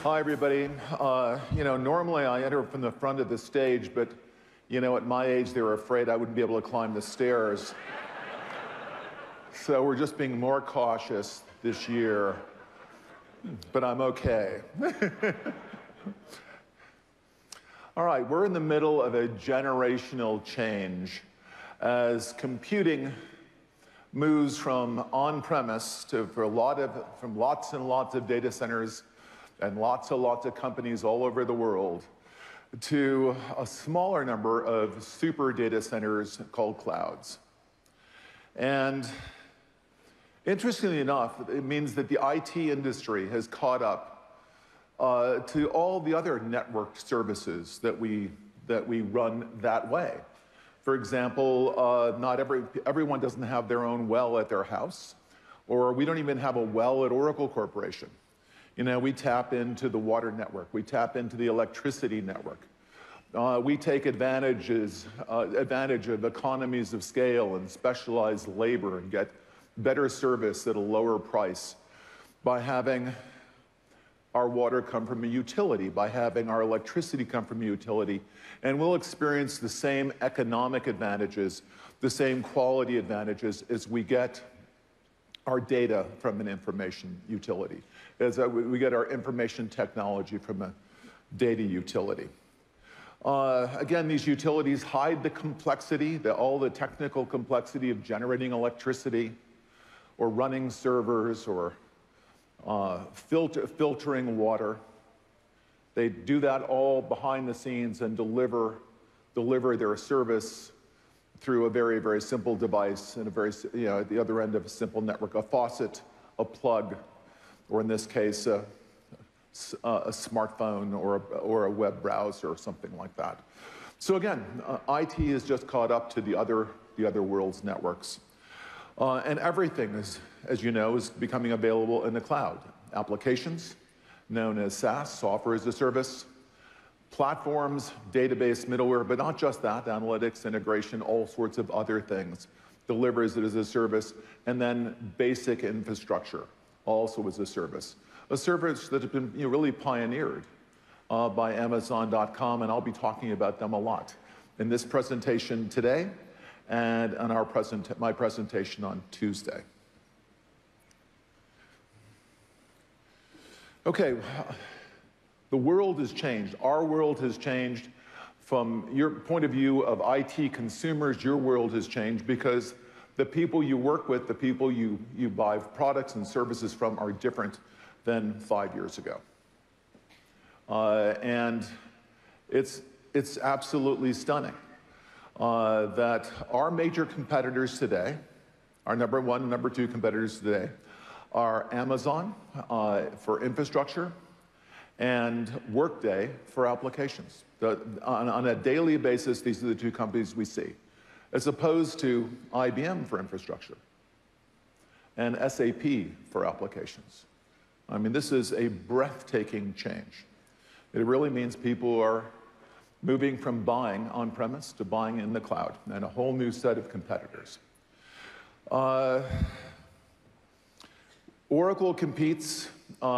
Hi, everybody. Normally I enter from the front of the stage, but, at my age, they were afraid I wouldn't be able to climb the stairs. So we're just being more cautious this year, but I'm okay. All right, we're in the middle of a generational change as computing moves from on-premise to from lots and lots of data centers and lots of companies all over the world to a smaller number of super data centers called clouds. And interestingly enough, it means that the IT industry has caught up to all the other networked services that we run that way. For example, not everyone doesn't have their own well at their house, or we don't even have a well at Oracle Corporation. We tap into the water network. We tap into the electricity network. We take advantage of economies of scale and specialized labor and get better service at a lower price by having our water come from a utility, by having our electricity come from a utility, and we'll experience the same economic advantages, the same quality advantages as we get our data from an information utility, as we get our information technology from a data utility. Again, these utilities hide the complexity, all the technical complexity of generating electricity or running servers or filtering water. They do that all behind the scenes and deliver their service through a very, very simple device and at the other end of a simple network, a faucet, a plug, or in this case, a smartphone or a web browser or something like that. So again, IT has just caught up to the other world's networks. And everything, as you know, is becoming available in the cloud. Applications, known as SaaS, software as a service, platforms, database, middleware, but not just that, analytics, integration, all sorts of other things, delivers it as a service, and then basic infrastructure, also as a service that has been really pioneered by Amazon.com, and I'll be talking about them a lot in this presentation today and on my presentation on Tuesday. Okay, the world has changed. Our world has changed. From your point of view of IT consumers, your world has changed because the people you work with, the people you buy products and services from are different than 5 years ago. And it's absolutely stunning that our major competitors today, our number one and number two competitors today, are Amazon for infrastructure and Workday for applications. On a daily basis, these are the two companies we see, as opposed to IBM for infrastructure and SAP for applications. I mean, this is a breathtaking change. It really means people are moving from buying on-premise to buying in the cloud, and a whole new set of competitors. Oracle competes.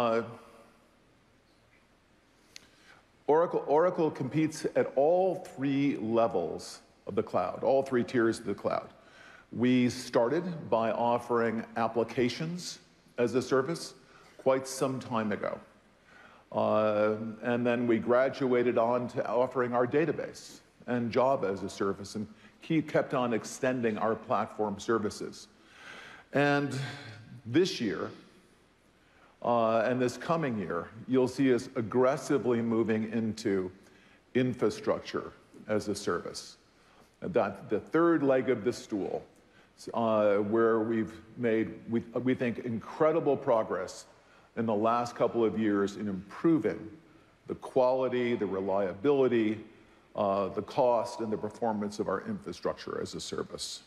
Oracle competes at all three levels of the cloud, all three tiers of the cloud. We started by offering applications as a service quite some time ago. And then we graduated on to offering our database and Java as a service, and kept on extending our platform services. And this year, and this coming year, you'll see us aggressively moving into infrastructure as a service. The third leg of the stool, where we've made, we think, incredible progress in the last couple of years in improving the quality, the reliability, the cost, and the performance of our infrastructure as a service.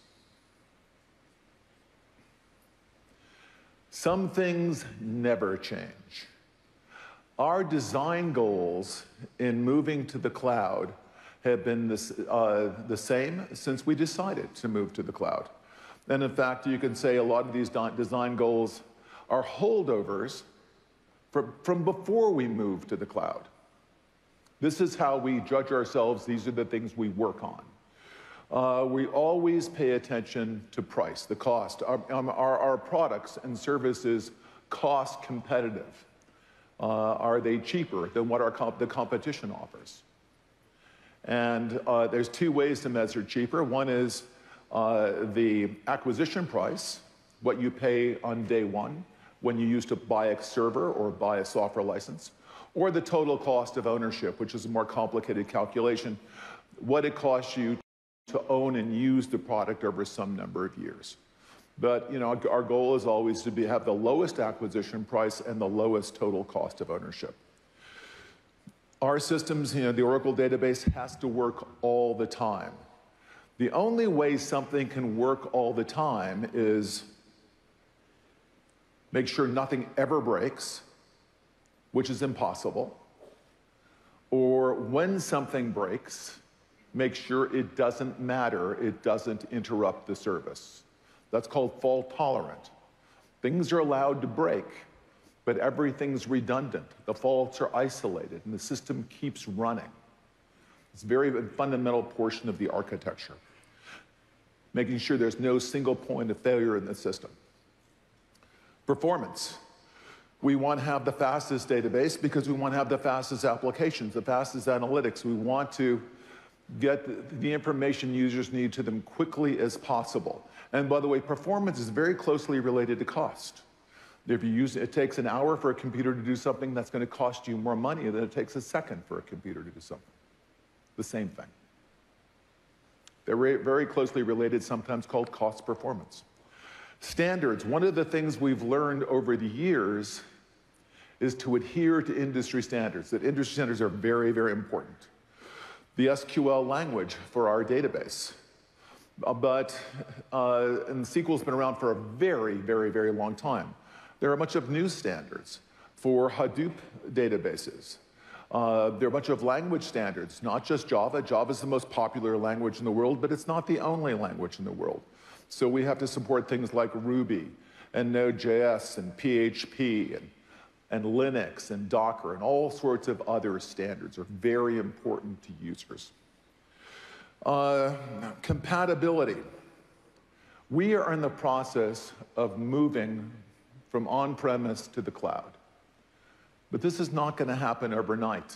Some things never change. Our design goals in moving to the cloud have been the same since we decided to move to the cloud. And in fact, you can say a lot of these design goals are holdovers from before we move to the cloud. This is how we judge ourselves. These are the things we work on. We always pay attention to price, the cost. Are products and services cost competitive? Are they cheaper than what the competition offers? And there's two ways to measure cheaper. One is the acquisition price, what you pay on day one when you used to buy a server or buy a software license, or the total cost of ownership, which is a more complicated calculation, what it costs you to own and use the product over some number of years. But our goal is always to have the lowest acquisition price and the lowest total cost of ownership. Our systems, the Oracle database has to work all the time. The only way something can work all the time is make sure nothing ever breaks, which is impossible, or when something breaks, make sure it doesn't matter, it doesn't interrupt the service. That's called fault tolerant. Things are allowed to break, but everything's redundant. The faults are isolated, and the system keeps running. It's a very fundamental portion of the architecture, making sure there's no single point of failure in the system. Performance. We want to have the fastest database because we want to have the fastest applications, the fastest analytics. We want to get the information users need to them quickly as possible. And by the way, performance is very closely related to cost. If it takes an hour for a computer to do something, that's going to cost you more money than it takes a second for a computer to do something. The same thing. They're very closely related, sometimes called cost performance. Standards. One of the things we've learned over the years is to adhere to industry standards, that industry standards are very, very important. The SQL language for our database. And SQL's been around for a very, very, very long time. There are a bunch of new standards for Hadoop databases. There are a bunch of language standards, not just Java. Java's the most popular language in the world, but it's not the only language in the world. So we have to support things like Ruby and Node.js and PHP and Linux and Docker and all sorts of other standards are very important to users. Compatibility. We are in the process of moving from on-premise to the cloud. But this is not going to happen overnight.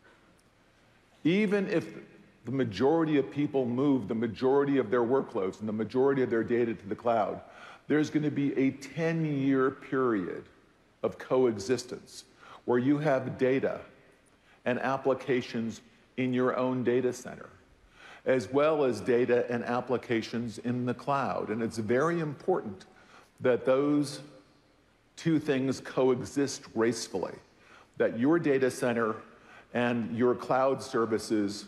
Even if the majority of people move the majority of their workloads and the majority of their data to the cloud, there's going to be a 10-year period of coexistence where you have data and applications in your own data center, as well as data and applications in the cloud. And it's very important that those two things coexist gracefully, that your data center and your cloud services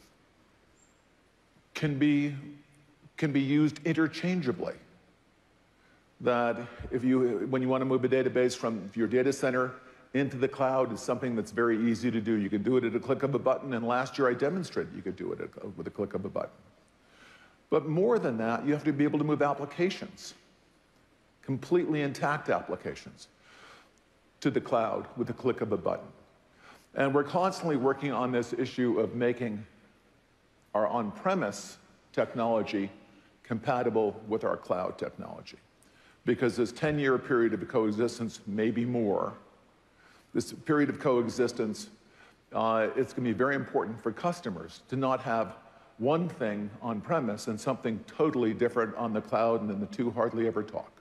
can be used interchangeably. That when you want to move a database from your data center into the cloud, it's something that's very easy to do. You can do it at a click of a button, and last year I demonstrated you could do it with a click of a button. But more than that, you have to be able to move applications, completely intact applications, to the cloud with a click of a button. And we're constantly working on this issue of making our on-premise technology compatible with our cloud technology. Because this 10-year period of coexistence, maybe more, this period of coexistence, it's going to be very important for customers to not have one thing on-premise and something totally different on the cloud, and then the two hardly ever talk.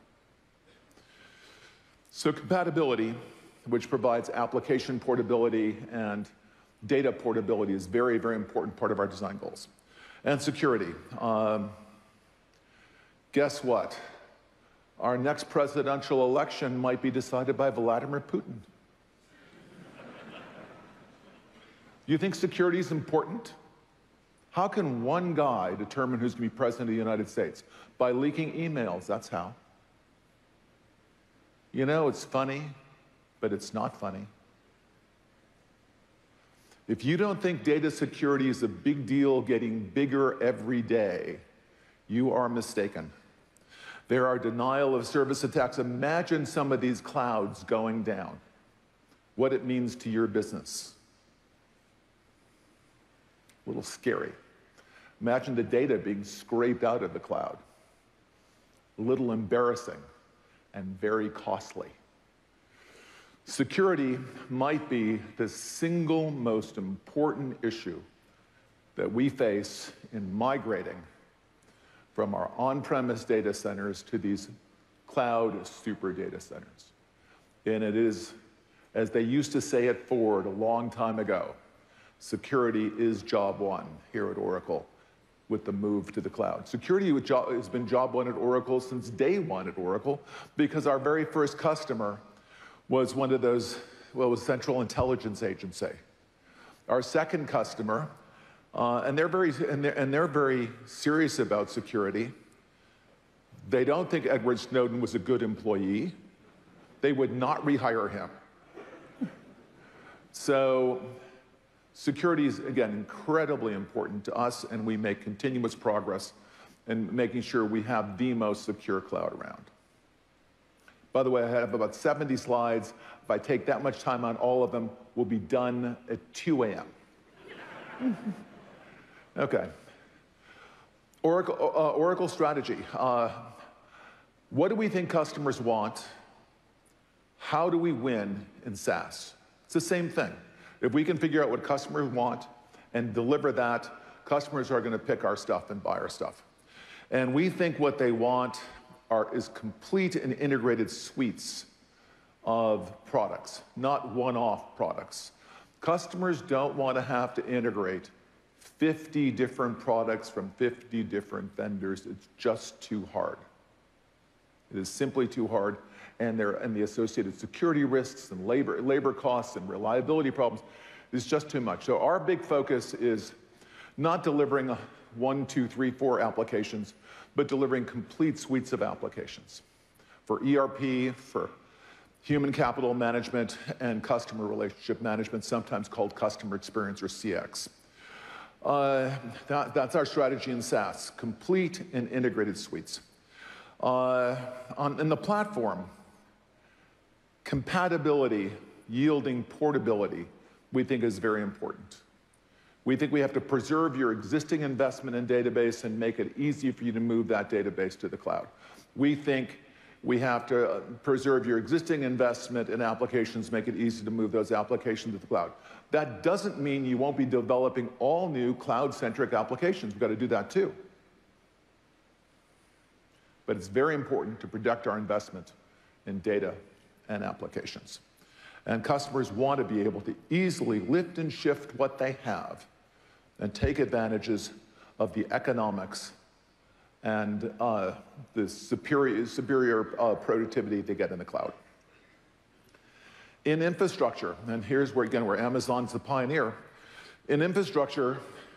So compatibility, which provides application portability and data portability, is a very, very important part of our design goals. And security. Guess what? Our next presidential election might be decided by Vladimir Putin. Do you think security is important? How can one guy determine who's going to be president of the United States? By leaking emails, that's how. You know, it's funny, but it's not funny. If you don't think data security is a big deal getting bigger every day, you are mistaken. There are denial of service attacks. Imagine some of these clouds going down. what it means to your business. A little scary. Imagine the data being scraped out of the cloud. A little embarrassing and very costly. Security might be the single most important issue that we face in migrating from our on-premise data centers to these cloud super data centers. And it is, as they used to say at Ford a long time ago, security is job one here at Oracle with the move to the cloud. Security has been job one at Oracle since day one at Oracle, because our very first customer was one of those, well, it was Central Intelligence Agency. Our second customer, and they're very serious about security. They don't think Edward Snowden was a good employee. They would not rehire him. So security is, again, incredibly important to us, and we make continuous progress in making sure we have the most secure cloud around. By the way, I have about 70 slides. If I take that much time on all of them, we'll be done at 2 a.m. Okay. Oracle strategy. What do we think customers want? How do we win in SaaS? It's the same thing. If we can figure out what customers want and deliver that, customers are going to pick our stuff and buy our stuff. And we think what they want is complete and integrated suites of products, not one-off products. Customers don't want to have to integrate 50 different products from 50 different vendors. It's just too hard. It is simply too hard, and the associated security risks and labor costs and reliability problems is just too much. So our big focus is not delivering 1, 2, 3, 4 applications, but delivering complete suites of applications for ERP, for human capital management, and customer relationship management, sometimes called customer experience or CX. That's our strategy in SaaS, complete and integrated suites. In the platform, compatibility, yielding portability, we think is very important. We think we have to preserve your existing investment in database and make it easy for you to move that database to the cloud. We think we have to preserve your existing investment in applications, make it easy to move those applications to the cloud. That doesn't mean you won't be developing all new cloud-centric applications. We've got to do that too. But it's very important to protect our investment in data and applications. And customers want to be able to easily lift and shift what they have and take advantages of the economics and the superior productivity they get in the cloud. In infrastructure, and here's where, again, where Amazon's the pioneer. In infrastructure,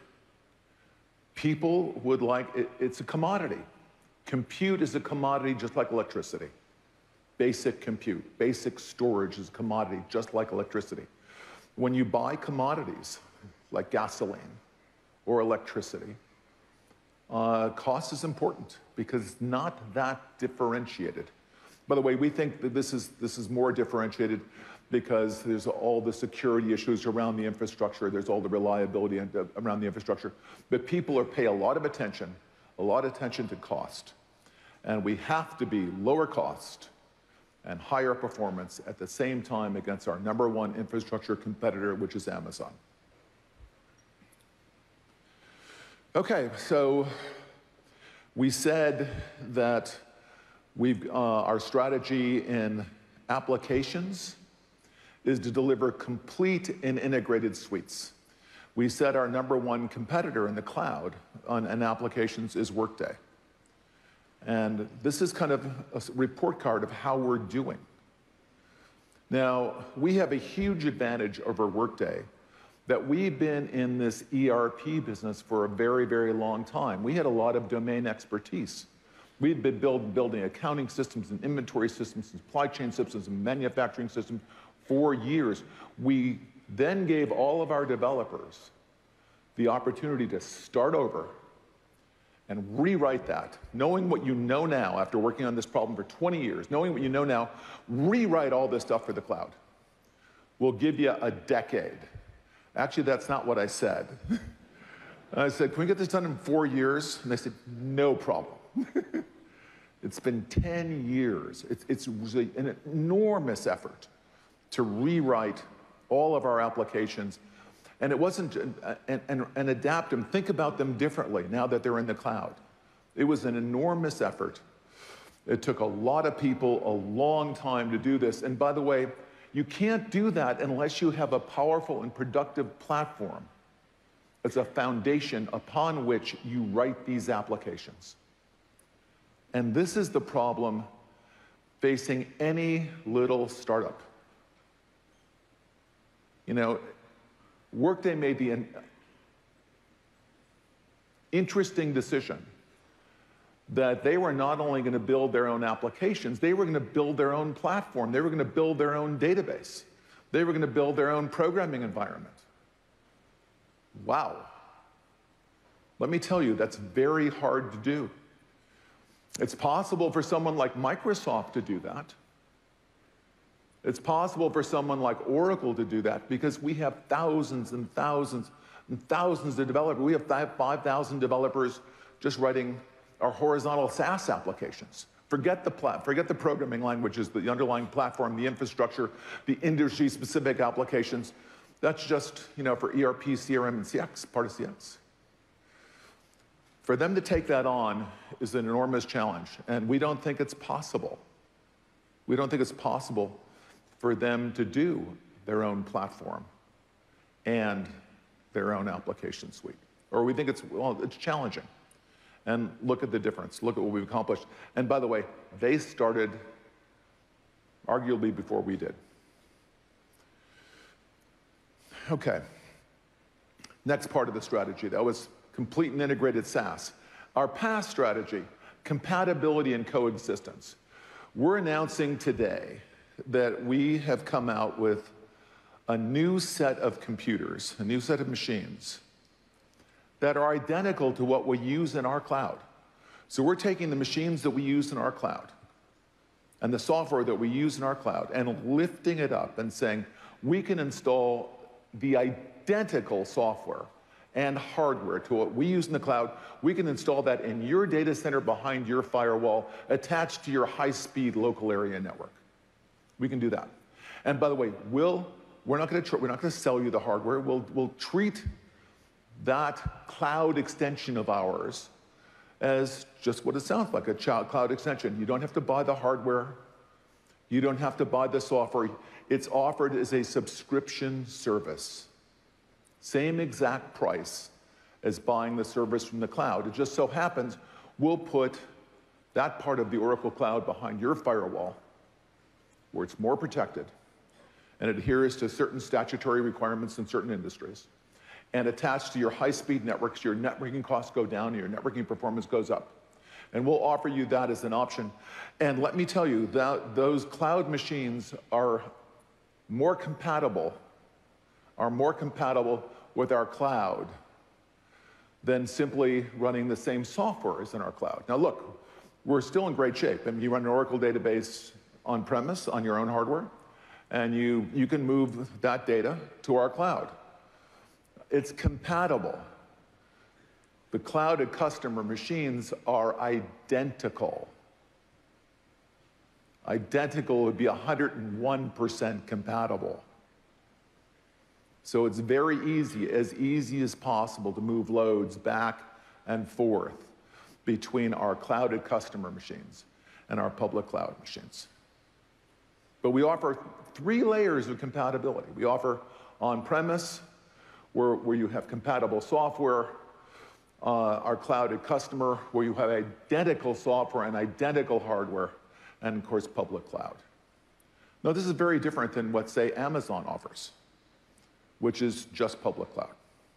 people would like, it's a commodity. Compute is a commodity just like electricity. Basic compute, basic storage is a commodity just like electricity. When you buy commodities like gasoline or electricity, cost is important because it's not that differentiated. By the way, we think that this is more differentiated because there's all the security issues around the infrastructure, there's all the reliability around the infrastructure, but people pay a lot of attention to cost. And we have to be lower cost and higher performance at the same time against our #1 infrastructure competitor, which is Amazon. Okay, so we said that our strategy in applications is to deliver complete and integrated suites. We said our #1 competitor in the cloud and applications is Workday. And this is kind of a report card of how we're doing. Now, we have a huge advantage over Workday that we've been in this ERP business for a very, very long time. We had a lot of domain expertise. We'd been building accounting systems and inventory systems and supply chain systems and manufacturing systems for years. We then gave all of our developers the opportunity to start over and rewrite that. Knowing what you know now after working on this problem for 20 years, knowing what you know now, rewrite all this stuff for the cloud. we'll give you a decade. Actually, that's not what I said. I said, can we get this done in 4 years? And they said, no problem. It's been 10 years. It's really an enormous effort to rewrite all of our applications. And it wasn't, and adapt them, think about them differently now that they're in the cloud. It was an enormous effort. It took a lot of people a long time to do this. And by the way, you can't do that unless you have a powerful and productive platform as a foundation upon which you write these applications. And this is the problem facing any little startup. You know, Workday made the interesting decision that they were not only going to build their own applications, they were going to build their own platform. They were going to build their own database. They were going to build their own programming environment. Wow. Let me tell you, that's very hard to do. It's possible for someone like Microsoft to do that. It's possible for someone like Oracle to do that because we have thousands and thousands and thousands of developers. We have 5,000 developers just writing our horizontal SaaS applications. Forget the programming languages, the underlying platform, the infrastructure, the industry-specific applications. That's just, you know, for ERP, CRM, and CX, part of CX. For them to take that on is an enormous challenge, and we don't think it's possible. We don't think it's possible for them to do their own platform and their own application suite. Or we think it's, well, it's challenging. And look at the difference. Look at what we've accomplished. And by the way, they started arguably before we did. Okay. Next part of the strategy, that was complete and integrated SaaS. Our past strategy, compatibility and coexistence. We're announcing today that we have come out with a new set of computers, a new set of machines that are identical to what we use in our cloud. So we're taking the machines that we use in our cloud and the software that we use in our cloud and lifting it up and saying, we can install the identical software and hardware to what we use in the cloud. We can install that in your data center behind your firewall, attached to your high-speed local area network. We can do that. And by the way, we're not going to sell you the hardware. We'll treat that cloud extension of ours as just what it sounds like, a cloud extension. You don't have to buy the hardware. You don't have to buy the software. It's offered as a subscription service. Same exact price as buying the service from the cloud. It just so happens we'll put that part of the Oracle Cloud behind your firewall where it's more protected and adheres to certain statutory requirements in certain industries, and attached to your high-speed networks, your networking costs go down and your networking performance goes up. And we'll offer you that as an option. And let me tell you, that those cloud machines are more compatible with our cloud than simply running the same software as in our cloud. Now look, we're still in great shape. I mean, you run an Oracle database on-premise on your own hardware, and you can move that data to our cloud. It's compatible. The clouded customer machines are identical. Identical would be 101% compatible. So it's very easy as possible to move loads back and forth between our clouded customer machines and our public cloud machines. But we offer 3 layers of compatibility. We offer on-premise, where you have compatible software, our clouded customer, where you have identical software and identical hardware, and of course, public cloud. Now, this is very different than what, say, Amazon offers, which is just public cloud.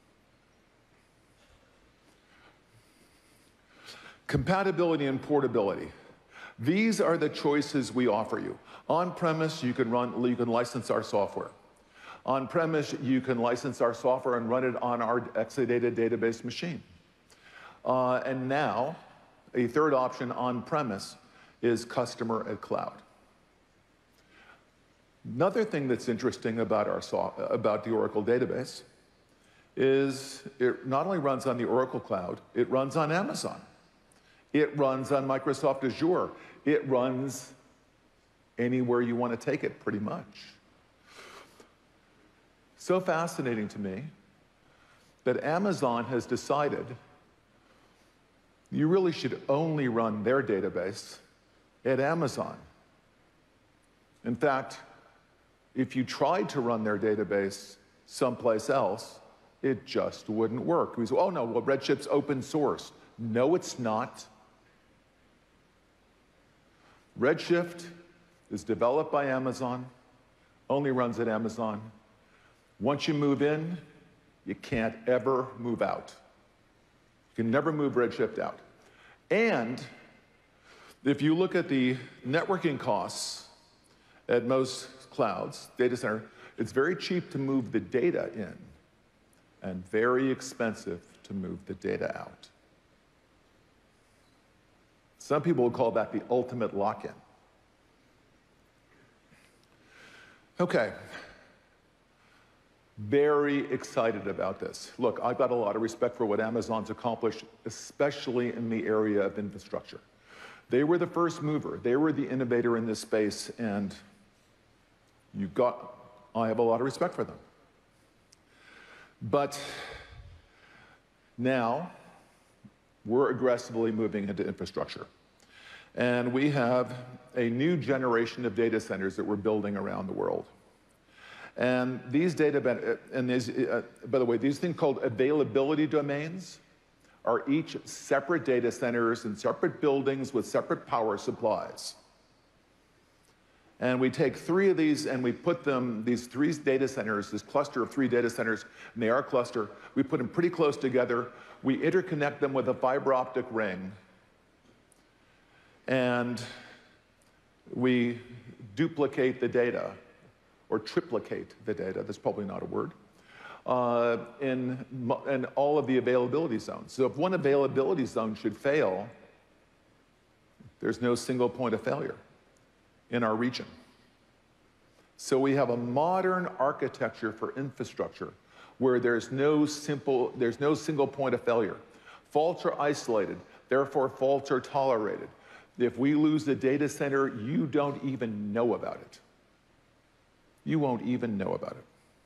Compatibility and portability. These are the choices we offer you. On-premise, you can license our software. On-premise, you can license our software and run it on our Exadata database machine. And now, a third option on-premise is customer at cloud. Another thing that's interesting about about the Oracle database is it not only runs on the Oracle Cloud, it runs on Amazon. It runs on Microsoft Azure. It runs anywhere you want to take it, pretty much. So fascinating to me that Amazon has decided you really should only run their database at Amazon. In fact, if you tried to run their database someplace else, it just wouldn't work. We say, oh no, well, Redshift's open source. No, it's not. Redshift is developed by Amazon, only runs at Amazon. Once you move in, you can't ever move out. You can never move Redshift out. And if you look at the networking costs at most clouds, data center, it's very cheap to move the data in and very expensive to move the data out. Some people will call that the ultimate lock-in. Okay. Very excited about this. Look, I've got a lot of respect for what Amazon's accomplished, especially in the area of infrastructure. They were the first mover. They were the innovator in this space, and I have a lot of respect for them. But now, we're aggressively moving into infrastructure. And we have a new generation of data centers that we're building around the world. And these by the way, these things called availability domains are each separate data centers and separate buildings with separate power supplies. And we take 3 of these and we put them, these 3 data centers, this cluster of 3 data centers, and they are a cluster, we put them pretty close together, we interconnect them with a fiber optic ring, and we duplicate the data, or triplicate the data, that's probably not a word, in all of the availability zones. So if one availability zone should fail, there's no single point of failure in our region. So we have a modern architecture for infrastructure where there's no single point of failure. Faults are isolated, therefore faults are tolerated. If we lose the data center, you don't even know about it. You won't even know about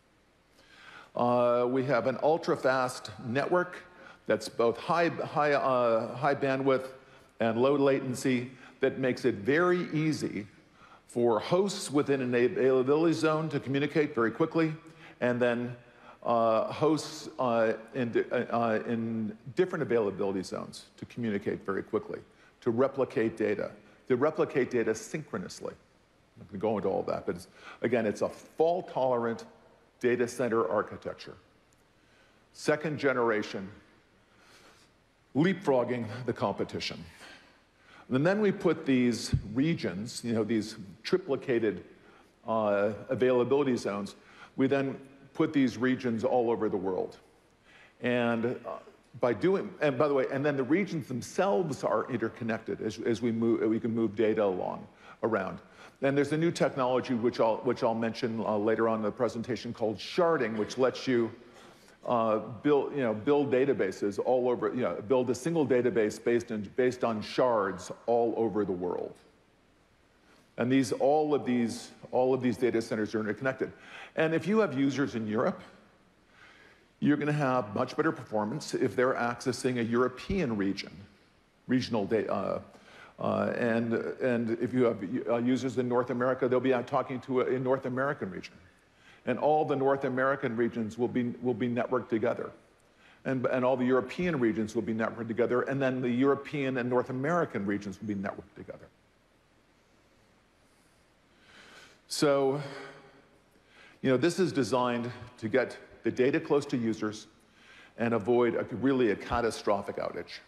it. We have an ultra-fast network that's both high bandwidth and low latency that makes it very easy for hosts within an availability zone to communicate very quickly, and then hosts in different availability zones to communicate very quickly, to replicate data synchronously. I'm not going to go into all that, but again, it's a fault-tolerant data center architecture. Second generation, leapfrogging the competition. And then we put these regions, these triplicated availability zones, we then put these regions all over the world. And by the way, and then the regions themselves are interconnected as we can move data around. And there's a new technology which I'll mention later on in the presentation called sharding, which lets you build databases all over, build a single database based on shards all over the world. And all of these data centers are interconnected. And if you have users in Europe, you're going to have much better performance if they're accessing a European regional data. And if you have users in North America, they'll be talking to a North American region. And all the North American regions will be networked together. And all the European regions will be networked together, and then the European and North American regions will be networked together. So, this is designed to get the data close to users and avoid really a catastrophic outage.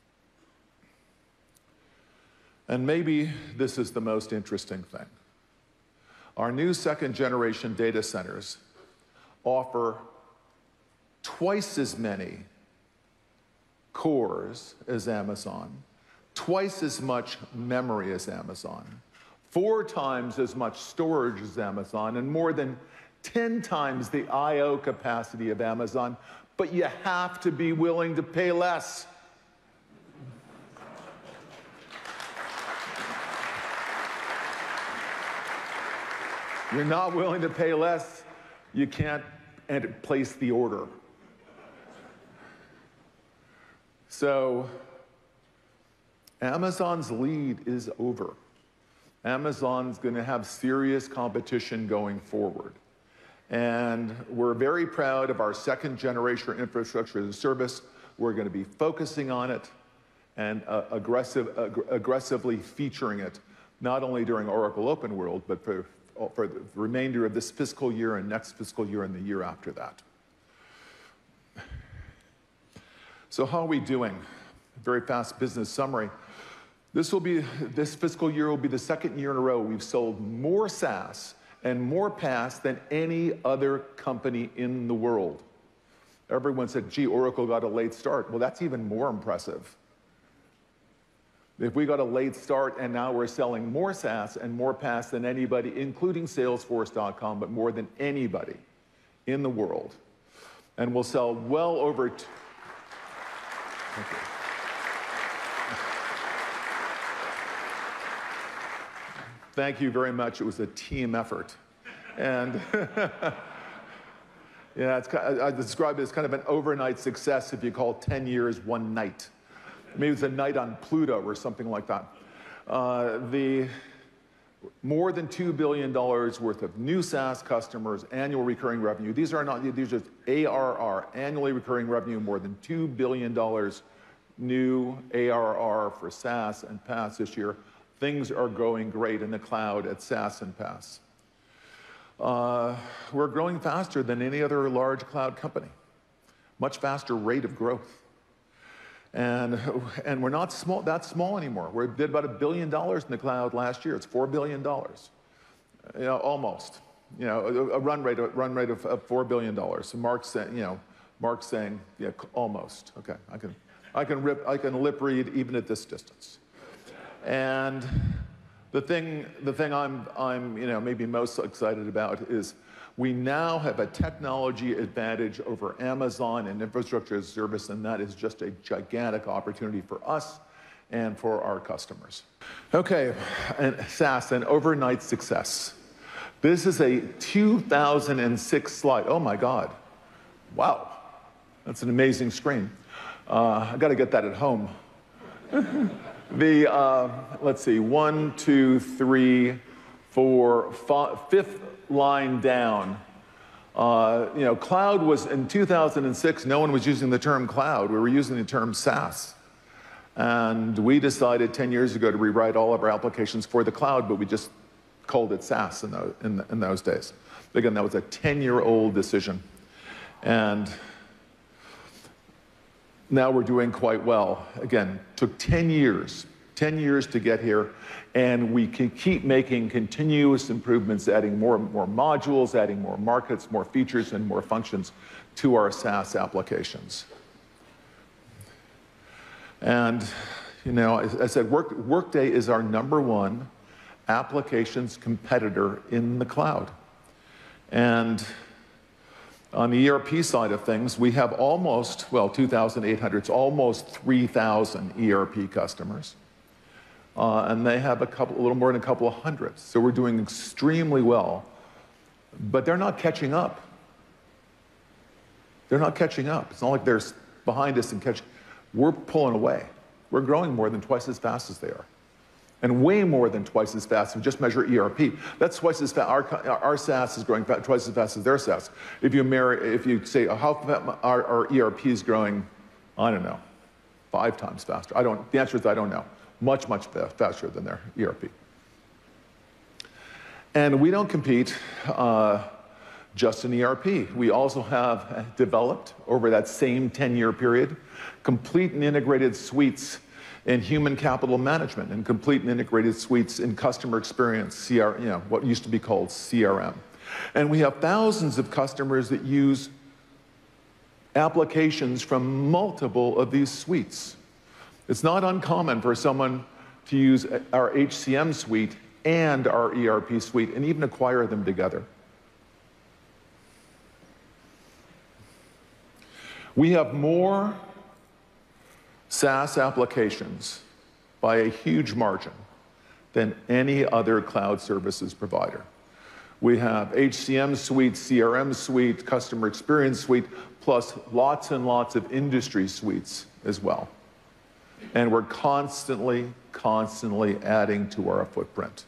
And maybe this is the most interesting thing. Our new second-generation data centers offer twice as many cores as Amazon, twice as much memory as Amazon, 4 times as much storage as Amazon, and more than 10 times the I/O capacity of Amazon, but you have to be willing to pay less. You're not willing to pay less, you can't place the order. So Amazon's lead is over. Amazon's going to have serious competition going forward. And we're very proud of our second generation infrastructure as a service. We're going to be focusing on it and aggressively featuring it, not only during Oracle Openworld, but for the remainder of this fiscal year and next fiscal year and the year after that. So how are we doing? Very fast business summary. This fiscal year will be the second year in a row we've sold more SaaS and more PaaS than any other company in the world. Everyone said, gee, Oracle got a late start. Well, that's even more impressive. If we got a late start and now we're selling more SaaS and more PaaS than anybody, including Salesforce.com, but more than anybody in the world. And we'll sell well over... Thank you. Thank you very much. It was a team effort. And yeah, I describe it as kind of an overnight success if you call 10 years one night. Maybe it's a night on Pluto or something like that. The more than $2 billion worth of new SaaS customers, annual recurring revenue. These are just ARR, annually recurring revenue, more than $2 billion new ARR for SaaS and PaaS this year. Things are going great in the cloud at SaaS and PaaS. We're growing faster than any other large cloud company. Much faster rate of growth. And we're not that small anymore. We did about $1 billion in the cloud last year. It's $4 billion, almost. A run rate of $4 billion. So Mark's saying, yeah, almost. Okay, I can lip read even at this distance. And the thing I'm maybe most excited about is we now have a technology advantage over Amazon and infrastructure as a service, and that is just a gigantic opportunity for us and for our customers. Okay, and SaaS, an overnight success. This is a 2006 slide. Oh my God. Wow. That's an amazing screen. I got to get that at home. Let's see, 1, 2, 3, 4, 5, fifth line down. Cloud was, in 2006, no one was using the term cloud. We were using the term SaaS. And we decided 10 years ago to rewrite all of our applications for the cloud, but we just called it SaaS in those days. Again, that was a 10-year-old decision. And now we're doing quite well. Again, took 10 years to get here, and we can keep making continuous improvements, adding more modules, adding more markets, more features, and more functions to our SaaS applications. And, as I said, Workday is our #1 applications competitor in the cloud. And on the ERP side of things, we have almost, 2,800, it's almost 3,000 ERP customers. And they have a little more than a couple of hundred. So we're doing extremely well. But they're not catching up. They're not catching up. It's not like they're behind us and catching. We're pulling away. We're growing more than twice as fast as they are. And way more than twice as fast if you just measure ERP. That's twice as fast. Our SaaS is growing twice as fast as their SaaS. If you say, how our ERP is growing, I don't know, 5 times faster. The answer is I don't know. Much faster than their ERP. And we don't compete just in ERP. We also have developed, over that same 10-year period, complete and integrated suites in human capital management, and complete and integrated suites in customer experience, what used to be called CRM. And we have thousands of customers that use applications from multiple of these suites. It's not uncommon for someone to use our HCM suite and our ERP suite, and even acquire them together. We have more SaaS applications by a huge margin than any other cloud services provider. We have HCM suite, CRM suite, customer experience suite, plus lots and lots of industry suites as well. And we're constantly adding to our footprint.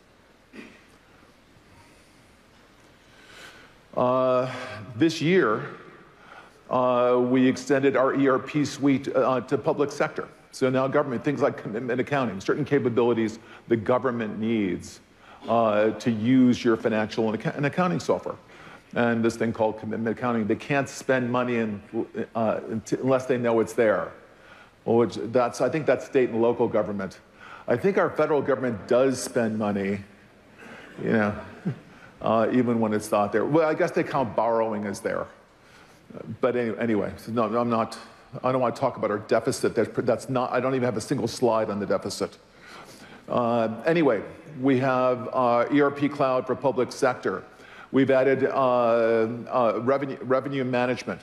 This year, we extended our ERP suite to public sector. So now government, things like commitment accounting, certain capabilities the government needs to use your financial and accounting software. And this thing called commitment accounting, they can't spend money unless they know it's there. Well, I think that's state and local government. I think our federal government does spend money, you know, even when it's not there. Well, I guess they count borrowing as there. But anyway, so no, I don't want to talk about our deficit. I don't even have a single slide on the deficit. Anyway, we have ERP cloud for public sector. We've added revenue management.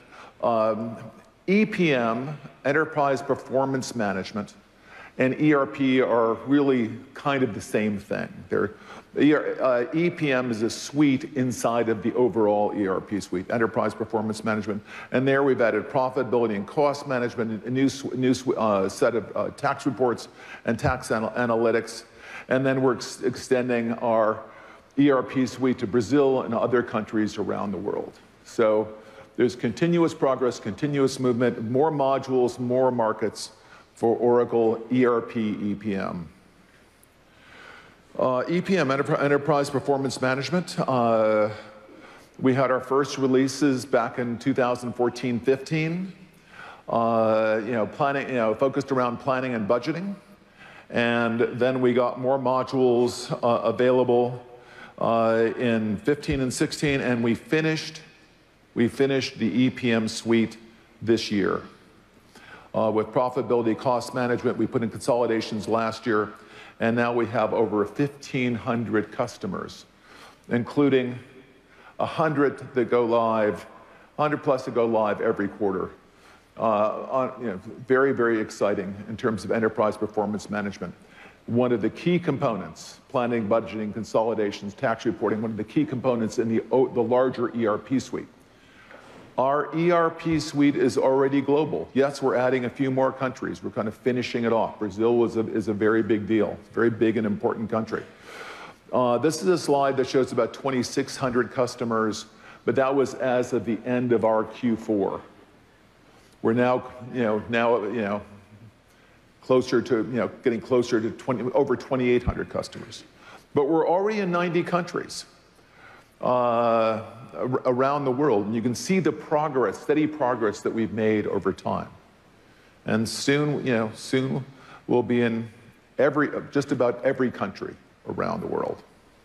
EPM, enterprise performance management, and ERP are really kind of the same thing. EPM is a suite inside of the overall ERP suite, enterprise performance management. And there we've added profitability and cost management, a new set of tax reports and tax analytics. And then we're extending our ERP suite to Brazil and other countries around the world. So there's continuous progress, continuous movement, more modules, more markets for Oracle ERP EPM. EPM, Enterprise Performance Management. We had our first releases back in 2014-15. Focused around planning and budgeting. And then we got more modules available in 15 and 16, and we finished the EPM suite this year. With profitability, cost management, we put in consolidations last year, and now we have over 1,500 customers, including 100 that go live, 100 plus that go live every quarter. Very, very exciting in terms of enterprise performance management. One of the key components, planning, budgeting, consolidations, tax reporting, one of the key components in the larger ERP suite. Our ERP suite is already global. Yes, we're adding a few more countries. We're kind of finishing it off. Brazil is a very big deal, very big and important country. This is a slide that shows about 2,600 customers, but that was as of the end of our Q4. We're now, closer to, getting closer to over 2,800 customers. But we're already in 90 countries around the world. And you can see the progress, steady progress that we've made over time. And soon, soon we'll be in just about every country around the world.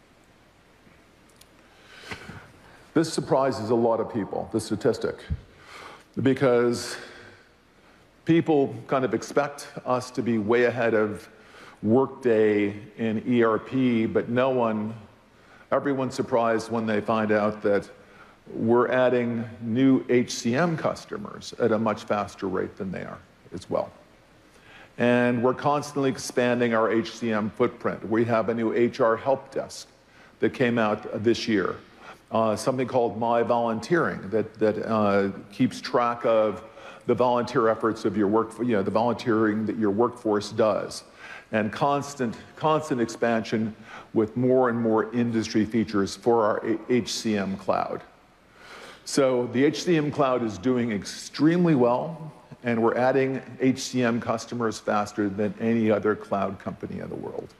This surprises a lot of people, the statistic, because people kind of expect us to be way ahead of Workday in ERP, but everyone's surprised when they find out that we're adding new HCM customers at a much faster rate than they are as well. And we're constantly expanding our HCM footprint. We have a new HR help desk that came out this year. Something called My Volunteering that keeps track of the volunteer efforts of your the volunteering that your workforce does. And constant expansion with more and more industry features for our HCM cloud. So the HCM cloud is doing extremely well, and we're adding HCM customers faster than any other cloud company in the world.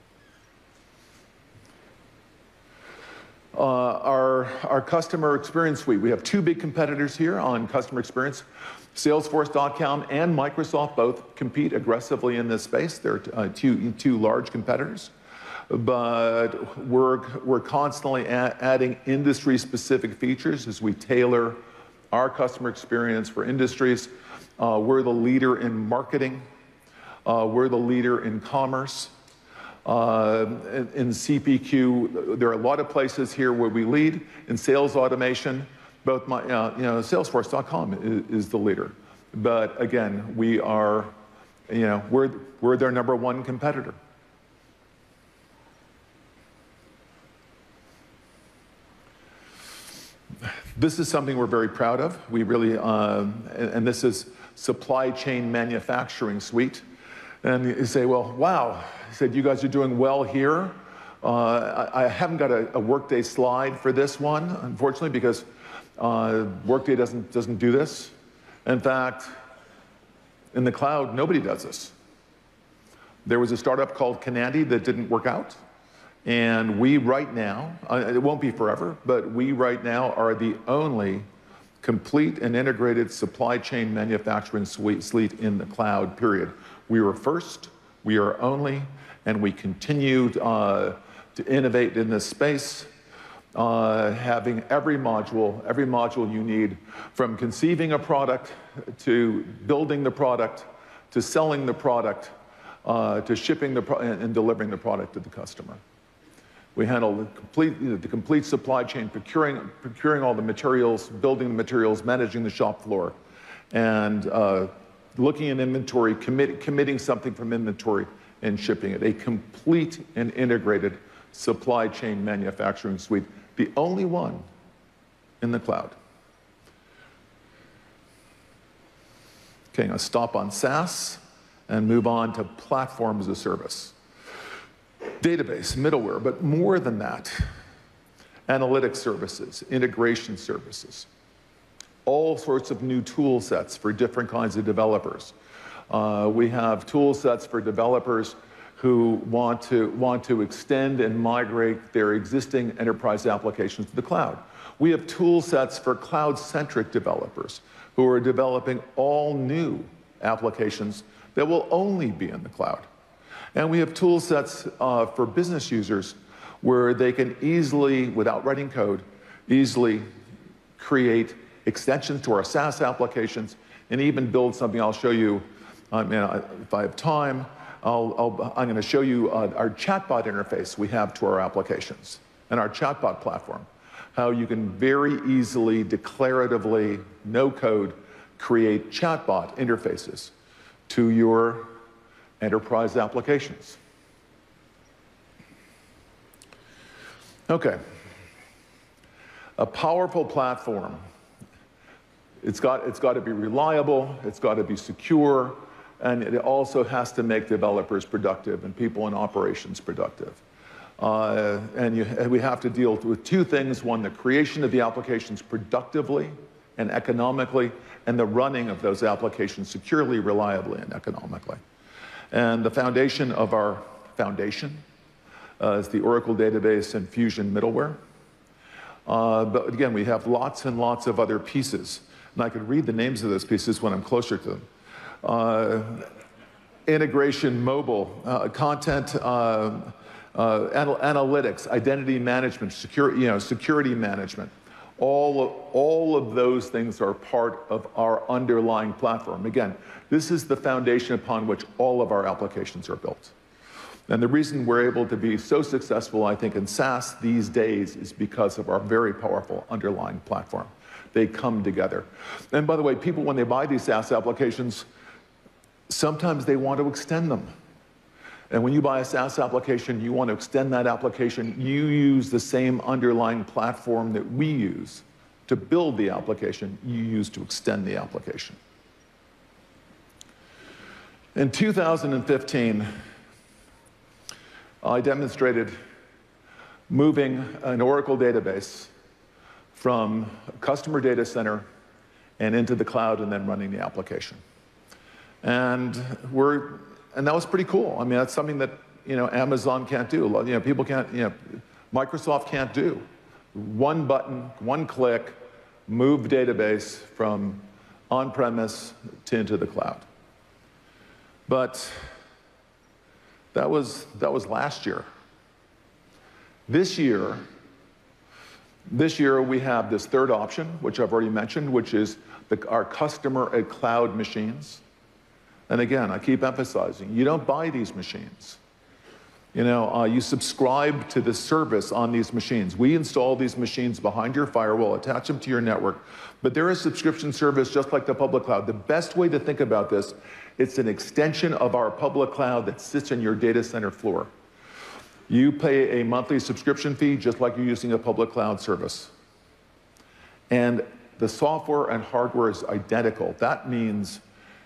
Our customer experience suite, we have two big competitors here on customer experience. Salesforce.com and Microsoft both compete aggressively in this space. They're two large competitors. But we're constantly adding industry-specific features as we tailor our customer experience for industries. We're the leader in marketing. We're the leader in commerce. In CPQ, there are a lot of places here where we lead. In sales automation, both my, Salesforce.com is the leader. But again, we are, we're their #1 competitor. This is something we're very proud of. We really, and this is Supply Chain Manufacturing Suite. And you say, well, wow. He said, you guys are doing well here. I haven't got a Workday slide for this one, unfortunately, because Workday doesn't do this. In fact, in the cloud, nobody does this. There was a startup called Canandy that didn't work out. And we right now, it won't be forever, but we right now are the only complete and integrated supply chain manufacturing suite in the cloud, period. We were first, we are only, and we continue to innovate in this space, having every module you need, from conceiving a product, to building the product, to selling the product, to shipping and delivering the product to the customer. We handle the complete supply chain, procuring all the materials, building the materials, managing the shop floor, and looking at inventory, committing something from inventory, and shipping it. A complete and integrated supply chain manufacturing suite, the only one in the cloud. Okay, I'll stop on SaaS and move on to platform as a service. Database, middleware, but more than that, analytics services, integration services, all sorts of new tool sets for different kinds of developers. We have tool sets for developers who want to extend and migrate their existing enterprise applications to the cloud. We have tool sets for cloud-centric developers who are developing all new applications that will only be in the cloud. And we have tool sets for business users where they can easily, without writing code, easily create extensions to our SaaS applications and even build something. I'll show you, if I have time, I'm going to show you our chatbot interface we have to our applications and our chatbot platform, how you can very easily, declaratively, no code, create chatbot interfaces to your enterprise applications. Okay. A powerful platform. It's got to be reliable, it's got to be secure, and it also has to make developers productive and people in operations productive. And we have to deal with two things. One, the creation of the applications productively and economically, and the running of those applications securely, reliably, and economically. And the foundation of our foundation is the Oracle database and Fusion middleware. But again, we have lots and lots of other pieces. And I could read the names of those pieces when I'm closer to them. Integration, mobile, content, analytics, identity management, security management. All of those things are part of our underlying platform. Again, this is the foundation upon which all of our applications are built. And the reason we're able to be so successful, I think, in SaaS these days is because of our very powerful underlying platform. They come together. And by the way, people, when they buy these SaaS applications, sometimes they want to extend them. And when you buy a SaaS application, you want to extend that application, you use the same underlying platform that we use to build the application, you use to extend the application. In 2015, I demonstrated moving an Oracle database from a customer data center and into the cloud and then running the application. And that was pretty cool. I mean, that's something that Amazon can't do. People can't, Microsoft can't do. One button, one click, move database from on-premise to into the cloud. But that was last year. This year we have this third option, which I've already mentioned, which is our customer at cloud machines. And again, I keep emphasizing, you don't buy these machines. You subscribe to the service on these machines. We install these machines behind your firewall, attach them to your network, but they're a subscription service just like the public cloud. The best way to think about this, it's an extension of our public cloud that sits on your data center floor. You pay a monthly subscription fee just like you're using a public cloud service. And the software and hardware is identical. That means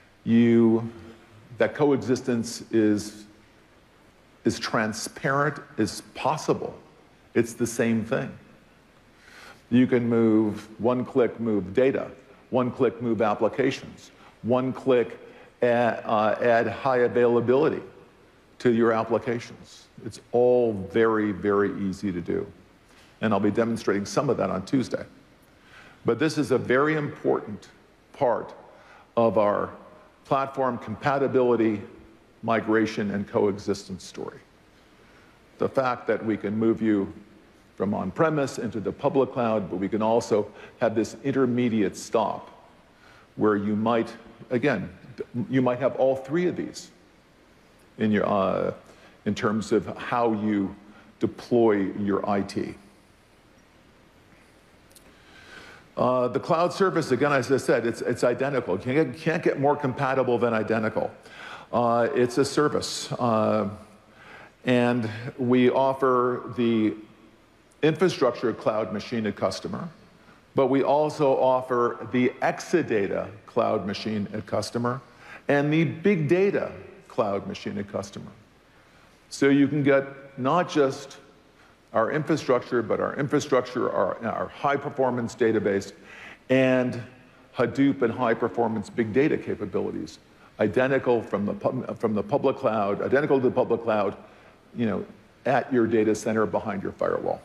that coexistence is transparent as possible. It's the same thing. You can one-click move data, one-click move applications, one-click add high availability to your applications. It's all very, very easy to do. And I'll be demonstrating some of that on Tuesday. But this is a very important part of our platform compatibility, migration, and coexistence story. The fact that we can move you from on-premise into the public cloud, but we can also have this intermediate stop where you might have all three of these in terms of how you deploy your IT. The cloud service, again, as I said, it's identical. You can't get more compatible than identical. It's a service. And we offer the infrastructure cloud machine at customer, but we also offer the Exadata cloud machine at customer and the big data cloud machine at customer. So you can get not just our infrastructure, but our infrastructure, our high-performance database, and Hadoop and high-performance big data capabilities, identical from the public cloud, identical to the public cloud, at your data center behind your firewall.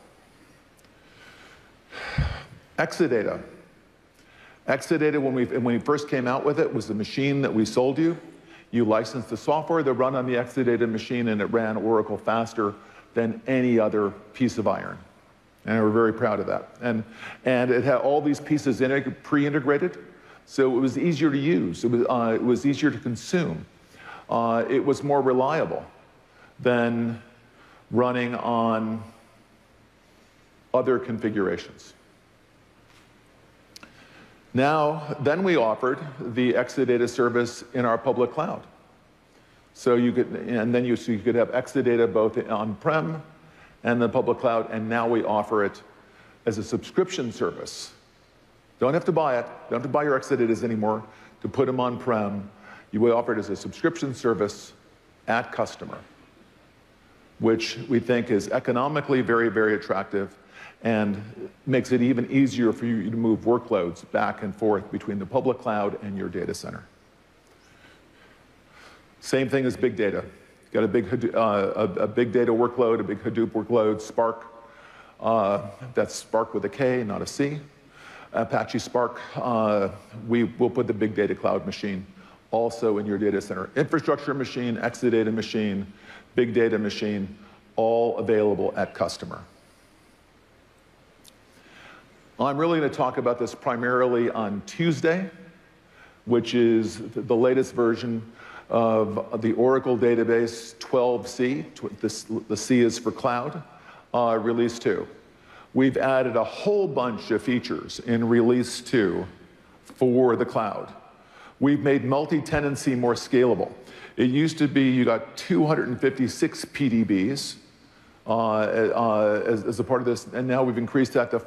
Exadata. Exadata, when we first came out with it, was the machine that we sold you. You licensed the software that run on the Exadata machine, and it ran Oracle faster than any other piece of iron. And we're very proud of that. And it had all these pieces pre-integrated, so it was easier to use. It was easier to consume. It was more reliable than running on other configurations. Then we offered the Exadata service in our public cloud. So you could have Exadata both on-prem and the public cloud, and now we offer it as a subscription service. Don't have to buy it. Don't have to buy your Exadatas anymore to put them on-prem. We offer it as a subscription service at customer, which we think is economically very, very attractive and makes it even easier for you to move workloads back and forth between the public cloud and your data center. Same thing as big data. You've got a big data workload, a big Hadoop workload, Spark. That's Spark with a K, not a C. Apache Spark. We will put the big data cloud machine also in your data center. Infrastructure machine, Exadata machine, big data machine, all available at customer. I'm really going to talk about this primarily on Tuesday, which is the latest version of the Oracle database 12c. The C is for cloud, release 2. We've added a whole bunch of features in release 2 for the cloud. We've made multi-tenancy more scalable. It used to be you got 256 PDBs as a part of this, and now we've increased that to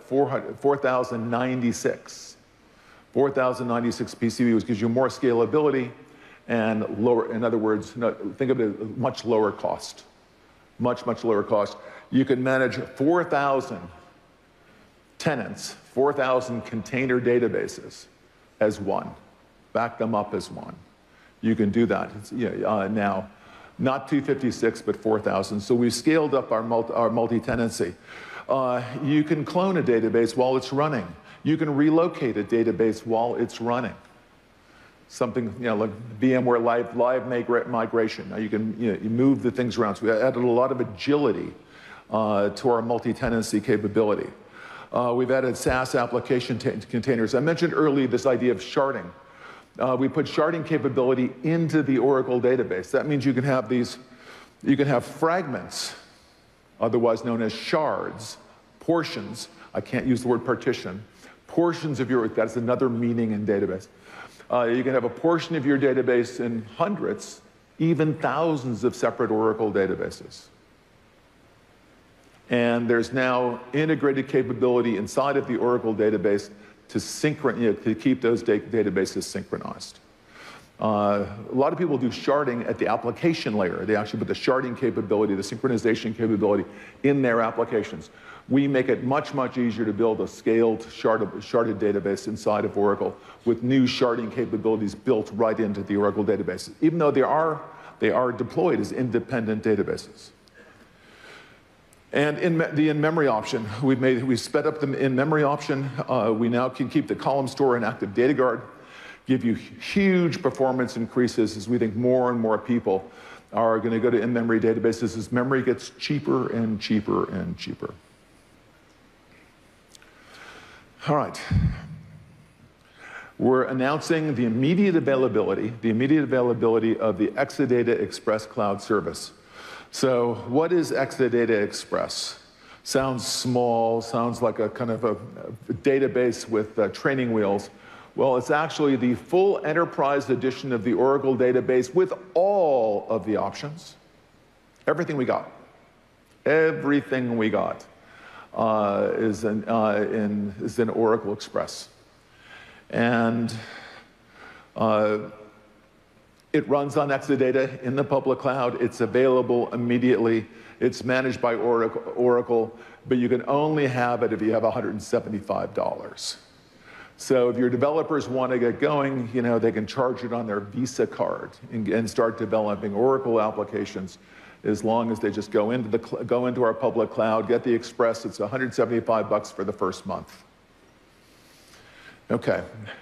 4,096. 4,096 PCBs, which gives you more scalability and lower, in other words, think of it as much lower cost. Much, much lower cost. You can manage 4,000 tenants, 4,000 container databases as one. Back them up as one. You can do that now. Not 256, but 4,000. So we've scaled up our multi-tenancy. You can clone a database while it's running. You can relocate a database while it's running. Something like VMware live migration. Now you can you move the things around. So we added a lot of agility to our multi-tenancy capability. We've added SaaS application containers. I mentioned earlier this idea of sharding. We put sharding capability into the Oracle database. That means you can have these You can have fragments, otherwise known as shards, portions. I can't use the word partition. Portions of your, that's another meaning in database. You can have a portion of your database in hundreds, even thousands of separate Oracle databases. And there's now integrated capability inside of the Oracle database to keep those databases synchronized. A lot of people do sharding at the application layer. They actually put the sharding capability, the synchronization capability in their applications. We make it much, much easier to build a scaled sharded database inside of Oracle with new sharding capabilities built right into the Oracle databases, even though they are deployed as independent databases. And the in-memory option, we sped up the in-memory option. We now can keep the column store in Active Data Guard, give you huge performance increases as we think more and more people are going to go to in-memory databases as memory gets cheaper and cheaper and cheaper. All right. We're announcing the immediate availability of the Exadata Express Cloud Service. So what is Exadata Express? Sounds small, sounds like a kind of a database with training wheels. Well, it's actually the full enterprise edition of the Oracle database with all of the options. Everything we got. Everything we got is in Oracle Express. And it runs on Exadata in the public cloud. It's available immediately. It's managed by Oracle, but you can only have it if you have $175. So if your developers want to get going, they can charge it on their Visa card and start developing Oracle applications as long as they just go into our public cloud, get the Express. It's $175 for the first month. Okay.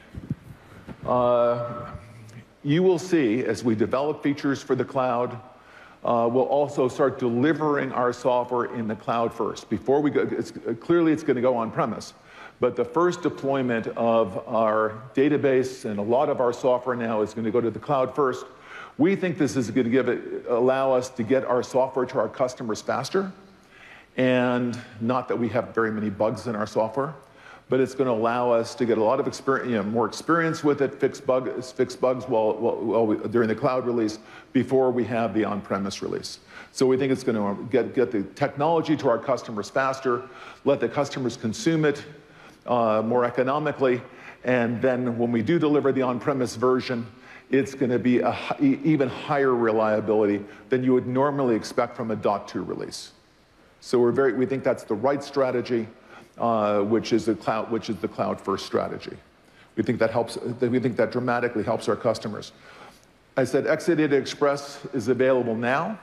You will see, as we develop features for the cloud, we'll also start delivering our software in the cloud first. Before we go, clearly it's going to go on-premise. But the first deployment of our database and a lot of our software now is going to go to the cloud first. We think this is going to allow us to get our software to our customers faster. And not that we have very many bugs in our software, but it's going to allow us to get a lot of experience, more experience with it, fix bugs during the cloud release before we have the on-premise release. So we think it's going to get the technology to our customers faster, let the customers consume it more economically, and then when we do deliver the on-premise version, it's going to be even higher reliability than you would normally expect from a .2 release. So we think that's the right strategy, which is the cloud-first strategy. We think that dramatically helps our customers. I said Exadata Express is available now.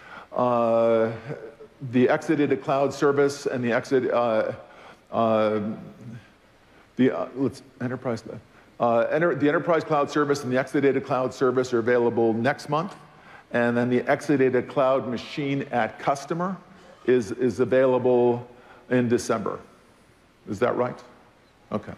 The Exadata Cloud Service and the Enterprise Cloud Service and the Exadata Cloud Service are available next month. And then the Exadata Cloud Machine at Customer is available in December. Is that right? Okay.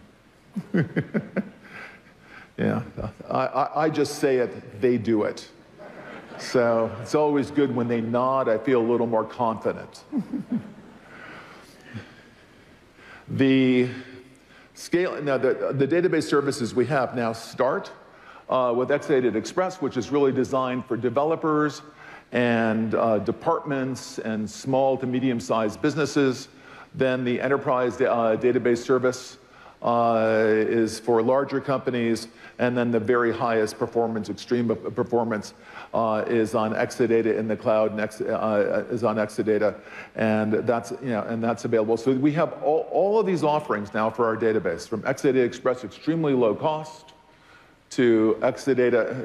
Yeah, I just say it, they do it. So it's always good when they nod, I feel a little more confident. The database services we have now start with Exadata Express, which is really designed for developers and departments and small to medium-sized businesses. Then the enterprise database service is for larger companies, and then the very highest performance, extreme performance, is on Exadata in the cloud, and is on Exadata, and that's available. So we have all of these offerings now for our database, from Exadata Express, extremely low cost, to Exadata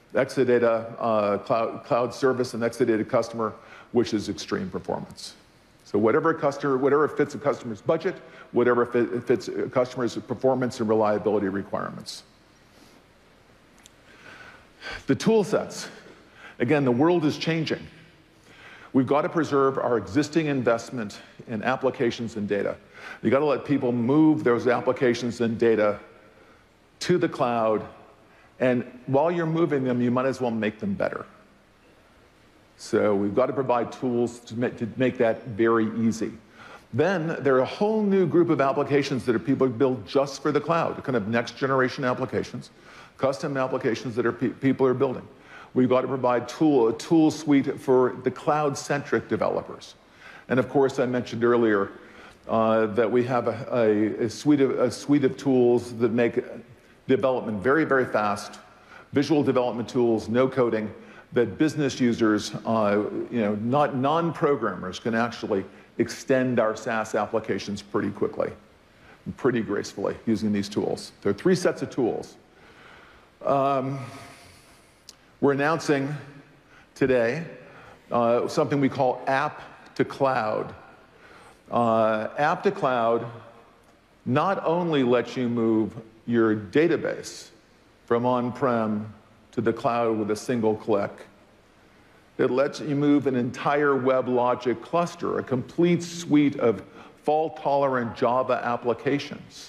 Cloud Service and Exadata Customer, which is extreme performance. So whatever fits a customer's budget, whatever fits a customer's performance and reliability requirements. The tool sets. Again, the world is changing. We've got to preserve our existing investment in applications and data. You've got to let people move those applications and data to the cloud, and while you're moving them, you might as well make them better. So we've got to provide tools to make that very easy. Then there are a whole new group of applications that people build just for the cloud, kind of next generation applications, custom applications that people are building. We've got to provide a tool suite for the cloud-centric developers. And of course, I mentioned earlier that we have a suite of tools that make development very, very fast, visual development tools, no coding, that business users, not non-programmers, can actually extend our SaaS applications pretty quickly, and pretty gracefully using these tools. There are 3 sets of tools. We're announcing today something we call App to Cloud. App to Cloud not only lets you move your database from on-prem to the cloud with a single click, it lets you move an entire WebLogic cluster, a complete suite of fault-tolerant Java applications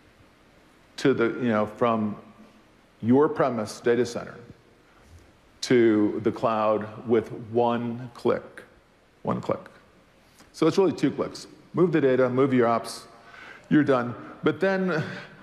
to from your premise data center to the cloud with 1 click. 1 click. So it's really 2 clicks. Move the data, move your apps, you're done. But then,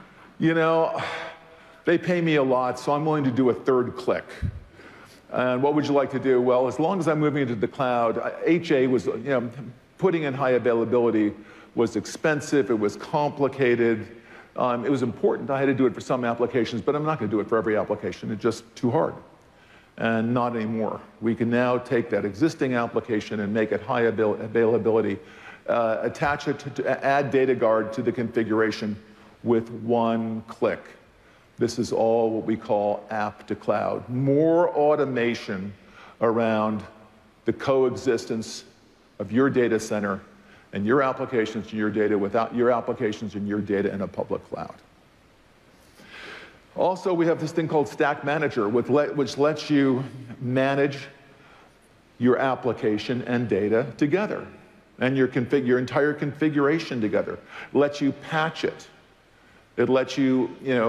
they pay me a lot, so I'm willing to do a 3rd click. And what would you like to do? Well, as long as I'm moving into the cloud, HA was, putting in high availability was expensive, it was complicated, it was important. I had to do it for some applications, but I'm not going to do it for every application. It's just too hard. And not anymore. We can now take that existing application and make it high availability, attach it add data guard to the configuration with 1 click. This is all what we call app to cloud. More automation around the coexistence of your data center and your applications and your data without your applications and your data in a public cloud. Also, we have this thing called Stack Manager, which lets you manage your application and data together, and your entire configuration together. It lets you patch it. It lets you,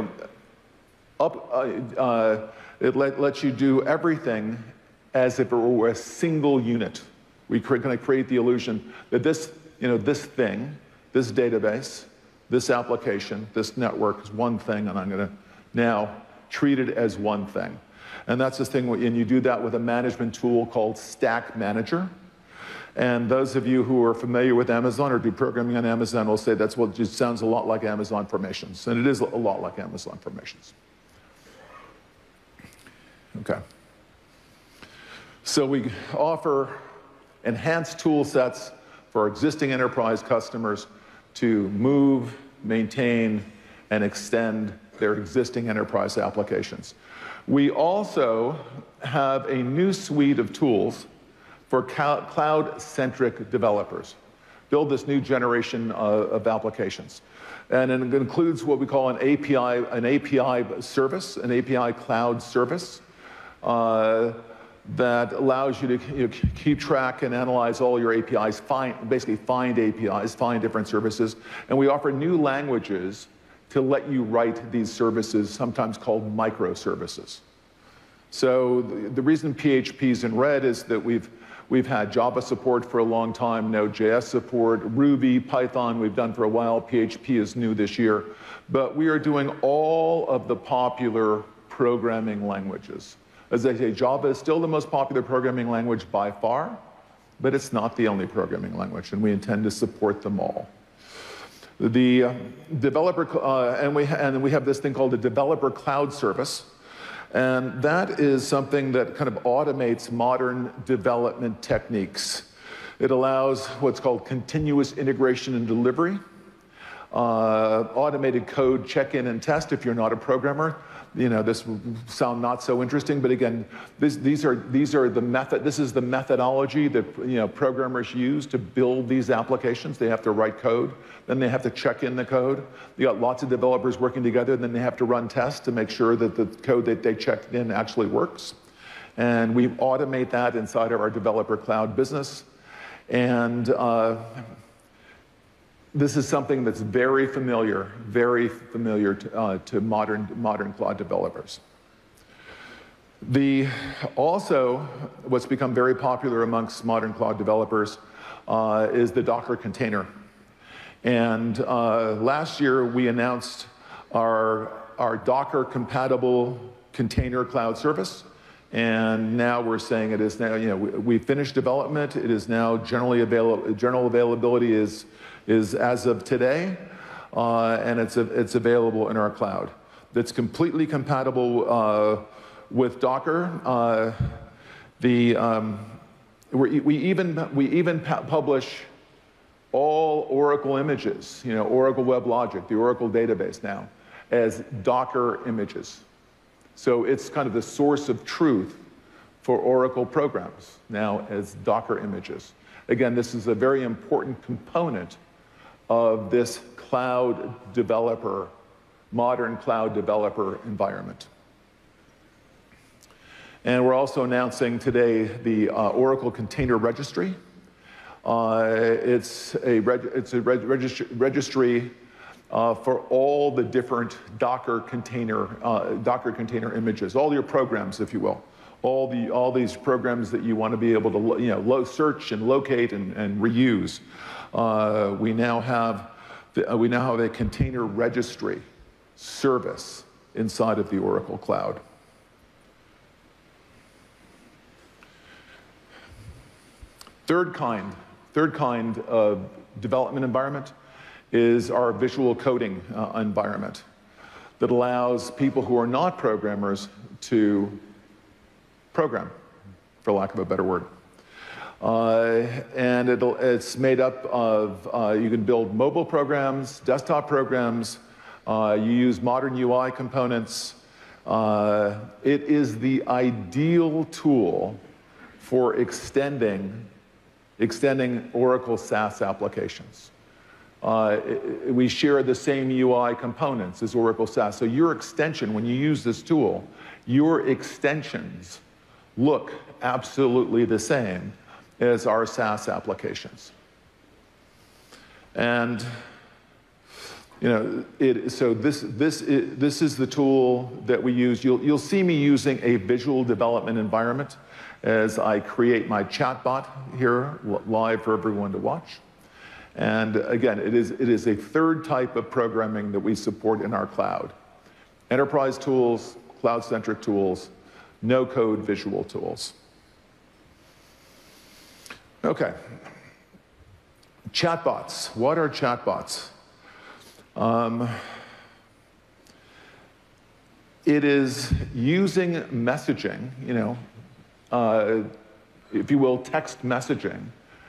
lets you do everything as if it were a single unit. We're going to create the illusion that this thing, this database, this application, this network is one thing, and I'm going to now treat it as one thing. And that's this thing, and you do that with a management tool called Stack Manager. And those of you who are familiar with Amazon or do programming on Amazon will say that's what just sounds a lot like Amazon Formations. And it is a lot like Amazon Formations. Okay. So we offer enhanced tool sets for existing enterprise customers to move, maintain, and extend their existing enterprise applications. We also have a new suite of tools for cloud-centric developers. Build this new generation of applications. And it includes what we call an API service, an API cloud service that allows you to keep track and analyze all your APIs, basically find APIs, find different services. And we offer new languages to let you write these services, sometimes called microservices. So the reason PHP is in red is that we've had Java support for a long time, Node.js support, Ruby, Python we've done for a while, PHP is new this year. But we are doing all of the popular programming languages. As I say, Java is still the most popular programming language by far, but it's not the only programming language, and we intend to support them all. The developer, and we have this thing called the Developer Cloud Service, and that is something that kind of automates modern development techniques. It allows what's called continuous integration and delivery, automated code check-in and test if you're not a programmer. This will sound not so interesting, but again, this is the methodology that programmers use to build these applications. They have to write code, then they have to check in the code. You got lots of developers working together, and then they have to run tests to make sure that the code that they checked in actually works. And we automate that inside of our developer cloud business. And this is something that's very familiar to modern cloud developers. Also, what's become very popular amongst modern cloud developers is the Docker container. And last year, we announced our Docker-compatible container cloud service. And now we're saying it is now, we finished development. It is now general availability is as of today, and it's available in our cloud. It's completely compatible with Docker. We even publish all Oracle images, Oracle WebLogic, the Oracle database now, as Docker images. So it's kind of the source of truth for Oracle programs now as Docker images. Again, this is a very important component of this cloud developer, modern cloud developer environment. And we're also announcing today the Oracle Container Registry. It's a registry for all the different Docker container images, all your programs, if you will, all these programs that you want to be able to search and locate and reuse. We now have a container registry service inside of the Oracle Cloud. Third kind of development environment is our visual coding environment that allows people who are not programmers to program, for lack of a better word. And it's made up of, you can build mobile programs, desktop programs, you use modern UI components. It is the ideal tool for extending Oracle SaaS applications. We share the same UI components as Oracle SaaS. So your extension, when you use this tool, your extensions look absolutely the same as our SaaS applications. And so this is the tool that we use. You'll see me using a visual development environment as I create my chatbot here live for everyone to watch. And again, it is a third type of programming that we support in our cloud. Enterprise tools, cloud-centric tools, no-code visual tools. Okay. Chatbots. What are chatbots? It is using messaging, if you will, text messaging,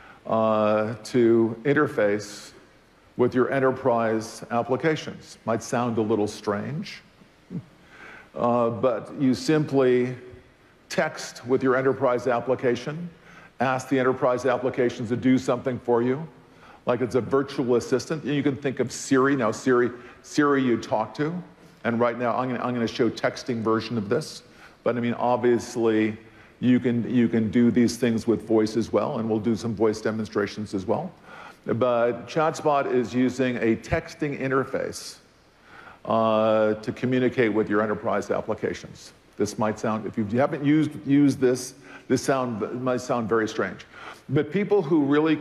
to interface with your enterprise applications. Might sound a little strange, but you simply text with your enterprise application, ask the enterprise applications to do something for you, like it's a virtual assistant. You can think of Siri. Now, Siri you talk to, and right now I'm going to show texting version of this. But I mean, obviously, you can do these things with voice as well, and we'll do some voice demonstrations as well. But ChatSpot is using a texting interface to communicate with your enterprise applications. This might sound, if you haven't used this might sound very strange. But people who really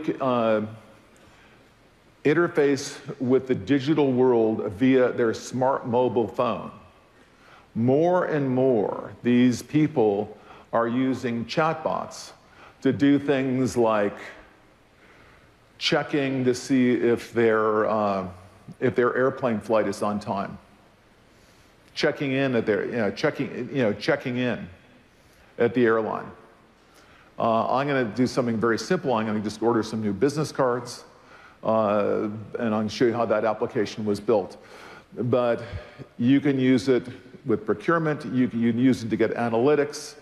interface with the digital world via their smart mobile phone, more and more, these people are using chatbots to do things like checking to see if their airplane flight is on time, checking in at checking in at the airline. I'm going to do something very simple. I'm going to just order some new business cards, and I'm going to show you how that application was built. But you can use it with procurement. You can use it to get analytics.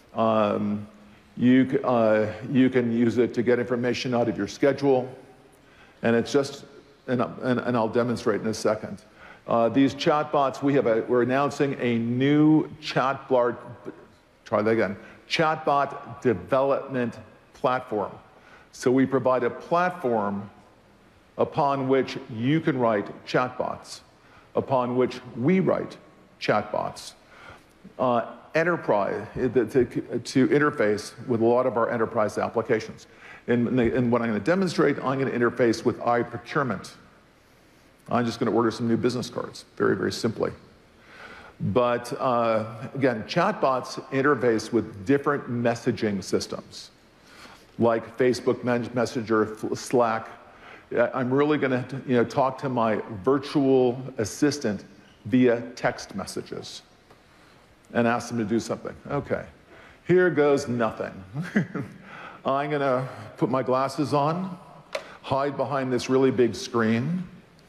You can use it to get information out of your schedule, and it's just, and I'll demonstrate in a second. These chatbots, we're announcing a new chatbot development platform. So we provide a platform upon which you can write chatbots, upon which we write chatbots. enterprise, to interface with a lot of our enterprise applications. And what I'm going to demonstrate, I'm going to interface with iProcurement. I'm just going to order some new business cards, very, very simply. But again, chatbots interface with different messaging systems, like Facebook Messenger, Slack. I'm really going to talk to my virtual assistant via text messages and ask them to do something. Okay, here goes nothing. I'm going to put my glasses on, hide behind this really big screen,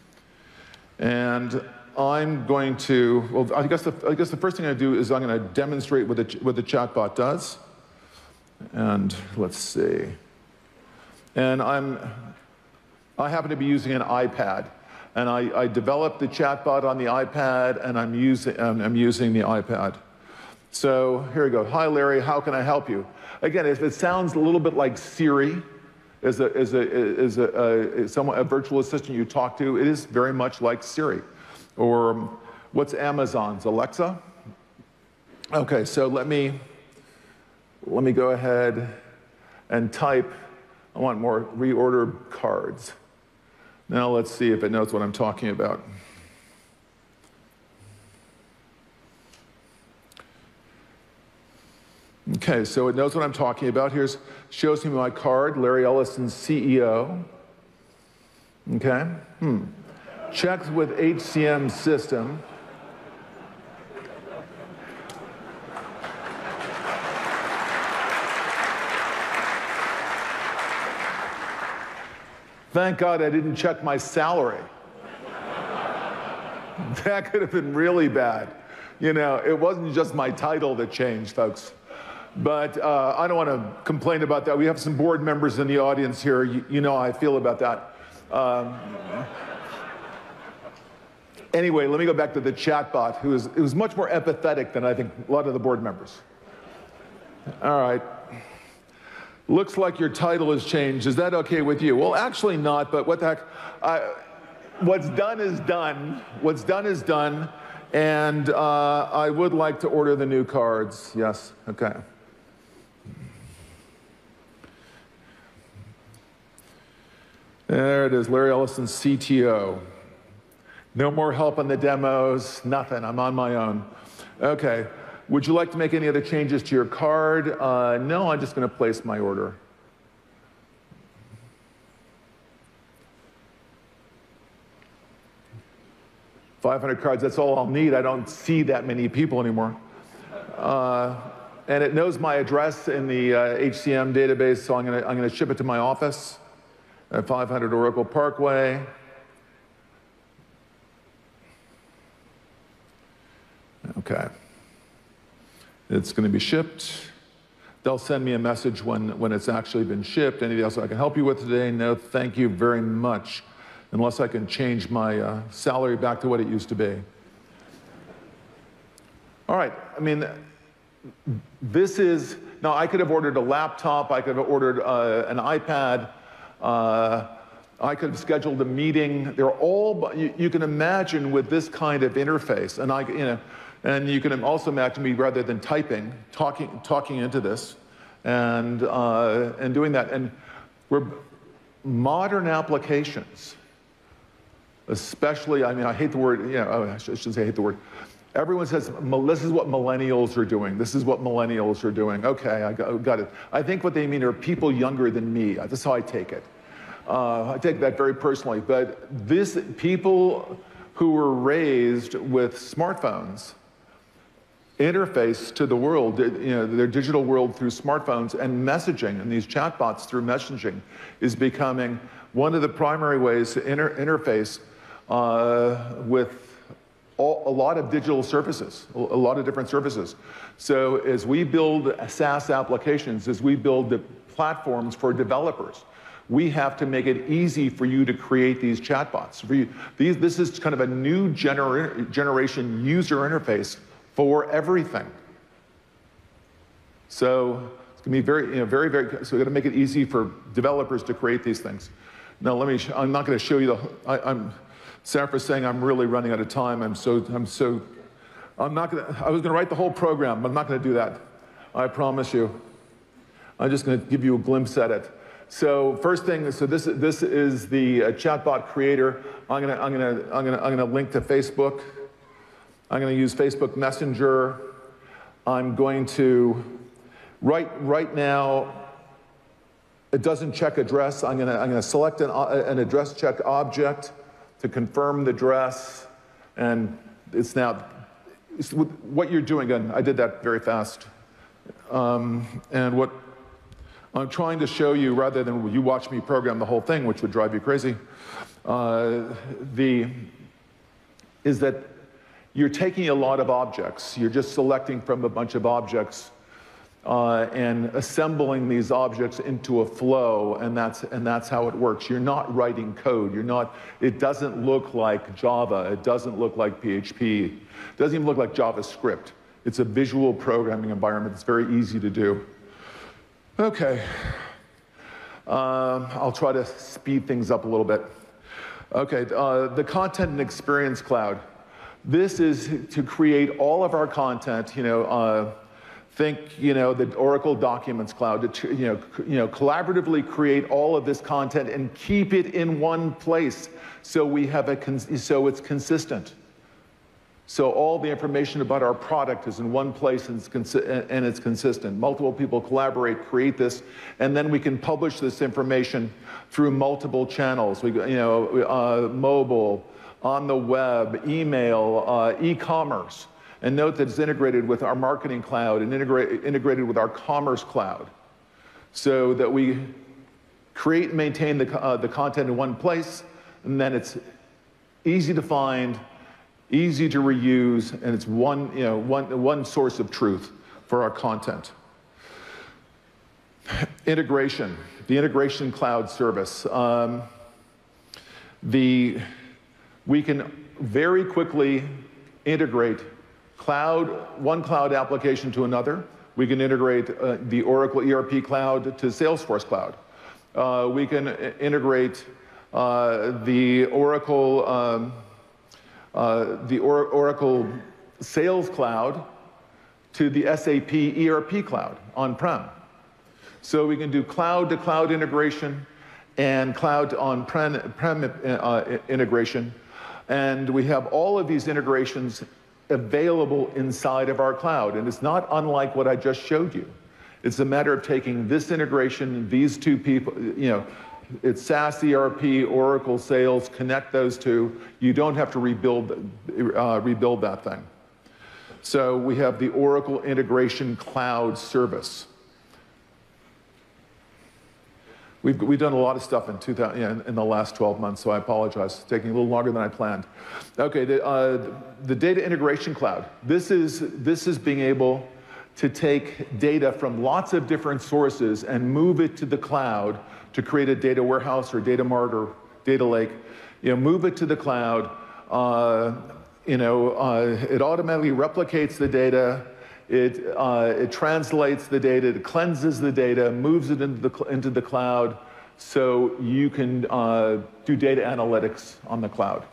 and I'm going to, well, I guess the first thing I do is I'm going to demonstrate what the chatbot does. And let's see. And I happen to be using an iPad, and I developed the chatbot on the iPad, and I'm using the iPad. So here we go. Hi, Larry. How can I help you? Again, if it sounds a little bit like Siri, as a virtual assistant you talk to, it is very much like Siri. Or what's Amazon's? Alexa? Okay, so let me go ahead and type, I want more reorder cards. Now let's see if it knows what I'm talking about. Okay, so it knows what I'm talking about. Shows me my card, Larry Ellison, CEO. Okay, Checked with HCM system. Thank God I didn't check my salary. That could have been really bad. It wasn't just my title that changed, folks. But I don't want to complain about that. We have some board members in the audience here. You know how I feel about that. Anyway, let me go back to the chatbot, who was much more empathetic than I think a lot of the board members. All right. Looks like your title has changed. Is that okay with you? Well, actually not, but what the heck? What's done is done. What's done is done. And I would like to order the new cards. Yes, okay. There it is, Larry Ellison, CTO. No more help on the demos, nothing, I'm on my own. Okay, would you like to make any other changes to your card? No, I'm just gonna place my order. $500 cards, that's all I'll need. I don't see that many people anymore. And it knows my address in the HCM database, so I'm gonna ship it to my office at 500 Oracle Parkway. Okay. It's going to be shipped. They'll send me a message when it's actually been shipped. Anything else I can help you with today? No, thank you very much. Unless I can change my salary back to what it used to be. All right, I mean, this is, now I could have ordered a laptop, I could have ordered an iPad, I could have scheduled a meeting. They're all, you can imagine with this kind of interface, and you can also imagine me rather than typing, talking into this, and doing that. And we're modern applications, especially, I mean, I hate the word, I shouldn't say I hate the word. Everyone says, this is what millennials are doing. This is what millennials are doing. Okay, I got it. I think what they mean are people younger than me. That's how I take it. I take that very personally. But people who were raised with smartphones interface to the world, their digital world through smartphones, and messaging, and these chatbots through messaging is becoming one of the primary ways to interface with a lot of digital services, a lot of different services. So as we build SaaS applications, as we build the platforms for developers, we have to make it easy for you to create these chatbots. This is kind of a new generation user interface for everything. So it's going to be very, so we're going to make it easy for developers to create these things. Now I'm not going to show you Sarah for saying I'm really running out of time. I'm so I was gonna write the whole program, but I'm not gonna do that. I promise you. I'm just gonna give you a glimpse at it. So first thing, so this is the chatbot creator. I'm gonna link to Facebook. I'm gonna use Facebook Messenger. I'm going to, right now, it doesn't check address. I'm gonna select an address check object to confirm the address, and it's now, what you're doing, and I did that very fast. And what I'm trying to show you, rather than you watch me program the whole thing, which would drive you crazy, is that you're taking a lot of objects. You're just selecting from a bunch of objects and assembling these objects into a flow, and that's how it works. You're not writing code. It doesn't look like Java. It doesn't look like PHP. It doesn't even look like JavaScript. It's a visual programming environment. It's very easy to do. Okay. I'll try to speed things up a little bit. Okay, the Content and Experience Cloud. This is to create all of our content, think, the Oracle Documents Cloud, to, collaboratively create all of this content and keep it in one place so we have so it's consistent. So all the information about our product is in one place and it's consistent. Multiple people collaborate, create this, and then we can publish this information through multiple channels. Mobile, on the web, email, e-commerce. And note that it's integrated with our Marketing Cloud and integrated with our Commerce Cloud, so that we create and maintain the content in one place, and then it's easy to find, easy to reuse, and it's one source of truth for our content. Integration, the Integration Cloud service. We can very quickly integrate one cloud application to another. We can integrate the Oracle ERP Cloud to Salesforce Cloud. We can integrate the Oracle Sales Cloud to the SAP ERP Cloud on-prem. So we can do cloud-to-cloud integration and cloud-on-prem integration. And we have all of these integrations available inside of our cloud. And it's not unlike what I just showed you. It's a matter of taking this integration, these two people, it's SaaS, ERP, Oracle, Sales, connect those two. You don't have to rebuild that thing. So we have the Oracle Integration Cloud service. We've done a lot of stuff in the last 12 months, so I apologize. It's taking a little longer than I planned. Okay, the Data Integration Cloud. This is being able to take data from lots of different sources and move it to the cloud to create a data warehouse or data mart or data lake. Move it to the cloud. It automatically replicates the data. It translates the data, it cleanses the data, moves it into the cloud, so you can do data analytics on the cloud.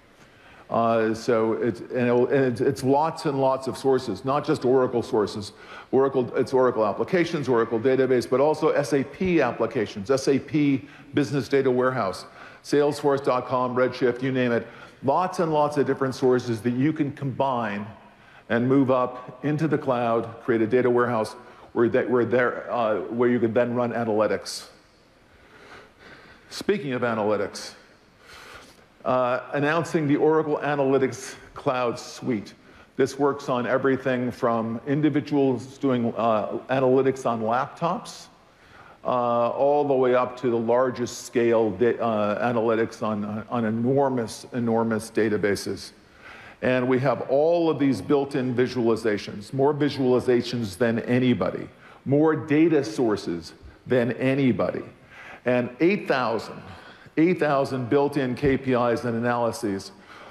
So it's lots and lots of sources, not just Oracle sources. It's Oracle applications, Oracle database, but also SAP applications, SAP Business Data Warehouse, Salesforce.com, Redshift, you name it. Lots and lots of different sources that you can combine and move up into the cloud, create a data warehouse where you can then run analytics. Speaking of analytics, announcing the Oracle Analytics Cloud Suite. This works on everything from individuals doing analytics on laptops, all the way up to the largest scale analytics on enormous databases. And we have all of these built-in visualizations, more visualizations than anybody, more data sources than anybody, and 8,000 built-in KPIs and analyses,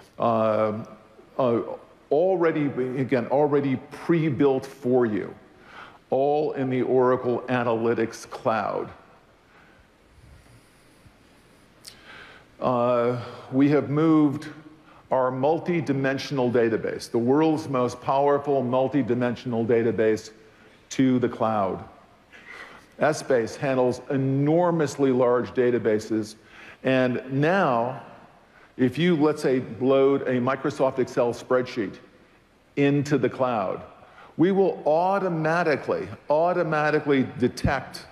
already pre-built for you, all in the Oracle Analytics Cloud. We have moved our multi-dimensional database, the world's most powerful multi-dimensional database, to the cloud. Essbase handles enormously large databases, and now, if you, let's say, load a Microsoft Excel spreadsheet into the cloud, we will automatically detect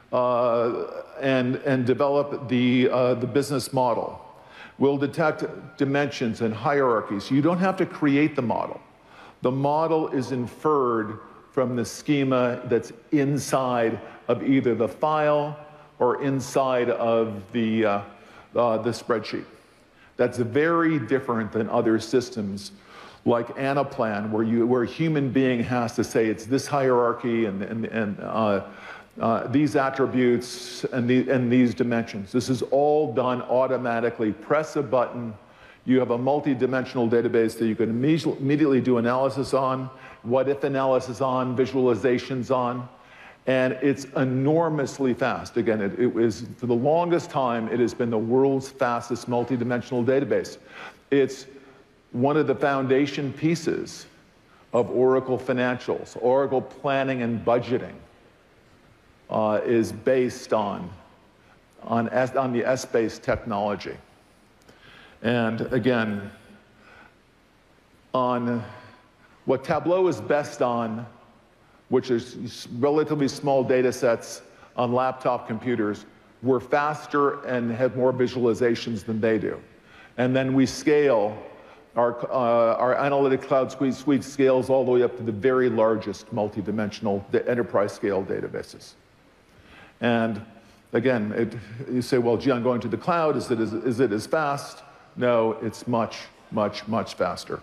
and develop the business model. We'll detect dimensions and hierarchies. You don't have to create the model. The model is inferred from the schema that's inside of either the file or inside of the spreadsheet. That's very different than other systems like Anaplan, where a human being has to say it's this hierarchy and these attributes and these dimensions. This is all done automatically. Press a button. You have a multi-dimensional database that you can immediately do analysis on, what-if analysis on, visualizations on, and it's enormously fast. Again, it was, for the longest time, it has been the world's fastest multi-dimensional database. It's one of the foundation pieces of Oracle Financials. Oracle Planning and Budgeting is based on the Essbase technology. And again, on what Tableau is best on, which is relatively small data sets on laptop computers, we're faster and have more visualizations than they do. And then we scale, our analytic cloud suite scales all the way up to the very largest multi-dimensional enterprise scale databases. And again, you say, well, gee, I'm going to the cloud, is it as fast? No, it's much, much, much faster.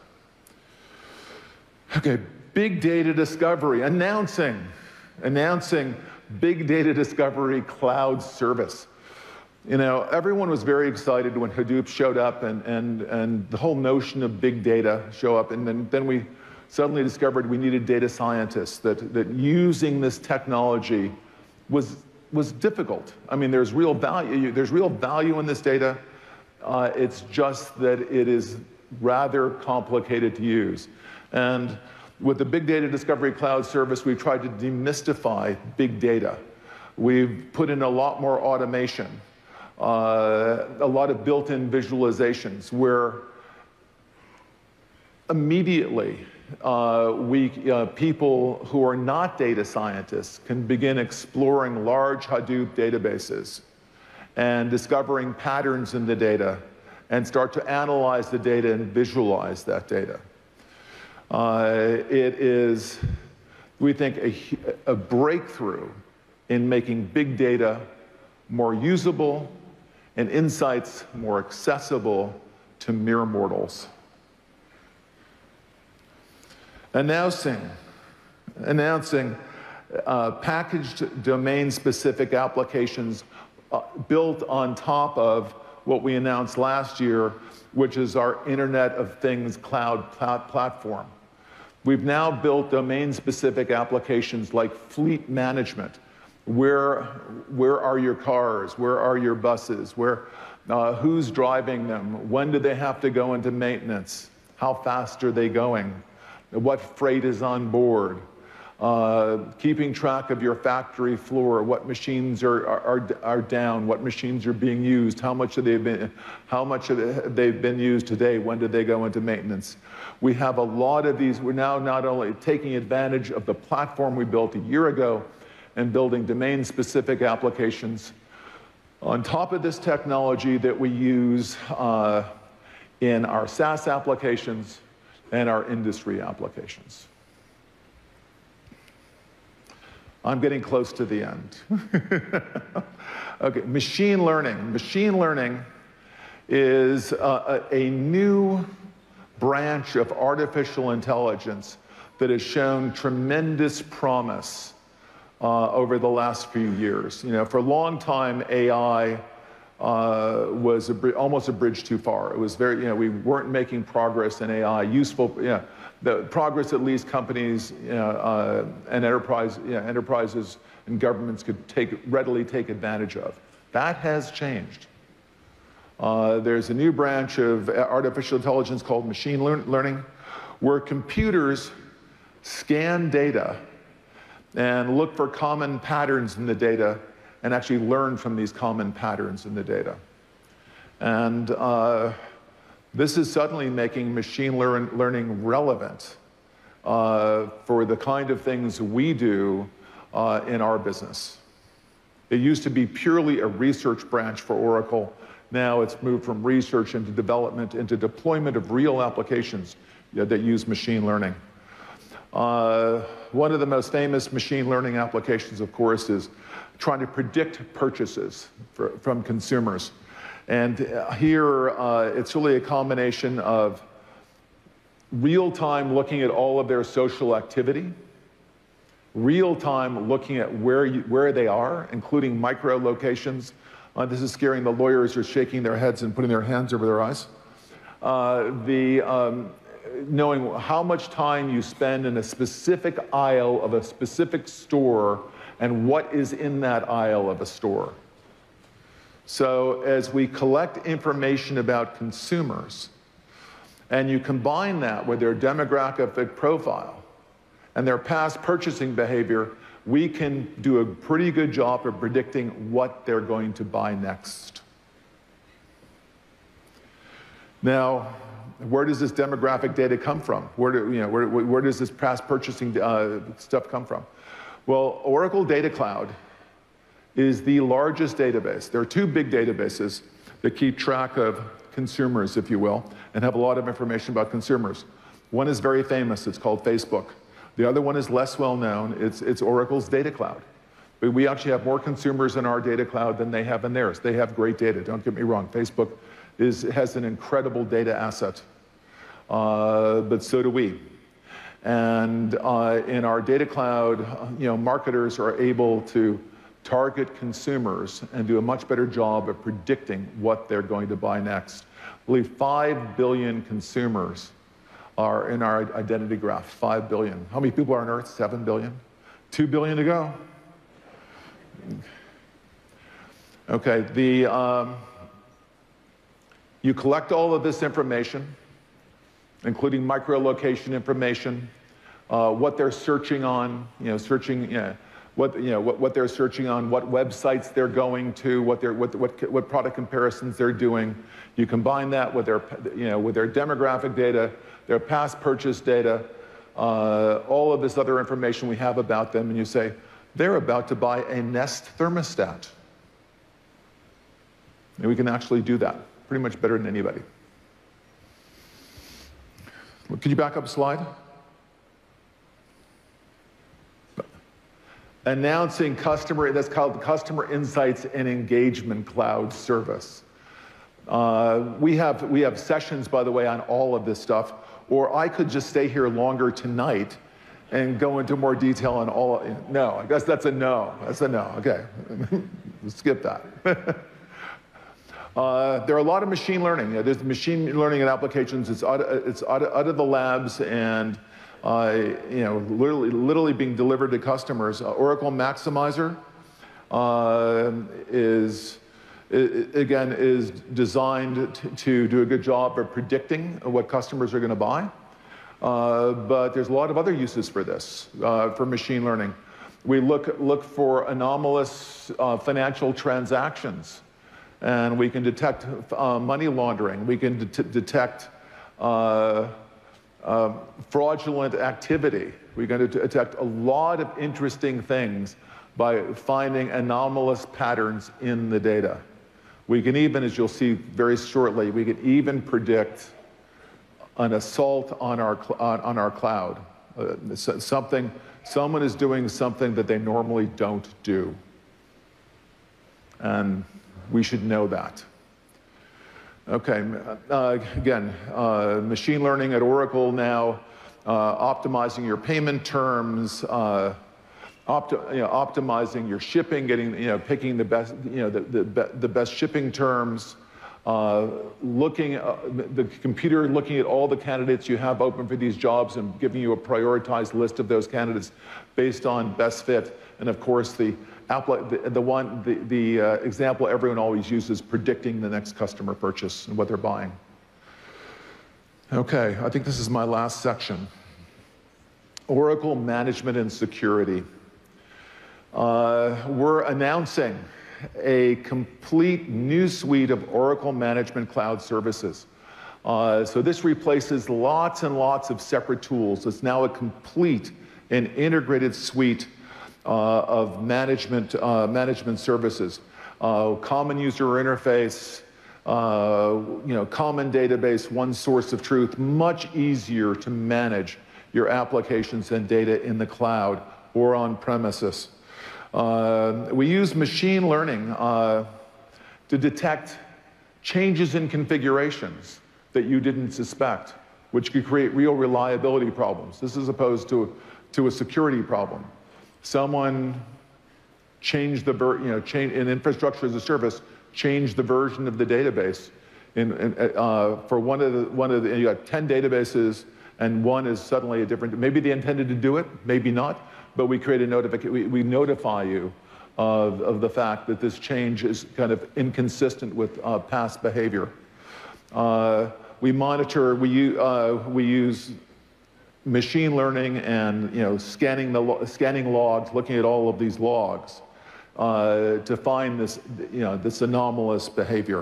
Okay, big data discovery, announcing big data discovery cloud service. You know, everyone was very excited when Hadoop showed up and the whole notion of big data show up, and then we suddenly discovered we needed data scientists, that using this technology was difficult. I mean, there's real value in this data. It's just that it is rather complicated to use. And with the Big Data Discovery Cloud service, we've tried to demystify big data. We've put in a lot more automation, a lot of built-in visualizations where immediately people who are not data scientists can begin exploring large Hadoop databases and discovering patterns in the data and start to analyze the data and visualize that data. It is, we think, a breakthrough in making big data more usable and insights more accessible to mere mortals. Announcing packaged domain-specific applications built on top of what we announced last year, which is our Internet of Things cloud platform. We've now built domain-specific applications like fleet management. Where are your cars? Where are your buses? Who's driving them? When do they have to go into maintenance? How fast are they going? What freight is on board? Keeping track of your factory floor, what machines are down, what machines are being used, how much have they been used today, when did they go into maintenance? We have a lot of these. We're now not only taking advantage of the platform we built a year ago and building domain-specific applications on top of this technology that we use in our SaaS applications and our industry applications. I'm getting close to the end. Okay, machine learning. Machine learning is a new branch of artificial intelligence that has shown tremendous promise over the last few years. You know, for a long time, AI was almost a bridge too far. It was very, we weren't making progress in AI, the progress at least companies and enterprises and governments could readily take advantage of. That has changed. There's a new branch of artificial intelligence called machine learning, where computers scan data and look for common patterns in the data and actually learn from these common patterns in the data. And this is suddenly making machine learning relevant for the kind of things we do in our business. It used to be purely a research branch for Oracle. Now it's moved from research into development into deployment of real applications that use machine learning. One of the most famous machine learning applications, of course, is trying to predict purchases from consumers. And here, it's really a combination of real-time looking at all of their social activity, real-time looking at where they are, including micro-locations. This is scaring the lawyers who are shaking their heads and putting their hands over their eyes. Knowing how much time you spend in a specific aisle of a specific store and what is in that aisle of a store. So as we collect information about consumers, and you combine that with their demographic profile and their past purchasing behavior, we can do a pretty good job of predicting what they're going to buy next. Now, where does this demographic data come from? Where does this past purchasing stuff come from? Well, Oracle Data Cloud is the largest database. There are two big databases that keep track of consumers, if you will, and have a lot of information about consumers. One is very famous, it's called Facebook. The other one is less well known, it's Oracle's Data Cloud. But we actually have more consumers in our data cloud than they have in theirs. They have great data, don't get me wrong. Facebook has an incredible data asset, but so do we. And in our data cloud, marketers are able to target consumers and do a much better job of predicting what they're going to buy next. I believe 5 billion consumers are in our identity graph, 5 billion. How many people are on Earth? 7 billion? 2 billion to go. Okay, you collect all of this information, including micro-location information, what they're searching on, what they're searching on, what websites they're going to, what product comparisons they're doing. You combine that with their demographic data, their past purchase data, all of this other information we have about them, and you say, they're about to buy a Nest thermostat. And we can actually do that pretty much better than anybody. Could you back up a slide? Announcing that's called Customer Insights and Engagement Cloud Service. We have sessions, by the way, on all of this stuff, or I could just stay here longer tonight and go into more detail on all. No, I guess that's a no. That's a no. Okay, skip that. There are a lot of machine learning. There's machine learning and applications. It's out of the labs and literally being delivered to customers. Oracle Maximizer is designed to do a good job of predicting what customers are going to buy. But there's a lot of other uses for this, for machine learning. We look for anomalous financial transactions, and we can detect money laundering. We can detect fraudulent activity. We're going to detect a lot of interesting things by finding anomalous patterns in the data. We can even, as you'll see very shortly, we can even predict an assault on our cloud. Someone is doing something that they normally don't do. And we should know that. Okay, again, machine learning at Oracle now, optimizing your payment terms, optimizing your shipping, picking the best, the best shipping terms, the computer looking at all the candidates you have open for these jobs and giving you a prioritized list of those candidates based on best fit. And of course, the example everyone always uses, predicting the next customer purchase and what they're buying. Okay, I think this is my last section. Oracle Management and Security. We're announcing a complete new suite of Oracle Management Cloud services. So this replaces lots and lots of separate tools. It's now a complete and integrated suite of management services. Common user interface, common database, one source of truth, much easier to manage your applications and data in the cloud or on premises. We use machine learning to detect changes in configurations that you didn't suspect, which could create real reliability problems. This is opposed to a security problem. Someone changed in infrastructure as a service, changed the version of the database. For one of the, you got 10 databases, and one is suddenly a different. Maybe they intended to do it, maybe not. But we create a notification. We notify you of the fact that this change is kind of inconsistent with past behavior. We monitor. We use machine learning and scanning logs, looking at all of these logs to find this this anomalous behavior.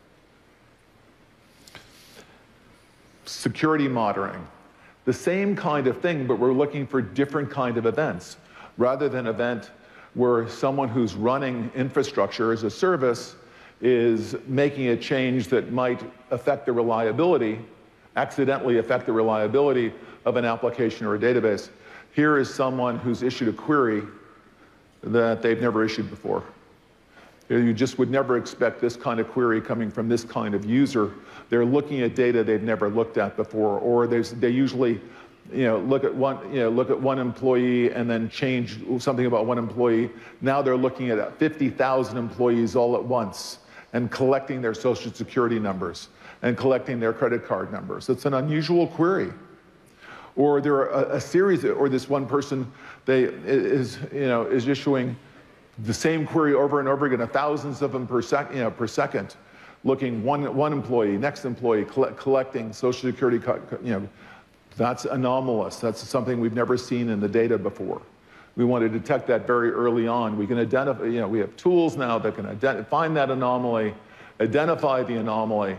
Security monitoring. The same kind of thing, but we're looking for different kind of events. Rather than an event where someone who's running infrastructure as a service is making a change that might affect the reliability, accidentally affect the reliability of an application or a database. Here is someone who's issued a query that they've never issued before. You just would never expect this kind of query coming from this kind of user. They're looking at data they've never looked at before, or they usually look at one employee and then change something about one employee. Now they're looking at 50,000 employees all at once and collecting their social security numbers and collecting their credit card numbers. It's an unusual query. Or there are a series, or this one person is issuing the same query over and over again, thousands of them per second, looking one employee, next employee, collecting social security, that's anomalous. That's something we've never seen in the data before. We want to detect that very early on. We can identify, we have tools now that can find that anomaly, identify the anomaly,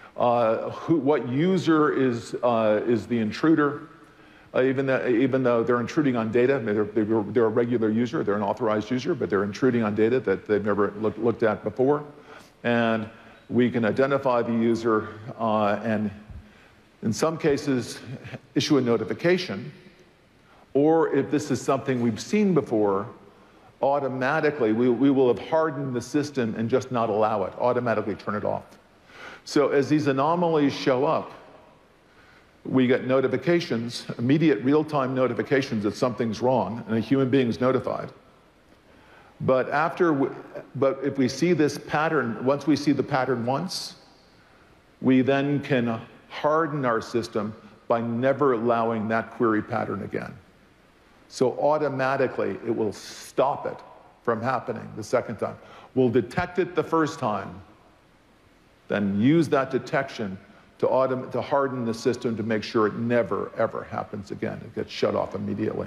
what user is the intruder, even though they're intruding on data. They're a regular user, they're an authorized user, but they're intruding on data that they've never looked at before. And we can identify the user and in some cases issue a notification, or if this is something we've seen before, automatically we will have hardened the system and just not allow it, automatically turn it off. So as these anomalies show up, we get notifications, immediate real-time notifications that something's wrong and a human being is notified. But if we see this pattern, once we see the pattern once, we then can harden our system by never allowing that query pattern again. So automatically, it will stop it from happening the second time. We'll detect it the first time, then use that detection to harden the system to make sure it never, ever happens again. It gets shut off immediately.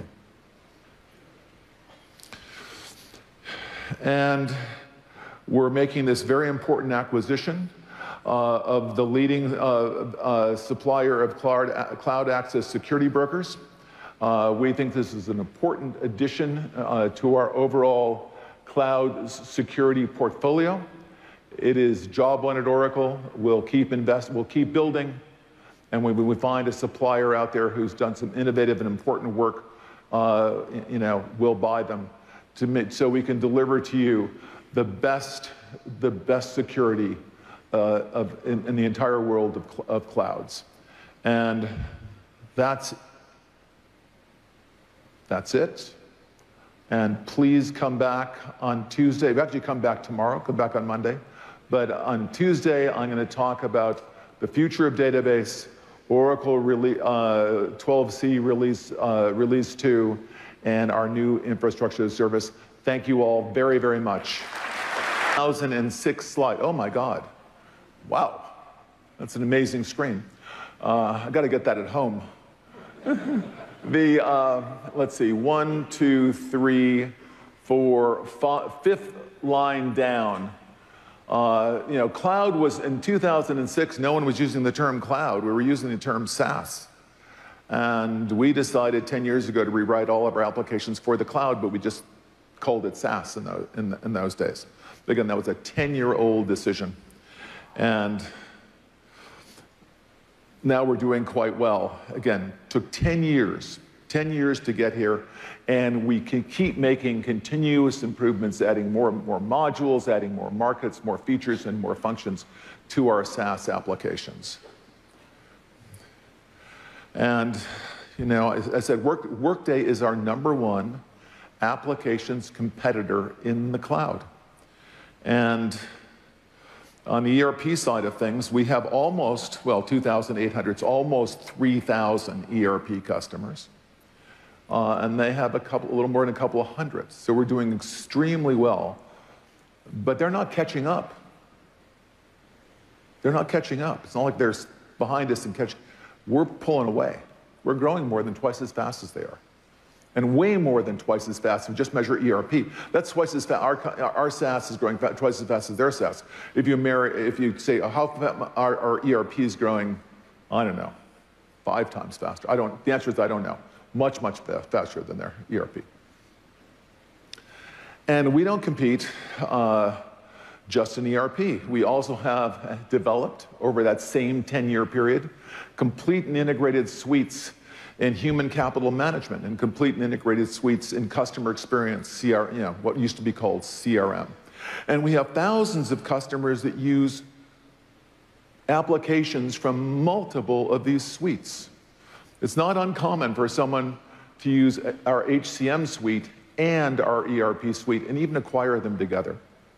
And we're making this very important acquisition of the leading supplier of cloud access security brokers. We think this is an important addition to our overall cloud security portfolio. It is job one at Oracle. We'll keep building, and when we find a supplier out there who's done some innovative and important work, we'll buy them so we can deliver to you the best security in the entire world of clouds. And that's it. And please come back on Tuesday. Actually, come back tomorrow. Come back on Monday But on Tuesday, I'm going to talk about the future of database, Oracle 12c release 2, and our new infrastructure as a service. Thank you all very, very much. 2006 slide. Oh my God. Wow. That's an amazing screen. I got to get that at home. Let's see, 1, 2, 3, 4, 5th line down. Cloud was, in 2006, no one was using the term cloud. We were using the term SaaS. And we decided 10 years ago to rewrite all of our applications for the cloud, but we just called it SaaS in those days. Again, that was a 10-year-old decision. And now we're doing quite well. Again, took 10 years to get here, and we can keep making continuous improvements, adding more modules, adding more markets, more features, and more functions to our SaaS applications. And, as I said, Workday is our #1 applications competitor in the cloud. And on the ERP side of things, we have almost, 2,800, it's almost 3,000 ERP customers. And they have a little more than a couple of hundred. So we're doing extremely well. But they're not catching up. They're not catching up. It's not like they're behind us and catching. We're pulling away. We're growing more than twice as fast as they are. And way more than twice as fast if we just measure ERP. That's twice as fast. Our SaaS is growing twice as fast as their SaaS. If you say, how our ERP is growing, I don't know, 5 times faster. The answer is I don't know. Much, much faster than their ERP. And we don't compete just in ERP. We also have developed, over that same 10-year period, complete and integrated suites in human capital management, and complete and integrated suites in customer experience, what used to be called CRM. And we have thousands of customers that use applications from multiple of these suites. It's not uncommon for someone to use our HCM suite and our ERP suite and even acquire them together.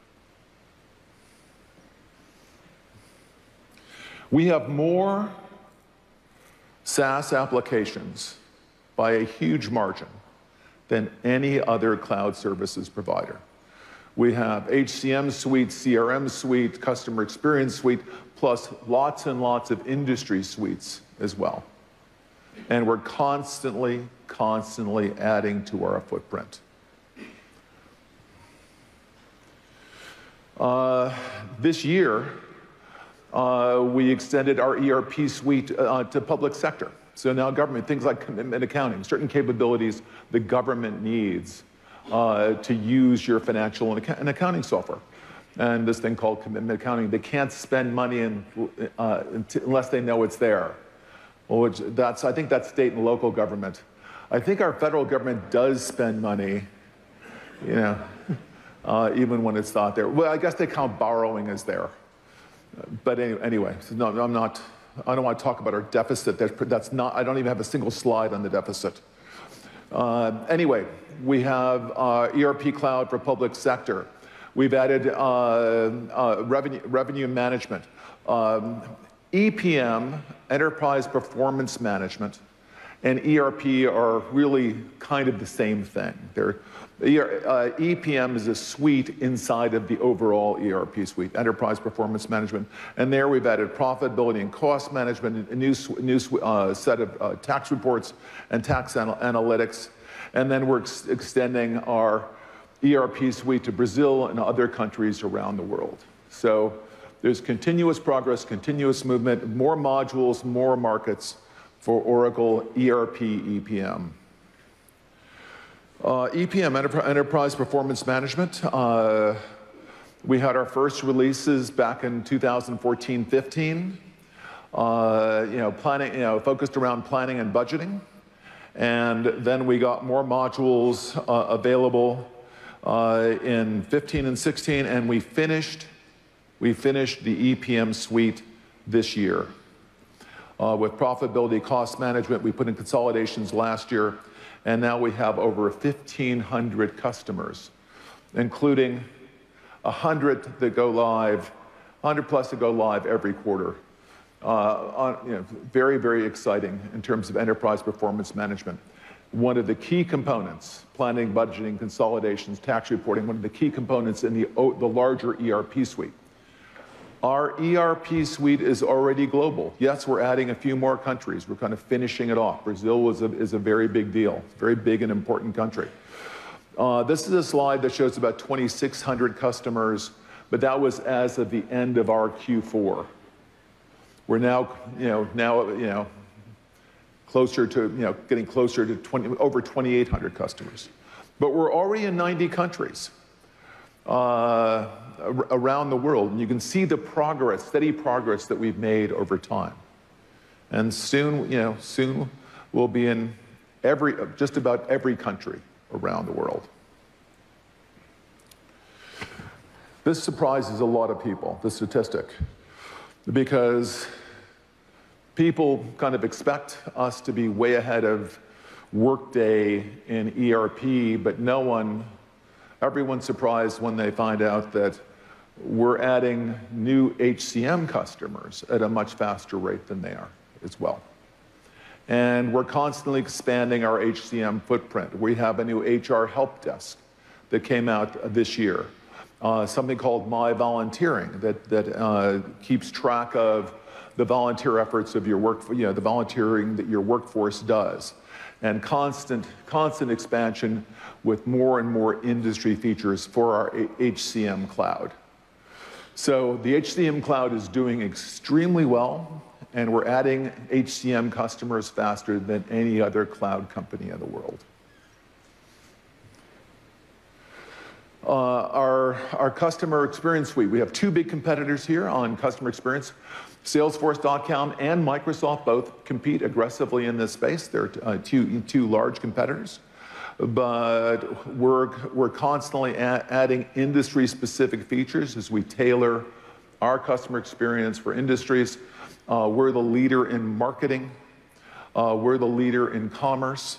We have more SaaS applications by a huge margin than any other cloud services provider. We have HCM suite, CRM suite, customer experience suite, plus lots and lots of industry suites as well. And we're constantly adding to our footprint. This year, we extended our ERP suite to public sector. So now government, things like commitment accounting, certain capabilities the government needs to use your financial and accounting software. And this thing called commitment accounting, they can't spend money unless they know it's there. Well, I think that's state and local government. I think our federal government does spend money, even when it's not there. Well, I guess they count borrowing as there. But anyway, no, I don't want to talk about our deficit. I don't even have a single slide on the deficit. Anyway, we have ERP cloud for public sector. We've added revenue management. EPM, enterprise performance management, and ERP are really kind of the same thing. EPM is a suite inside of the overall ERP suite, enterprise performance management. And there we've added profitability and cost management, a new set of tax reports and tax analytics. And then we're extending our ERP suite to Brazil and other countries around the world. So there's continuous progress, continuous movement, more modules, more markets for Oracle ERP EPM. EPM, Enterprise Performance Management. We had our first releases back in 2014-15. Planning, focused around planning and budgeting. And then we got more modules available in 15 and 16, and we finished the EPM suite this year. With profitability, cost management, we put in consolidations last year, and now we have over 1,500 customers, including 100 that go live 100 plus to go live every quarter. Very, very exciting in terms of enterprise performance management. One of the key components, planning, budgeting, consolidations, tax reporting, one of the key components in the larger ERP suite. Our ERP suite is already global. Yes, we're adding a few more countries. We're kind of finishing it off. Brazil is a very big deal, very big and important country. This is a slide that shows about 2,600 customers, but that was as of the end of our Q4. We're now, closer to, getting closer to over 2,800 customers. But we're already in 90 countries around the world. And you can see the progress, steady progress that we've made over time. And soon, soon we'll be in just about every country around the world. This surprises a lot of people, this statistic, because people kind of expect us to be way ahead of Workday in ERP, but everyone's surprised when they find out that we're adding new HCM customers at a much faster rate than they are as well. And we're constantly expanding our HCM footprint. We have a new HR help desk that came out this year, something called My Volunteering that keeps track of the volunteer efforts of your the volunteering that your workforce does, and constant expansion with more and more industry features for our HCM cloud. So the HCM cloud is doing extremely well, and we're adding HCM customers faster than any other cloud company in the world. Our customer experience suite, we have two big competitors here on customer experience. Salesforce.com and Microsoft both compete aggressively in this space. They're two large competitors. But we're constantly adding industry-specific features as we tailor our customer experience for industries. We're the leader in marketing. We're the leader in commerce.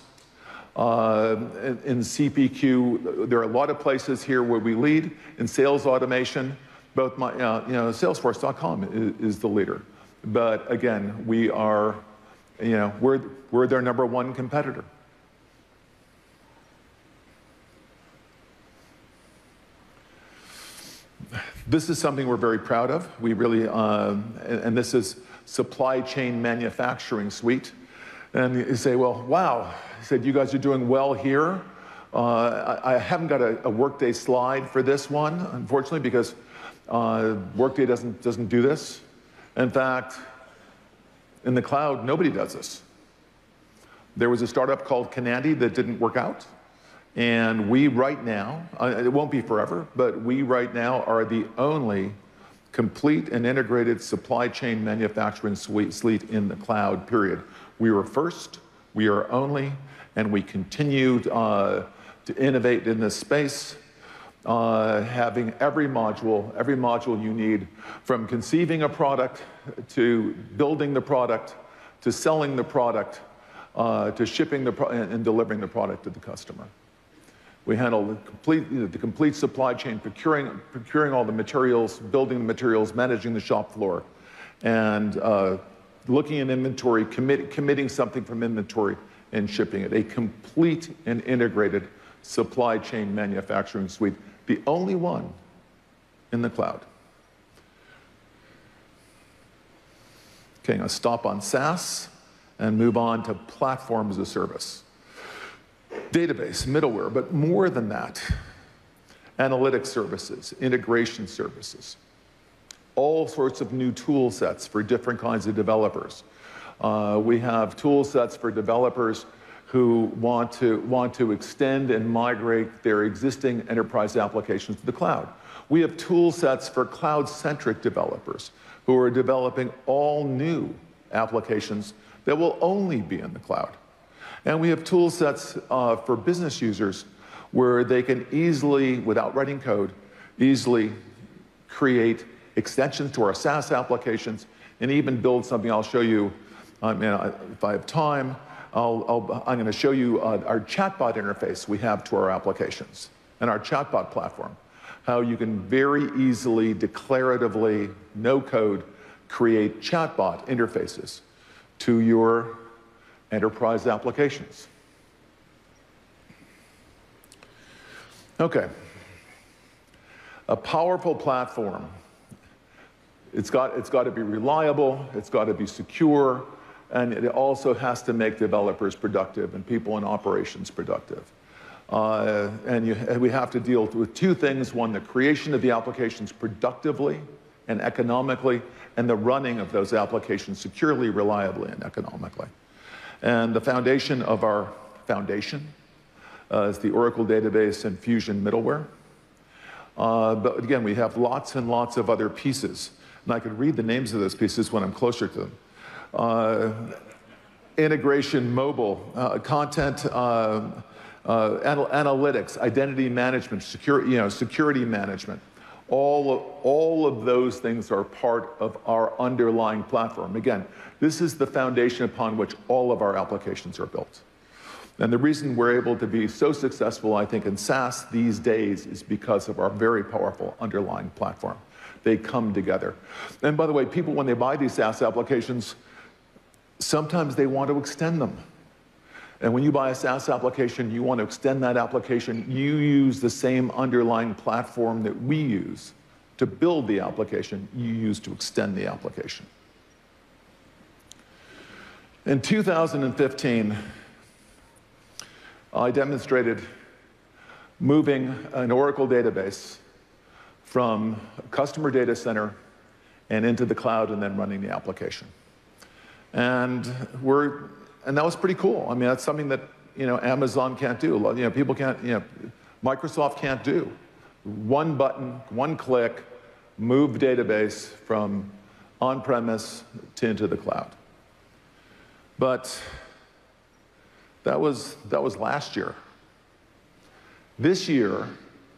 In CPQ, there are a lot of places here where we lead. In sales automation, both Salesforce.com is the leader. But again, we are, we're their #1 competitor. This is something we're very proud of. We really, and this is Supply Chain Manufacturing Suite. And you say, well, wow, I said, you guys are doing well here. I haven't got a Workday slide for this one, unfortunately, because Workday doesn't do this. In fact, in the cloud, nobody does this. There was a startup called Canandy that didn't work out. And we right now, it won't be forever, but we right now are the only complete and integrated supply chain manufacturing suite in the cloud, period. We were first, we are only, and we continue to innovate in this space, having every module you need, from conceiving a product, to building the product, to selling the product, to shipping and delivering the product to the customer. We handle the complete supply chain, procuring all the materials, building the materials, managing the shop floor, and looking at inventory, committing something from inventory, and shipping it. A complete and integrated supply chain manufacturing suite, the only one in the cloud. Okay, I'll stop on SaaS and move on to platform as a service. Database, middleware, but more than that. Analytics services, integration services, all sorts of new tool sets for different kinds of developers. We have tool sets for developers who want to extend and migrate their existing enterprise applications to the cloud. We have tool sets for cloud-centric developers who are developing all new applications that will only be in the cloud. And we have tool sets for business users where they can easily, without writing code, easily create extensions to our SaaS applications and even build something. I'll show you, if I have time, I'm going to show you our chatbot interface we have to our applications and our chatbot platform. how you can very easily, declaratively, no code, create chatbot interfaces to your enterprise applications. Okay. A powerful platform. It's got to be reliable, it's got to be secure, and it also has to make developers productive and people in operations productive. And we have to deal with two things. One, the creation of the applications productively and economically, and the running of those applications securely, reliably, and economically. And the foundation of our foundation is the Oracle database and Fusion middleware. But again, we have lots and lots of other pieces. And I could read the names of those pieces when I'm closer to them. Integration, mobile, content, analytics, identity management, security management. All of those things are part of our underlying platform. Again, this is the foundation upon which all of our applications are built. And the reason we're able to be so successful, I think, in SaaS these days is because of our very powerful underlying platform. They come together. And by the way, people, when they buy these SaaS applications, sometimes they want to extend them. And when you buy a SaaS application, you want to extend that application, you use the same underlying platform that we use to build the application, you use to extend the application. In 2015, I demonstrated moving an Oracle database from a customer data center and into the cloud and then running the application. And that was pretty cool. I mean, that's something that Amazon can't do. People can't, Microsoft can't do. One button, one click, move database from on-premise to into the cloud. But that was last year. This year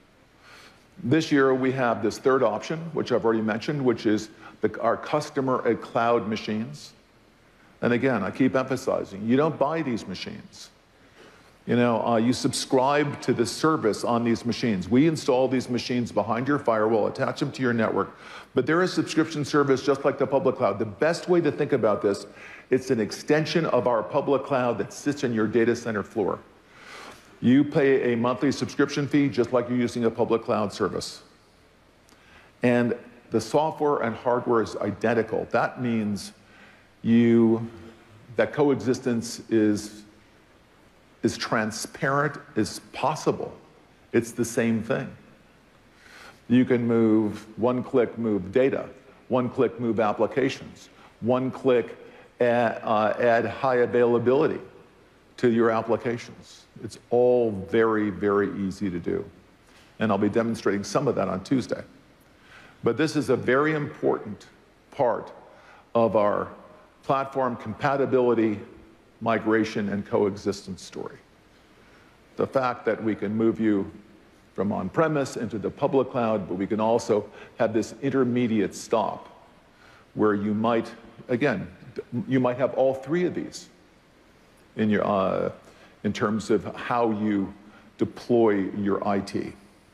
we have this third option, which I've already mentioned, which is our customer at cloud machines. And again, I keep emphasizing, you don't buy these machines. You subscribe to the service on these machines. We install these machines behind your firewall, attach them to your network, but they're a subscription service just like the public cloud. The best way to think about this, it's an extension of our public cloud that sits in your data center floor. You pay a monthly subscription fee just like you're using a public cloud service. And the software and hardware is identical. That means that coexistence is transparent as possible. It's the same thing. You can one-click move data, one-click move applications, one-click add high availability to your applications. It's all very, very easy to do. And I'll be demonstrating some of that on Tuesday. But this is a very important part of our platform compatibility, migration, and coexistence story. The fact that we can move you from on-premise into the public cloud, but we can also have this intermediate stop where you might, again, you might have all three of these in terms of how you deploy your IT.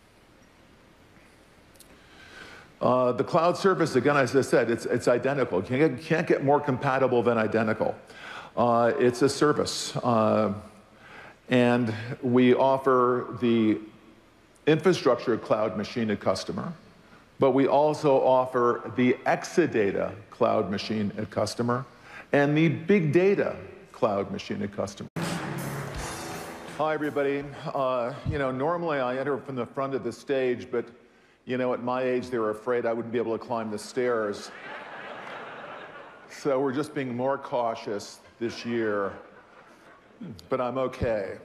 The cloud service, again, as I said, it's identical. You can't get more compatible than identical. It's a service. And we offer the infrastructure cloud machine at customer, but we also offer the Exadata cloud machine at customer and the big data cloud machine at customer. Hi, everybody. Normally I enter from the front of the stage, but at my age, they were afraid I wouldn't be able to climb the stairs. So we're just being more cautious this year, but I'm okay.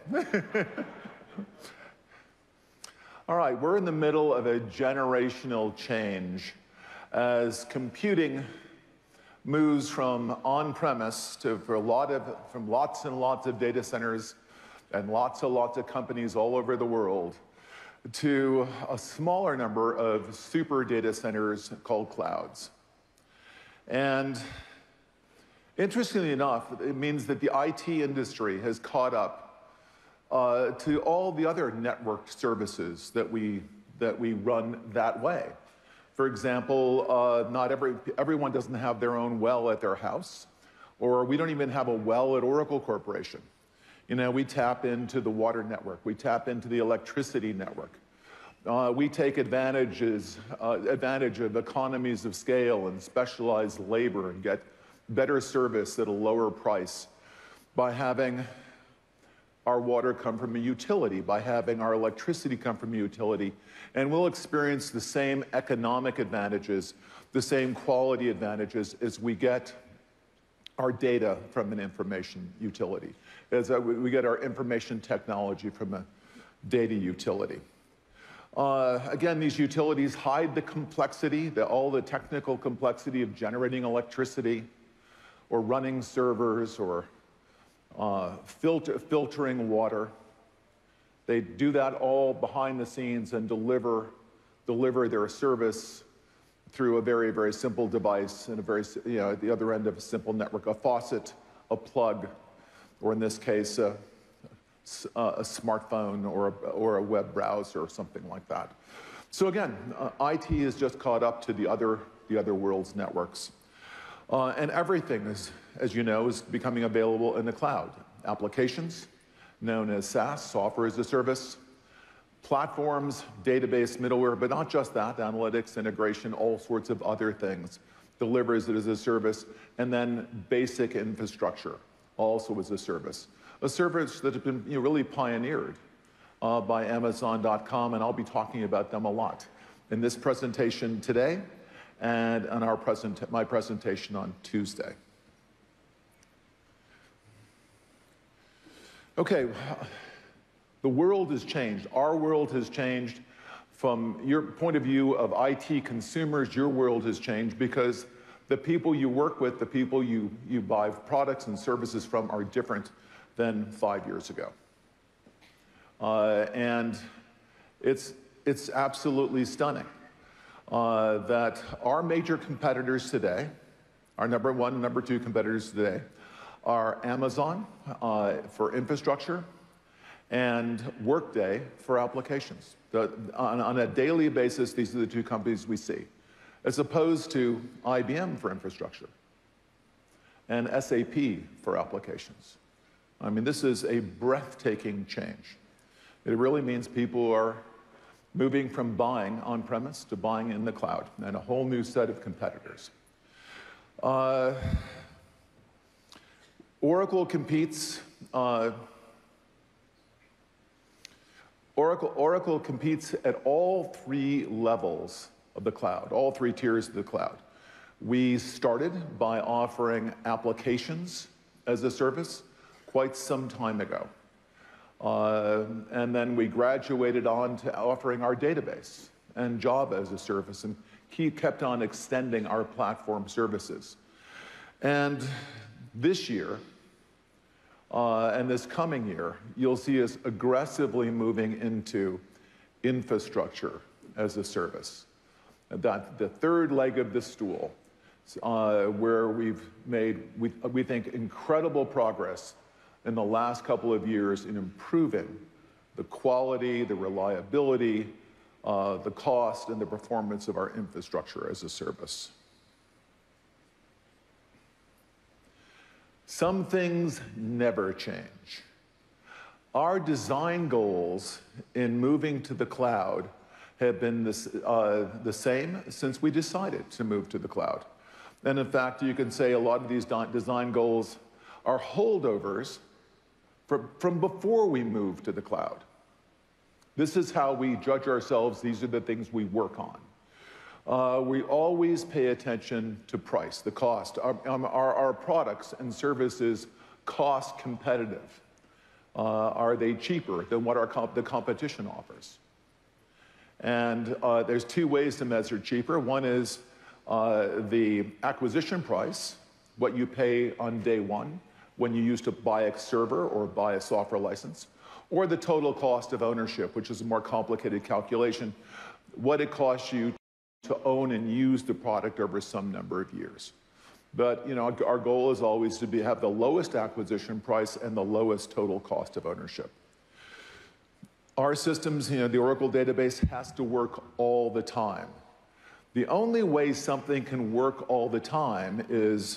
All right, we're in the middle of a generational change as computing moves from on-premise from lots and lots of data centers and lots of companies all over the world to a smaller number of super data centers called clouds. And interestingly enough, it means that the IT industry has caught up to all the other networked services that we that we run that way. For example, not everyone doesn't have their own well at their house, or we don't even have a well at Oracle Corporation. You know, we tap into the water network, we tap into the electricity network. We take advantage of economies of scale and specialized labor and get better service at a lower price by having our water come from a utility, by having our electricity come from a utility, and we'll experience the same economic advantages, the same quality advantages as we get our data from an information utility, as we get our information technology from a data utility. Again, these utilities hide the complexity, all the technical complexity of generating electricity or running servers or filtering water. They do that all behind the scenes and deliver their service through a very, very simple device and at the other end of a simple network, a faucet, a plug, or in this case, a smartphone or a web browser or something like that. So again, IT is just caught up to the other world's networks. And everything is, as you know, is becoming available in the cloud. Applications, known as SaaS, software as a service, platforms, database, middleware, but not just that, analytics, integration, all sorts of other things, delivers it as a service, and then basic infrastructure, also as a service that has been really pioneered by Amazon.com, and I'll be talking about them a lot in this presentation today and on my presentation on Tuesday. Okay, the world has changed. Our world has changed. From your point of view of IT consumers, your world has changed because the people you work with, the people you buy products and services from are different than 5 years ago. And it's absolutely stunning that our major competitors today, our number one and number two competitors today, are Amazon for infrastructure and Workday for applications. On a daily basis, these are the two companies we see, as opposed to IBM for infrastructure and SAP for applications. I mean, this is a breathtaking change. It really means people are moving from buying on-premise to buying in the cloud, and a whole new set of competitors. Oracle competes. Oracle competes at all three levels of the cloud, all three tiers of the cloud. We started by offering applications as a service quite some time ago. And then we graduated on to offering our database and Java as a service, and kept on extending our platform services. And this year, and this coming year, you'll see us aggressively moving into infrastructure as a service. The third leg of the stool, where we've made, we think, incredible progress in the last couple of years in improving the quality, the reliability, the cost, and the performance of our infrastructure as a service. Some things never change. Our design goals in moving to the cloud have been the same since we decided to move to the cloud. And in fact, you can say a lot of these design goals are holdovers from before we moved to the cloud. This is how we judge ourselves. These are the things we work on. We always pay attention to price, the cost. Are products and services cost competitive? Are they cheaper than what the competition offers? And there's two ways to measure cheaper. One is the acquisition price, what you pay on day one when you used to buy a server or buy a software license, or the total cost of ownership, which is a more complicated calculation, what it costs you to own and use the product over some number of years. But our goal is always to have the lowest acquisition price and the lowest total cost of ownership. Our systems, the Oracle database has to work all the time. The only way something can work all the time is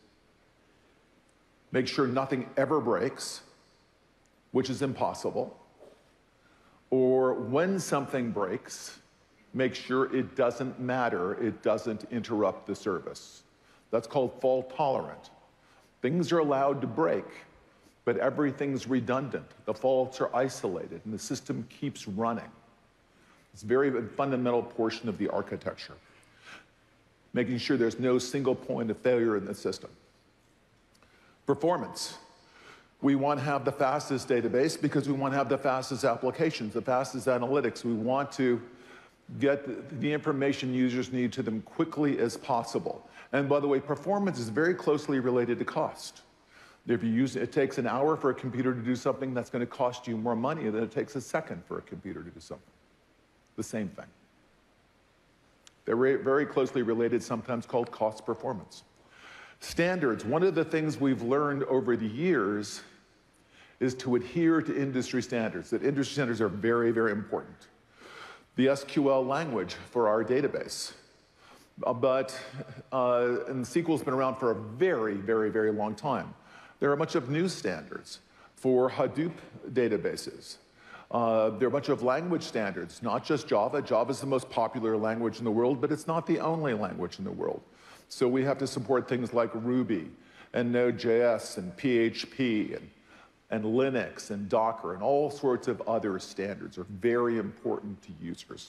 make sure nothing ever breaks, which is impossible, or when something breaks, make sure it doesn't matter, it doesn't interrupt the service. That's called fault tolerant. Things are allowed to break, but everything's redundant. The faults are isolated, and the system keeps running. It's a very fundamental portion of the architecture, making sure there's no single point of failure in the system. Performance. We want to have the fastest database because we want to have the fastest applications, the fastest analytics. We want to get the information users need to them quickly as possible. And by the way, performance is very closely related to cost. If you use it takes an hour for a computer to do something, that's going to cost you more money than it takes a second for a computer to do something. The same thing. They're very closely related, sometimes called cost performance. Standards. One of the things we've learned over the years is to adhere to industry standards, that industry standards are very, very important. The SQL language for our database. And SQL's been around for a very, very, very long time. There are a bunch of new standards for Hadoop databases. There are a bunch of language standards, not just Java. Java's the most popular language in the world, but it's not the only language in the world. So we have to support things like Ruby and Node.js and PHP and Linux and Docker and all sorts of other standards are very important to users.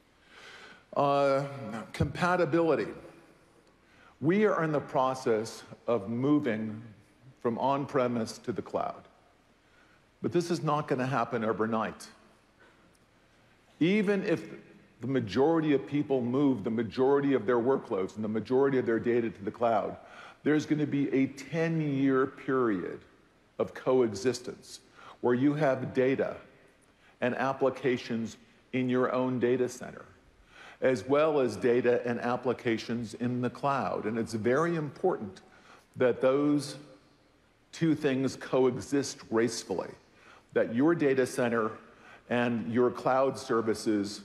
Compatibility. We are in the process of moving from on-premise to the cloud. But this is not going to happen overnight. Even if the majority of people move the majority of their workloads and the majority of their data to the cloud, there's going to be a 10-year period of coexistence where you have data and applications in your own data center, as well as data and applications in the cloud. And it's very important that those two things coexist gracefully, that your data center and your cloud services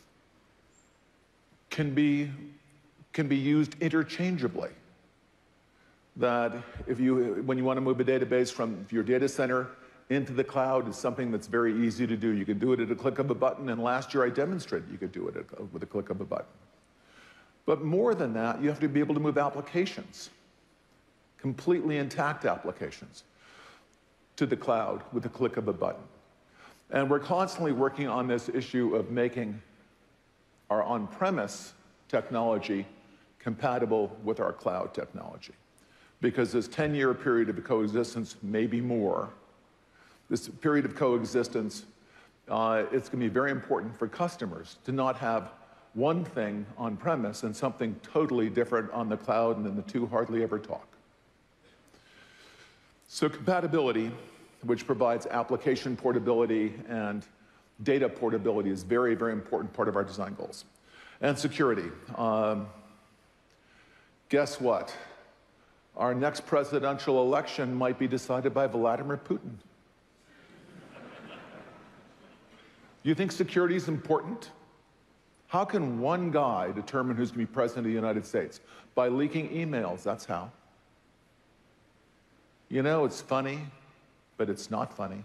can be used interchangeably. That when you want to move a database from your data center into the cloud, it's something that's very easy to do. You can do it at a click of a button, and last year I demonstrated you could do it with a click of a button. But more than that, you have to be able to move applications, completely intact applications, to the cloud with a click of a button. And we're constantly working on this issue of making our on-premise technology compatible with our cloud technology. Because this 10-year period of coexistence, maybe more, this period of coexistence, it's going to be very important for customers to not have one thing on-premise and something totally different on the cloud, and then the two hardly ever talk. So compatibility, which provides application portability and data portability, is very, very important part of our design goals. And security. Guess what? Our next presidential election might be decided by Vladimir Putin. Do you think security is important? How can one guy determine who's going to be president of the United States? By leaking emails, that's how. You know, it's funny, but it's not funny.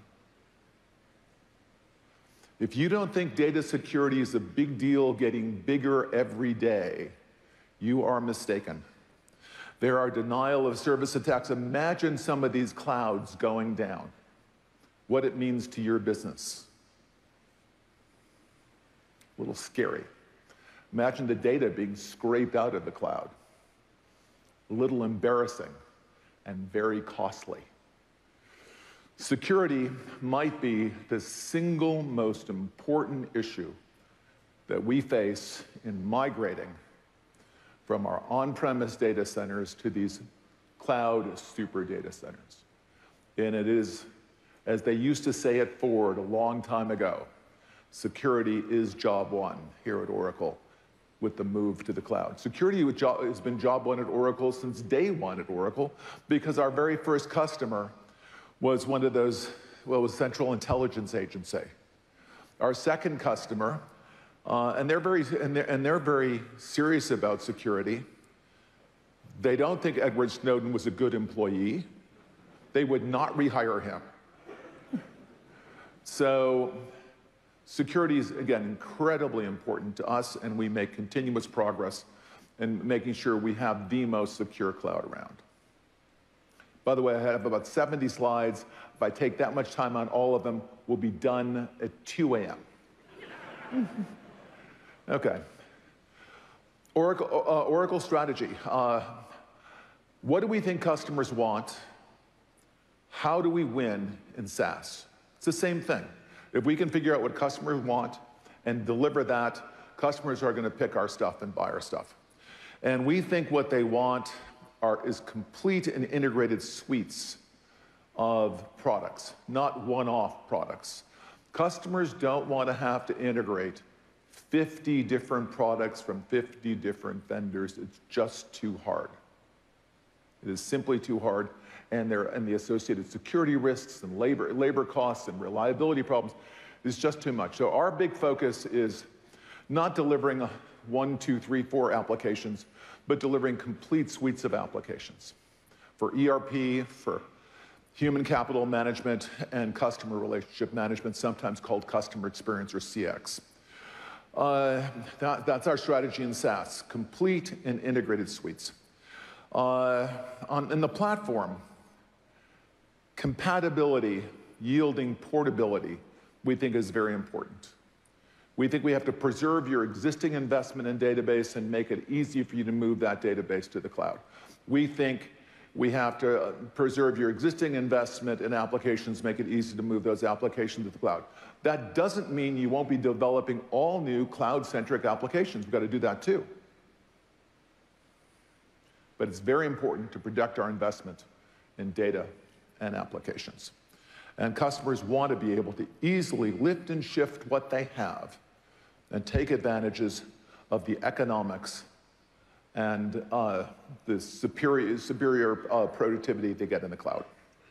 If you don't think data security is a big deal getting bigger every day, you are mistaken. There are denial of service attacks. Imagine some of these clouds going down, what it means to your business. A little scary. Imagine the data being scraped out of the cloud. A little embarrassing and very costly. Security might be the single most important issue that we face in migrating from our on-premise data centers to these cloud super data centers. And it is, as they used to say at Ford a long time ago, security is job one here at Oracle with the move to the cloud. Security has been job one at Oracle since day one at Oracle, because our very first customer was one of those, well, it was Central Intelligence Agency. Our second customer, and they're very serious about security. They don't think Edward Snowden was a good employee. They would not rehire him. So security is, again, incredibly important to us, and we make continuous progress in making sure we have the most secure cloud around. By the way, I have about 70 slides. If I take that much time on all of them, we'll be done at 2 a.m. Okay. Oracle strategy. What do we think customers want? How do we win in SaaS? It's the same thing. If we can figure out what customers want and deliver that, customers are going to pick our stuff and buy our stuff. And we think what they want is complete and integrated suites of products, not one-off products. Customers don't want to have to integrate 50 different products from 50 different vendors. It's just too hard. It is simply too hard, and the associated security risks and labor costs and reliability problems is just too much. So our big focus is not delivering 1, 2, 3, 4 applications, but delivering complete suites of applications for ERP, for human capital management, and customer relationship management, sometimes called customer experience or CX. That's our strategy in SaaS, complete and integrated suites. In the platform, compatibility, yielding portability, we think is very important. We think we have to preserve your existing investment in database and make it easy for you to move that database to the cloud. We think we have to preserve your existing investment in applications, make it easy to move those applications to the cloud. That doesn't mean you won't be developing all new cloud-centric applications. We've got to do that too. But it's very important to protect our investment in data and applications. And customers want to be able to easily lift and shift what they have and take advantages of the economics and the superior productivity they get in the cloud.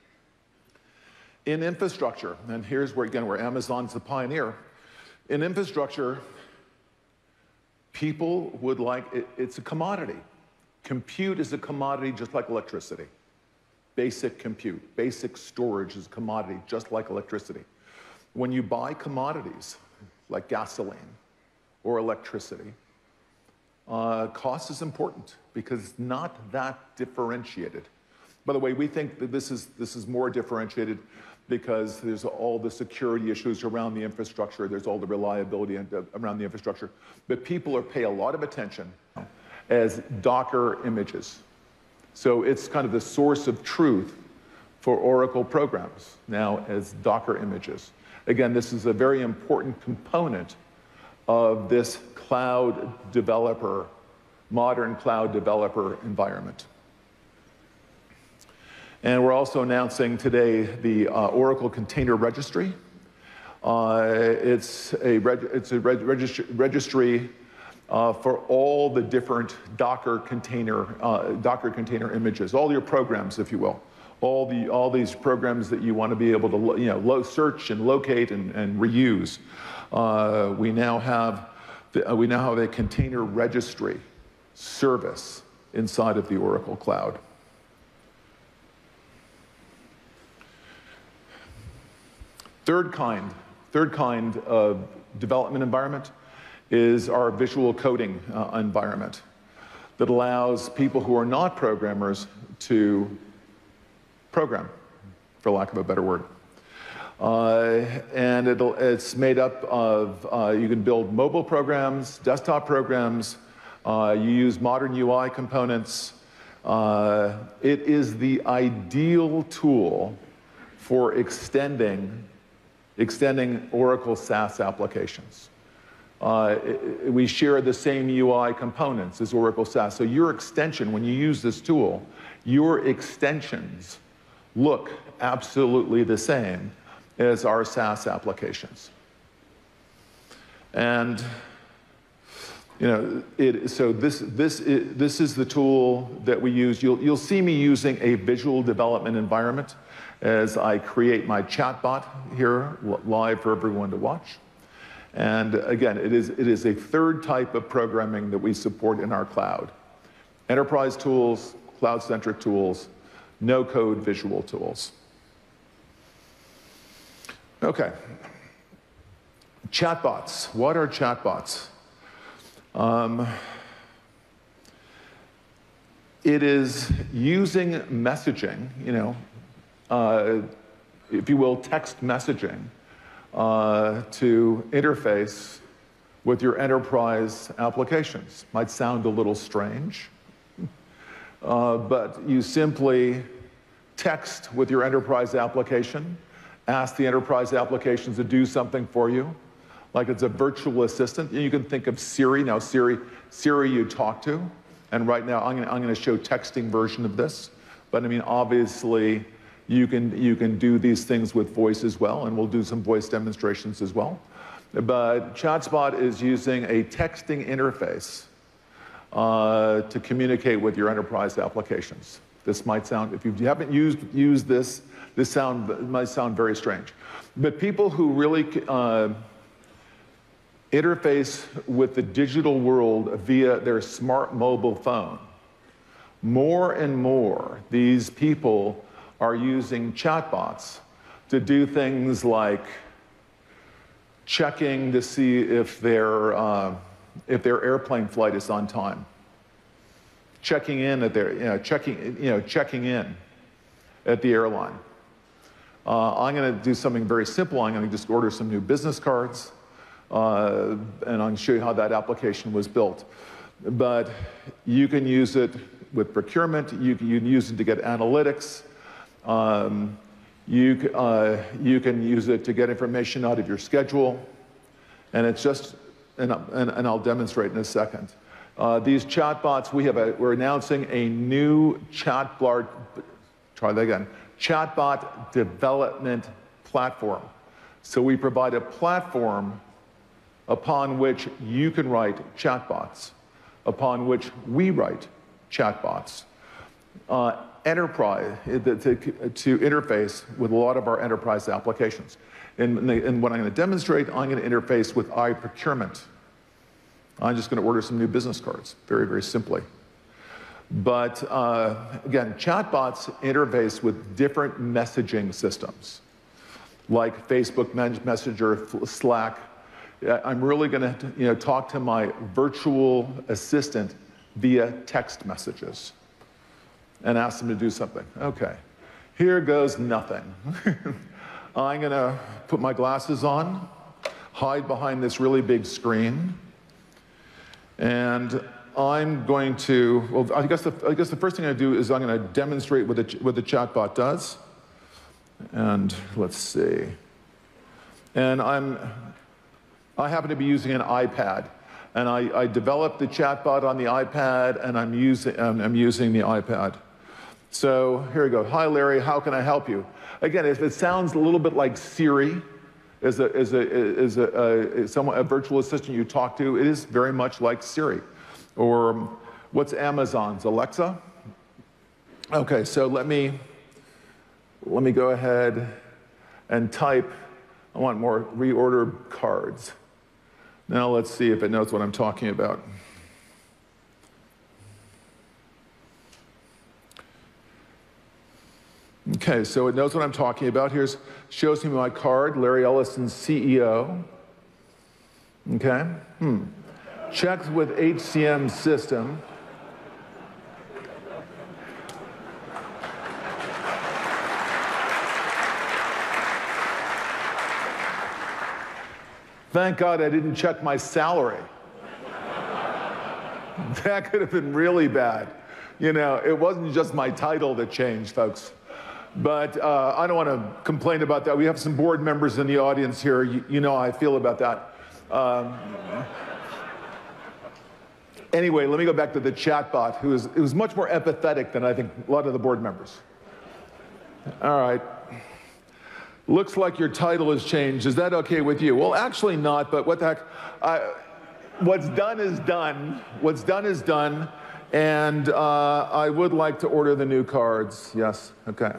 In infrastructure, and here's where, again, where Amazon's the pioneer. In infrastructure, people would like, it's a commodity. Compute is a commodity just like electricity. Basic compute, basic storage is a commodity just like electricity. When you buy commodities like gasoline or electricity, cost is important because it's not that differentiated. By the way, we think that this is more differentiated because there's all the security issues around the infrastructure, there's all the reliability around the infrastructure, but people pay a lot of attention as Docker images. So it's kind of the source of truth for Oracle programs now as Docker images. Again, this is a very important component of this cloud developer, modern cloud developer environment. And we're also announcing today the Oracle Container Registry. It's a registry for all the different Docker container images, all your programs, if you will, all these programs that you want to be able to search and locate and reuse. We now have a container registry service inside of the Oracle Cloud. Third kind of development environment is our visual coding environment that allows people who are not programmers to program, for lack of a better word. And it's made up of, you can build mobile programs, desktop programs, you use modern UI components. It is the ideal tool for extending Oracle SaaS applications. We share the same UI components as Oracle SaaS. So your extension, when you use this tool, your extensions look absolutely the same as our SaaS applications. And so this is the tool that we use. You'll see me using a visual development environment as I create my chatbot here live for everyone to watch. And again, it is a third type of programming that we support in our cloud. Enterprise tools, cloud-centric tools, no-code visual tools. Okay. Chatbots. What are chatbots? It is using messaging, if you will, text messaging, to interface with your enterprise applications. Might sound a little strange, but you simply text with your enterprise application, ask the enterprise applications to do something for you, like it's a virtual assistant. You can think of Siri. Now, Siri you talk to, and right now I'm going to show texting version of this. But I mean, obviously, you can do these things with voice as well, and we'll do some voice demonstrations as well. But ChatSpot is using a texting interface to communicate with your enterprise applications. This might sound, if you haven't used this, might sound very strange. But people who really interface with the digital world via their smart mobile phone, more and more, these people are using chatbots to do things like checking to see if their airplane flight is on time, checking in at checking in at the airline. I'm going to do something very simple. I'm going to just order some new business cards, and I'm going to show you how that application was built. But you can use it with procurement. You can use it to get analytics. You can use it to get information out of your schedule. And it's just, and I'll demonstrate in a second. These chatbots, we're announcing a new chatbot development platform. So we provide a platform upon which you can write chatbots, upon which we write chatbots. Enterprise, to interface with a lot of our enterprise applications. And what I'm going to demonstrate, I'm going to interface with iProcurement. I'm just going to order some new business cards, very, very simply. But again, chatbots interface with different messaging systems, like Facebook Messenger, Slack. I'm really going to talk to my virtual assistant via text messages and ask them to do something. Okay, here goes nothing. I'm going to put my glasses on, hide behind this really big screen, and I'm going to, well, I guess the first thing I do is I'm going to demonstrate what the chatbot does. And let's see. And I happen to be using an iPad. And I developed the chatbot on the iPad, and I'm using the iPad. So here we go. Hi, Larry. How can I help you? Again, if it sounds a little bit like Siri, as a virtual assistant you talk to, it is very much like Siri. Or what's Amazon's? Alexa? Okay, so let me go ahead and type. I want more reorder cards. Now let's see if it knows what I'm talking about. Okay, so it knows what I'm talking about. Shows me my card, Larry Ellison, CEO. Okay. Checked with HCM system. Thank God I didn't check my salary. That could have been really bad. It wasn't just my title that changed, folks. But I don't want to complain about that. We have some board members in the audience here. You know how I feel about that. Anyway, let me go back to the chatbot, who was much more empathetic than I think a lot of the board members. All right. Looks like your title has changed. Is that okay with you? Well, actually not, but what the heck. What's done is done. What's done is done. And I would like to order the new cards. Yes, okay.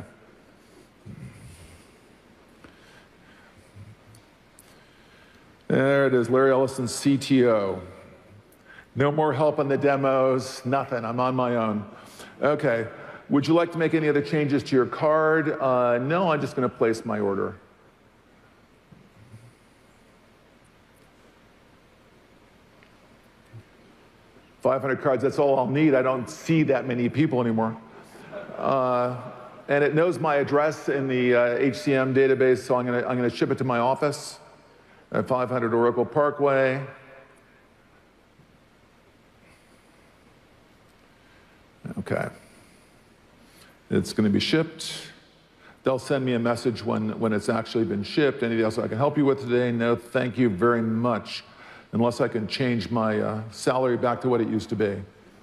There it is, Larry Ellison, CTO. No more help on the demos, nothing, I'm on my own. Okay, would you like to make any other changes to your card? No, I'm just gonna place my order. $500 cards, that's all I'll need. I don't see that many people anymore. And it knows my address in the HCM database, so I'm gonna ship it to my office at 500 Oracle Parkway. Okay. It's going to be shipped. They'll send me a message when it's actually been shipped. Anything else I can help you with today? No, thank you very much. Unless I can change my salary back to what it used to be.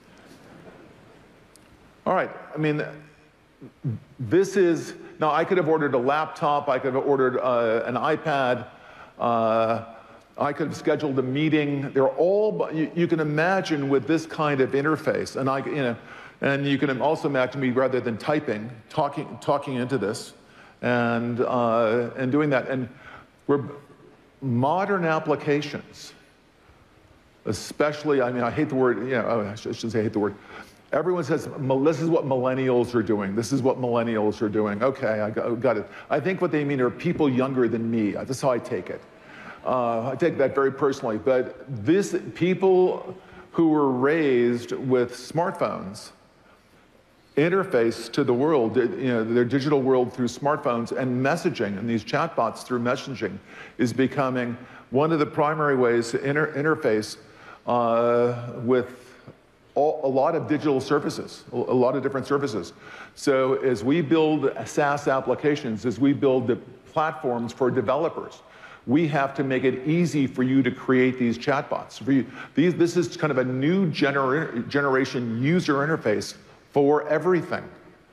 All right, I mean, this is, now I could have ordered a laptop, I could have ordered an iPad, I could have scheduled a meeting. They're all, you can imagine with this kind of interface, and you can also imagine me rather than typing, talking into this, and doing that. And we're modern applications, especially, I mean, I hate the word, I shouldn't say I hate the word. Everyone says, this is what millennials are doing. This is what millennials are doing. Okay, I got it. I think what they mean are people younger than me. That's how I take it. I take that very personally. But people who were raised with smartphones interface to the world, their digital world through smartphones, and messaging, and these chatbots through messaging is becoming one of the primary ways to interface with a lot of digital services, a lot of different services. So as we build SaaS applications, as we build the platforms for developers, we have to make it easy for you to create these chatbots. This is kind of a new generation user interface for everything.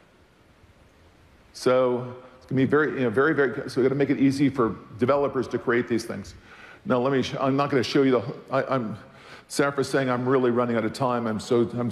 So it's going to be very, so we're going to make it easy for developers to create these things. Now I'm not going to show you Sarah for saying I'm really running out of time. I was going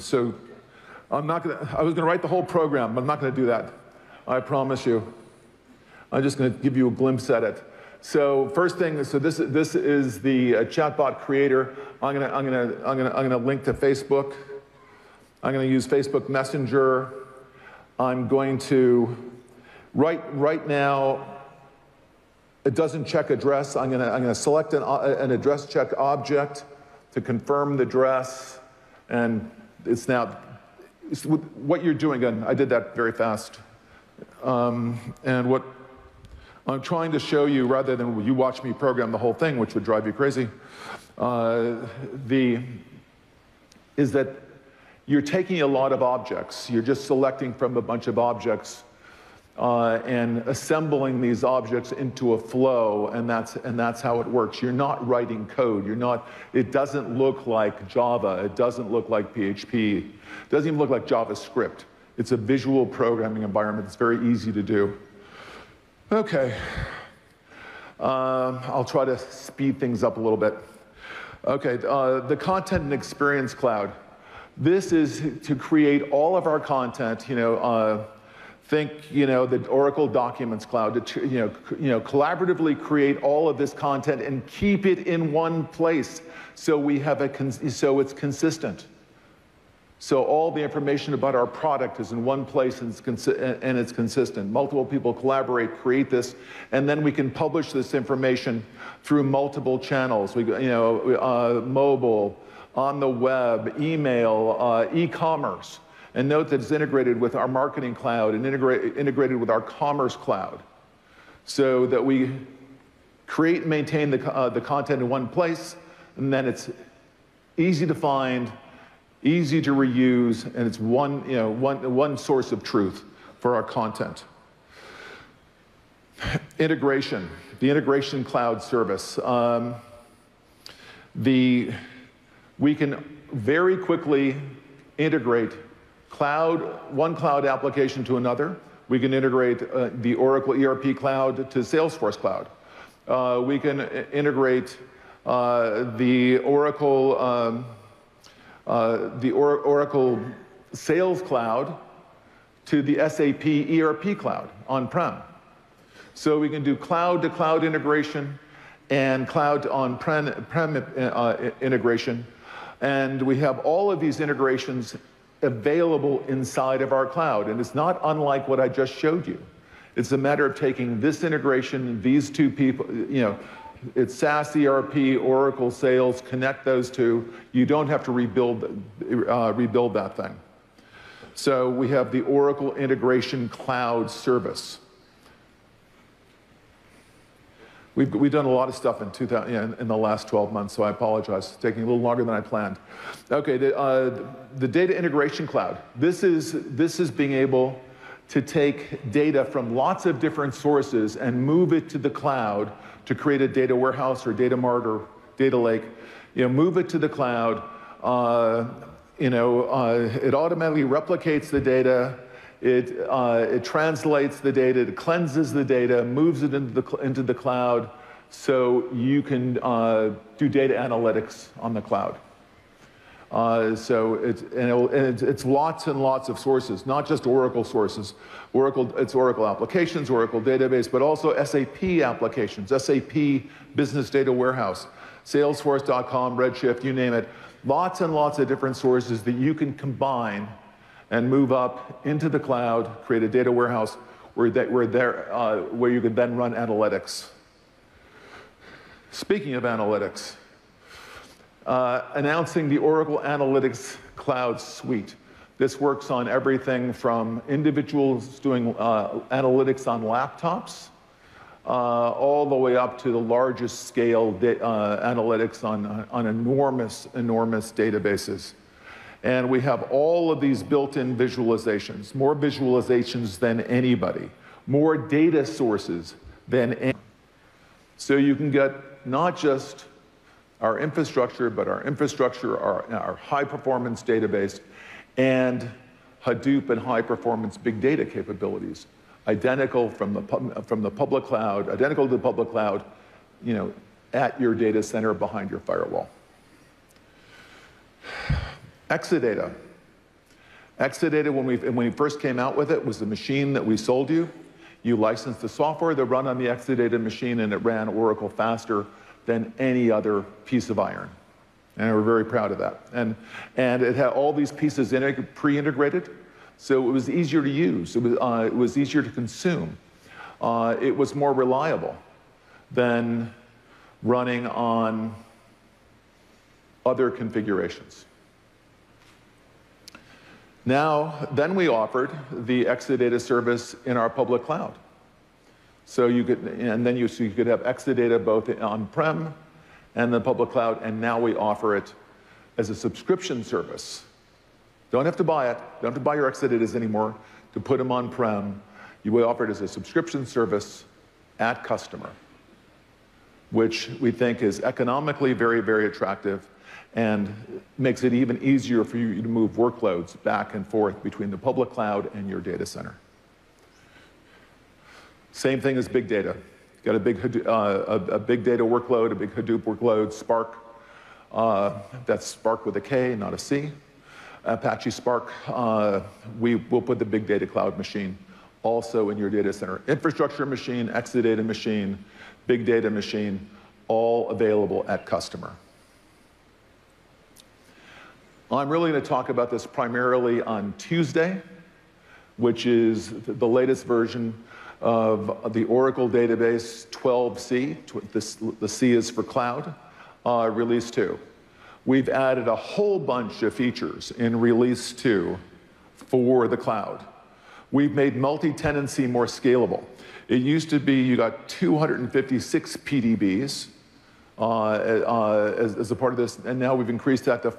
to write the whole program, but I'm not going to do that. I promise you. I'm just going to give you a glimpse at it. So first thing, so this is the chatbot creator. I'm gonna link to Facebook. I'm going to use Facebook Messenger. I'm going to right now. It doesn't check address. I'm going to select an address check object to confirm the address, and it's what you're doing. And I did that very fast. And what I'm trying to show you, rather than you watch me program the whole thing, which would drive you crazy, is that you're taking a lot of objects. You're just selecting from a bunch of objects and assembling these objects into a flow, and that's how it works. You're not writing code. It doesn't look like Java. It doesn't look like PHP. It doesn't even look like JavaScript. It's a visual programming environment. It's very easy to do. Okay. I'll try to speed things up a little bit. Okay, the Content and Experience Cloud. This is to create all of our content, think, the Oracle Documents Cloud, to, collaboratively create all of this content and keep it in one place so we have so it's consistent. So all the information about our product is in one place and it's consistent. Multiple people collaborate, create this, and then we can publish this information through multiple channels. Mobile, on the web, email, e-commerce. And note that it's integrated with our Marketing Cloud and integrated with our Commerce Cloud, so that we create and maintain the content in one place, and then it's easy to find, easy to reuse, and it's one source of truth for our content. Integration, the Integration Cloud service. We can very quickly integrate one cloud application to another. We can integrate the Oracle ERP Cloud to Salesforce Cloud. We can integrate the Oracle Sales Cloud to the SAP ERP Cloud on-prem. So we can do cloud-to-cloud integration, and cloud on-prem integration. And we have all of these integrations available inside of our cloud. And it's not unlike what I just showed you. It's a matter of taking this integration, these two people, it's SaaS, ERP, Oracle, Sales, connect those two. You don't have to rebuild that thing. So we have the Oracle Integration Cloud Service. We've done a lot of stuff in the last 12 months, so I apologize. It's taking a little longer than I planned. Okay, the Data Integration Cloud. This is being able to take data from lots of different sources and move it to the cloud to create a data warehouse or data mart or data lake. Move it to the cloud. It automatically replicates the data. It translates the data, it cleanses the data, moves it into the cloud, so you can do data analytics on the cloud. It's lots and lots of sources, not just Oracle sources. It's Oracle applications, Oracle database, but also SAP applications, SAP Business Data Warehouse, Salesforce.com, Redshift, you name it. Lots and lots of different sources that you can combine and move up into the cloud, create a data warehouse where you can then run analytics. Speaking of analytics, announcing the Oracle Analytics Cloud Suite. This works on everything from individuals doing analytics on laptops, all the way up to the largest scale analytics on enormous databases. And we have all of these built-in visualizations, more visualizations than anybody, more data sources than anybody. So you can get not just our infrastructure, but our infrastructure, our high-performance database, and Hadoop and high-performance big data capabilities, identical from the public cloud, identical to the public cloud, at your data center behind your firewall. Exadata. Exadata, when we first came out with it, was the machine that we sold you. You licensed the software that run on the Exadata machine, and it ran Oracle faster than any other piece of iron. And we're very proud of that. And it had all these pieces pre-integrated, so it was easier to use. It was easier to consume. It was more reliable than running on other configurations. Then we offered the Exadata service in our public cloud. So you could have Exadata both on-prem and the public cloud, and now we offer it as a subscription service. Don't have to buy it. Don't have to buy your Exadatas anymore to put them on-prem. We offer it as a subscription service at customer, which we think is economically very, very attractive and makes it even easier for you to move workloads back and forth between the public cloud and your data center. Same thing as big data. You've got a big data workload, a big Hadoop workload, Spark. That's Spark with a K, not a C. Apache Spark. We'll put the big data cloud machine also in your data center. Infrastructure machine, Exadata machine, big data machine, all available at customer. I'm really going to talk about this primarily on Tuesday, which is the latest version of the Oracle database 12c. The C is for cloud, release 2. We've added a whole bunch of features in release 2 for the cloud. We've made multi-tenancy more scalable. It used to be you got 256 PDBs as a part of this, and now we've increased that to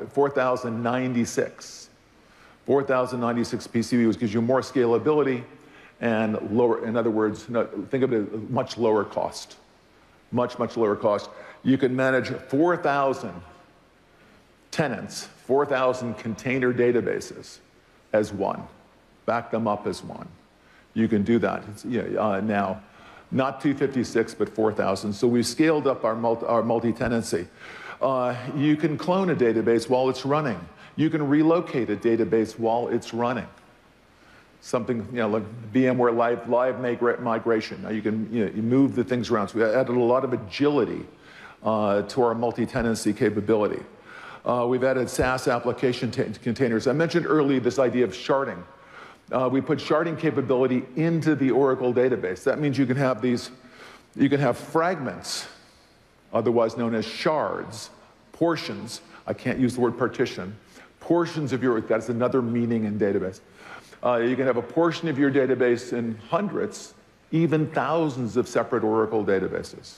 4,096. 4,096 PCB, which gives you more scalability and lower, in other words, think of it as much lower cost. Much lower cost. You can manage 4,000 tenants, 4,000 container databases as one. Back them up as one. You can do that now. Not 256, but 4,000. So we've scaled up our multi-tenancy. You can clone a database while it's running. You can relocate a database while it's running. something, like VMware live migration. Now you can you move the things around. So we added a lot of agility to our multi-tenancy capability. We've added SaaS application containers. I mentioned earlier this idea of sharding. We put sharding capability into the Oracle database. That means you can have fragments, otherwise known as shards, portions. I can't use the word partition. Portions of your, that's another meaning in database. You can have a portion of your database in hundreds, even thousands of separate Oracle databases.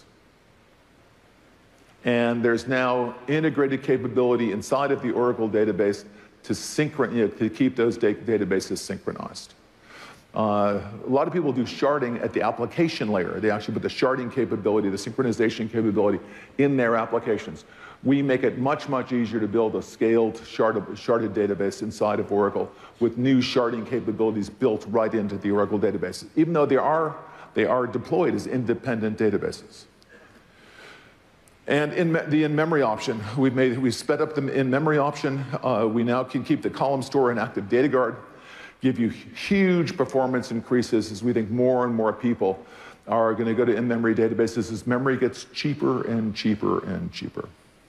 And there's now integrated capability inside of the Oracle database to keep those databases synchronized. A lot of people do sharding at the application layer. They actually put the sharding capability, the synchronization capability in their applications. We make it much, much easier to build a scaled sharded database inside of Oracle with new sharding capabilities built right into the Oracle databases, even though they are deployed as independent databases. And the in-memory option, we sped up the in-memory option. We now can keep the column store and active data guard, give you huge performance increases as we think more and more people are going to go to in-memory databases as memory gets cheaper and cheaper and cheaper.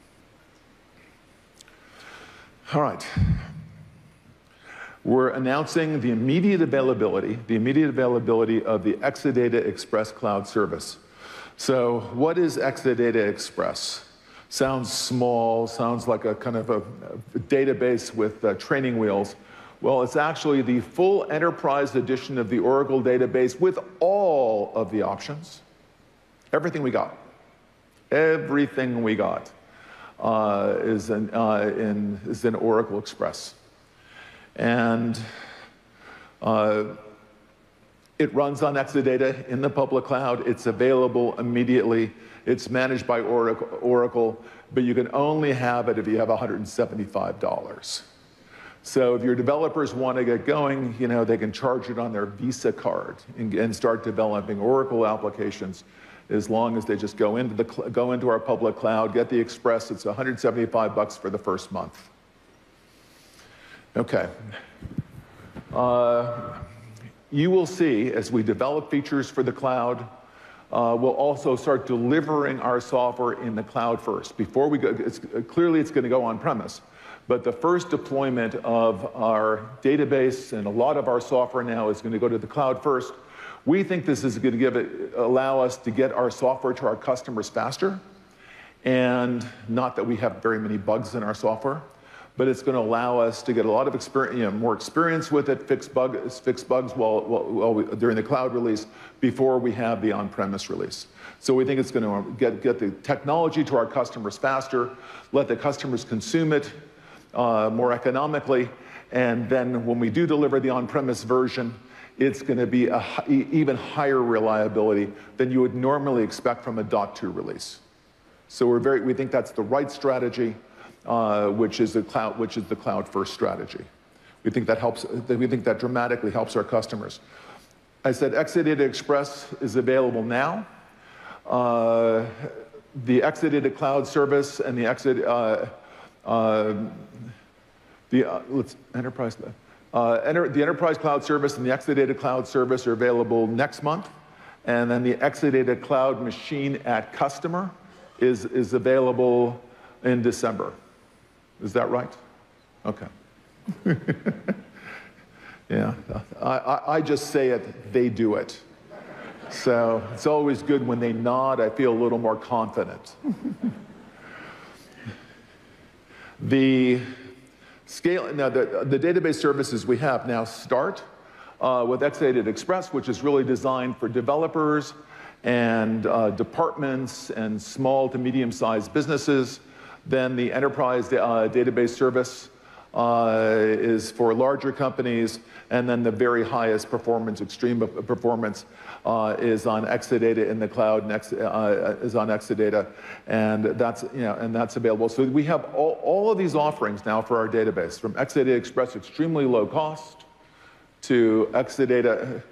All right. We're announcing the immediate availability of the Exadata Express Cloud Service. So what is Exadata Express? Sounds small, sounds like a kind of a database with training wheels. Well, it's actually the full enterprise edition of the Oracle database with all of the options. Everything we got. Everything we got is in Oracle Express. And it runs on Exadata in the public cloud. It's available immediately. It's managed by Oracle, but you can only have it if you have $175. So if your developers want to get going, they can charge it on their Visa card and start developing Oracle applications as long as they just go into our public cloud, get the Express. It's $175 for the first month. Okay. You will see, as we develop features for the cloud, we'll also start delivering our software in the cloud first. Before we go, clearly it's going to go on-premise, but the first deployment of our database and a lot of our software now is going to go to the cloud first. We think this is going to allow us to get our software to our customers faster, and not that we have very many bugs in our software, but it's going to allow us to get a lot of experience, more experience with it, fix bugs during the cloud release before we have the on-premise release. So we think it's going to get the technology to our customers faster, let the customers consume it more economically, and then when we do deliver the on-premise version, it's going to be even higher reliability than you would normally expect from a .2 release. So we think that's the right strategy. Which is the cloud-first strategy. We think that dramatically helps our customers. I said Exadata Express is available now. The Exadata Cloud Service and the Enterprise Cloud Service and the Exadata Cloud Service are available next month, and then the Exadata Cloud Machine at Customer is available in December. Is that right? Okay. Yeah, I just say it, they do it. So it's always good when they nod, I feel a little more confident. The database services we have now start with Exadata Express, which is really designed for developers and departments and small to medium-sized businesses. Then the enterprise database service is for larger companies, and then the very highest performance, extreme performance, is on Exadata in the cloud, and is on Exadata, and that's available. So we have all of these offerings now for our database, from Exadata Express, extremely low cost, to Exadata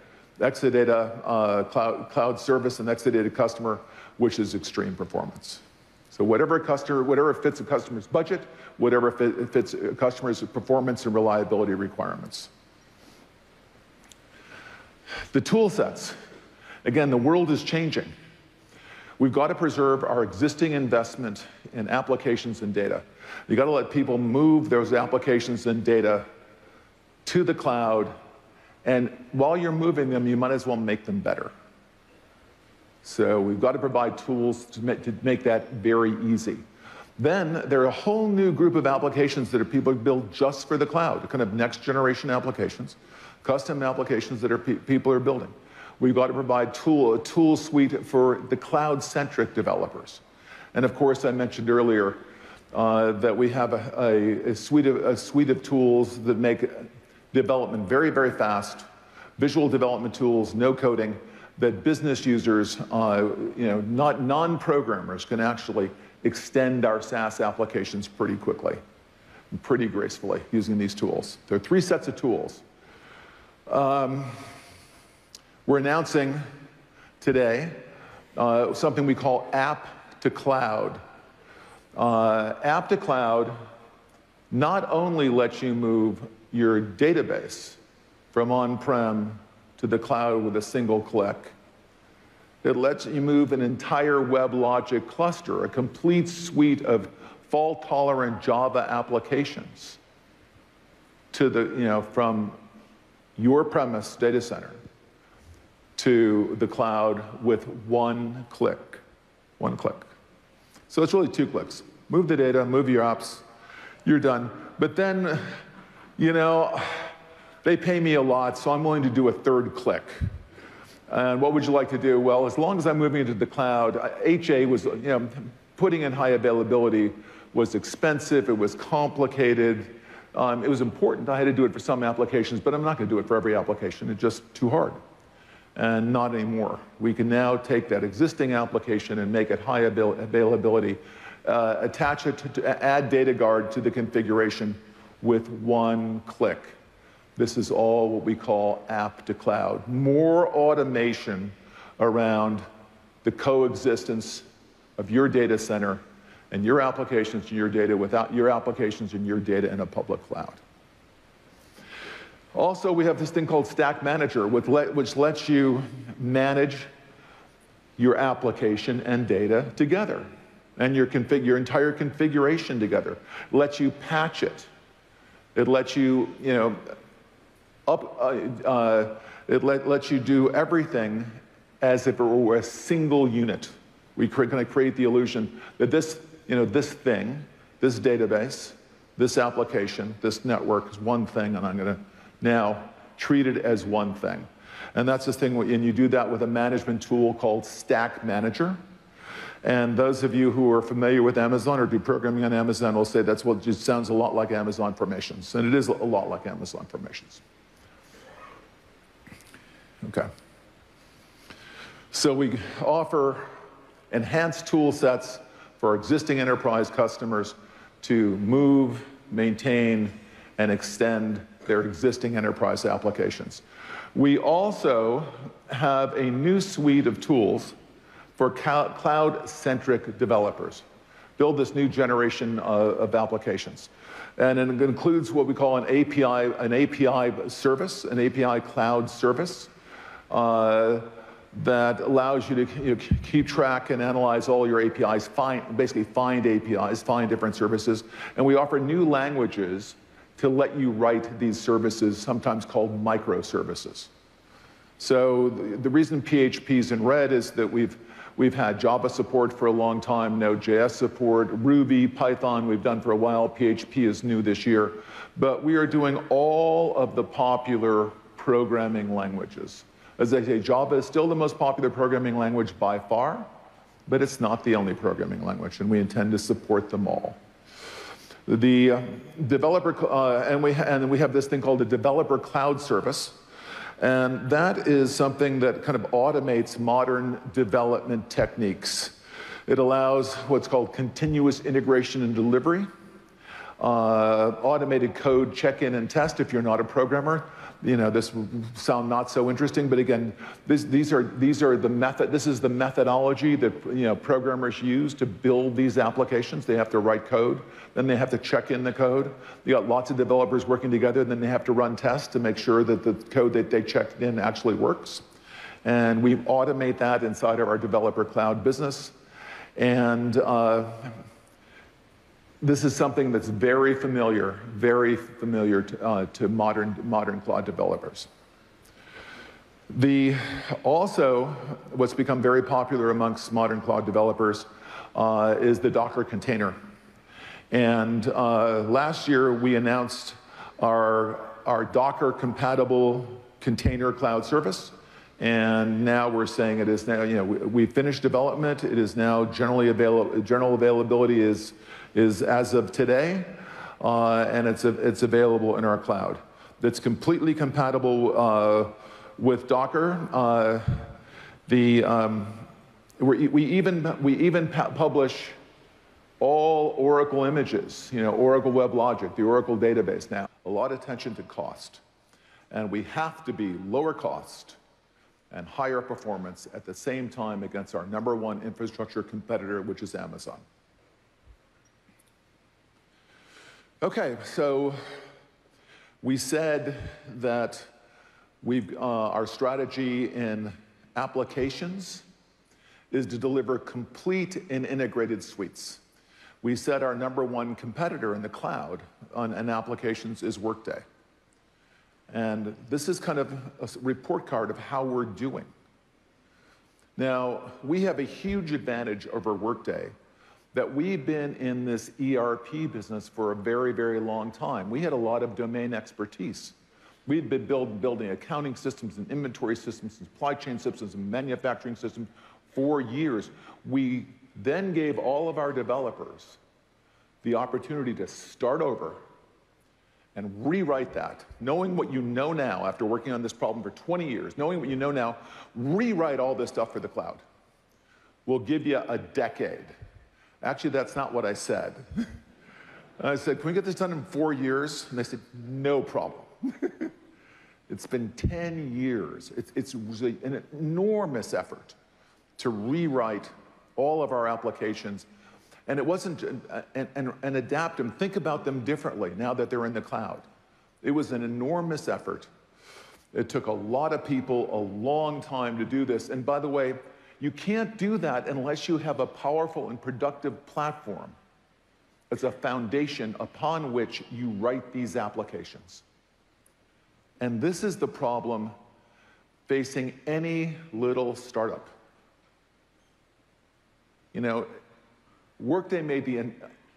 Cloud Service and Exadata Customer, which is extreme performance. So whatever fits a customer's budget, whatever fits a customer's performance and reliability requirements. The tool sets. Again, the world is changing. We've got to preserve our existing investment in applications and data. You've got to let people move those applications and data to the cloud, and while you're moving them, you might as well make them better. So we've got to provide tools to make that very easy. Then there are a whole new group of applications that people build just for the cloud, kind of next generation applications, custom applications that people are building. We've got to provide a tool suite for the cloud-centric developers. And of course, I mentioned earlier that we have a suite of tools that make development very, very fast, visual development tools, no coding, that business users, not non-programmers, can actually extend our SaaS applications pretty quickly, and pretty gracefully using these tools. There are 3 sets of tools. We're announcing today something we call App to Cloud. App to Cloud not only lets you move your database from on-prem to the cloud with a single click, it lets you move an entire WebLogic cluster, a complete suite of fault-tolerant Java applications to from your premise data center to the cloud with one click. One click. So it's really 2 clicks. Move the data, move your apps, you're done. But then, they pay me a lot, so I'm willing to do a 3rd click. And what would you like to do? Well, as long as I'm moving into the cloud, HA was, putting in high availability was expensive, it was complicated, it was important. I had to do it for some applications, but I'm not going to do it for every application. It's just too hard. And not anymore. We can now take that existing application and make it high availability, attach it add data guard to the configuration with 1 click. This is all what we call app to cloud. More automation around the coexistence of your data center and your applications and your data without your applications and your data in a public cloud. Also, we have this thing called Stack Manager, which lets you manage your application and data together, and your entire configuration together. It lets you patch it. It lets you, lets you do everything as if it were a single unit. We kind of create the illusion that this thing, this database, this application, this network is one thing, and I'm going to now treat it as one thing. And that's this thing, and you do that with a management tool called Stack Manager. And those of you who are familiar with Amazon or do programming on Amazon will say that's what just sounds a lot like Amazon Formations. And it is a lot like Amazon Formations. Okay. So we offer enhanced tool sets for our existing enterprise customers to move, maintain, and extend their existing enterprise applications. We also have a new suite of tools for cloud-centric developers. Build this new generation of applications. And it includes what we call an API service, an API cloud service that allows you to keep track and analyze all your APIs, basically find APIs, find different services. And we offer new languages to let you write these services, sometimes called microservices. So the reason PHP is in red is that we've had Java support for a long time, Node.js support, Ruby, Python we've done for a while, PHP is new this year. But we are doing all of the popular programming languages. As I say, Java is still the most popular programming language by far, but it's not the only programming language, and we intend to support them all. The developer, and we have this thing called the Developer Cloud Service, and that is something that kind of automates modern development techniques. It allows what's called continuous integration and delivery, automated code check-in and test if you're not a programmer. this will sound not so interesting, but again, these are the method. This is the methodology that programmers use to build these applications. They have to write code, then they have to check in the code. You got lots of developers working together, and then they have to run tests to make sure that the code that they checked in actually works. And we automate that inside of our developer cloud business. And this is something that's very familiar to modern cloud developers. Also, what's become very popular amongst modern cloud developers is the Docker container. And last year, we announced our Docker-compatible container cloud service. And now we're saying it is now, we finished development. It is now general availability is as of today, and it's available in our cloud. It's completely compatible with Docker. We even publish all Oracle images, Oracle WebLogic, the Oracle database now. A lot of attention to cost, and we have to be lower cost and higher performance at the same time against our #1 infrastructure competitor, which is Amazon. Okay, so we said that our strategy in applications is to deliver complete and integrated suites. We said our #1 competitor in the cloud and applications is Workday. And this is kind of a report card of how we're doing. Now, we have a huge advantage over Workday that we've been in this ERP business for a very, very long time. We had a lot of domain expertise. We'd been building accounting systems and inventory systems and supply chain systems and manufacturing systems for years. We then gave all of our developers the opportunity to start over and rewrite that. Knowing what you know now after working on this problem for 20 years, knowing what you know now, rewrite all this stuff for the cloud. We'll give you a decade. Actually, that's not what I said. I said, can we get this done in 4 years? And they said, no problem. It's been 10 years. It's an enormous effort to rewrite all of our applications. And it wasn't, and adapt them, think about them differently now that they're in the cloud. It was an enormous effort. It took a lot of people a long time to do this. And by the way, you can't do that unless you have a powerful and productive platform as a foundation upon which you write these applications. And this is the problem facing any little startup. Workday made the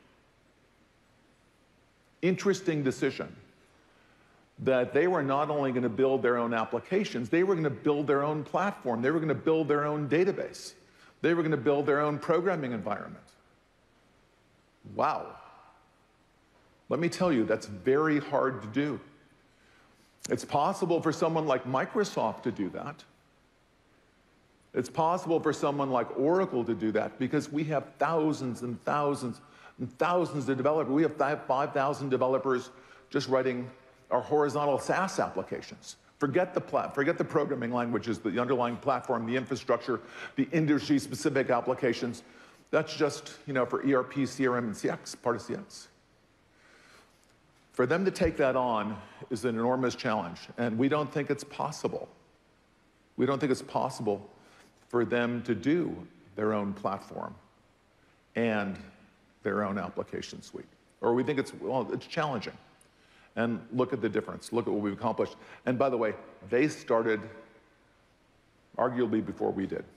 interesting decision that they were not only going to build their own applications, they were going to build their own platform. They were going to build their own database. They were going to build their own programming environment. Wow. Let me tell you, that's very hard to do. It's possible for someone like Microsoft to do that. It's possible for someone like Oracle to do that because we have thousands and thousands and thousands of developers. We have 5,000 developers just writing our horizontal SaaS applications. Forget the programming languages, the underlying platform, the infrastructure, the industry-specific applications. That's just for ERP, CRM, and CX, part of CX. For them to take that on is an enormous challenge, and we don't think it's possible. We don't think it's possible for them to do their own platform and their own application suite. Or we think it's challenging. And look at the difference. Look at what we've accomplished. And by the way, they started arguably before we did.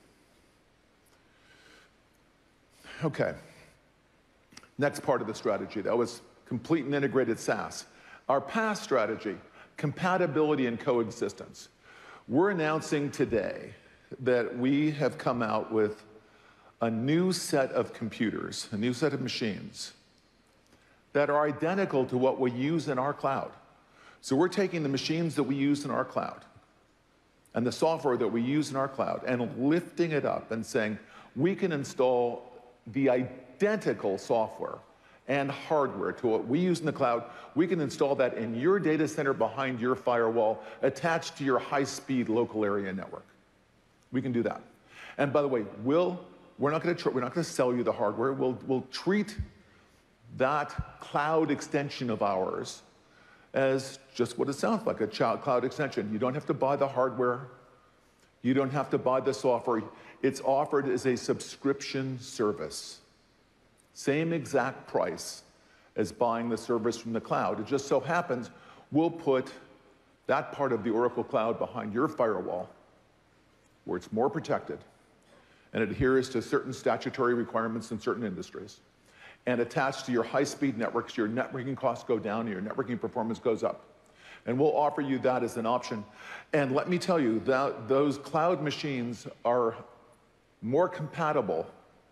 Okay. Next part of the strategy, that was complete and integrated SaaS. Our past strategy, compatibility and coexistence. We're announcing today that we have come out with a new set of computers, a new set of machines that are identical to what we use in our cloud. So we're taking the machines that we use in our cloud and the software that we use in our cloud and lifting it up and saying, we can install the identical software and hardware to what we use in the cloud. We can install that in your data center behind your firewall, attached to your high-speed local area network. We can do that. And by the way, we're not going to sell you the hardware. We'll treat that cloud extension of ours as just what it sounds like, a cloud extension. You don't have to buy the hardware. You don't have to buy the software. It's offered as a subscription service. Same exact price as buying the service from the cloud. It just so happens we'll put that part of the Oracle Cloud behind your firewall where it's more protected and adheres to certain statutory requirements in certain industries, and attached to your high-speed networks, your networking costs go down and your networking performance goes up. And we'll offer you that as an option. And let me tell you, that those cloud machines are more compatible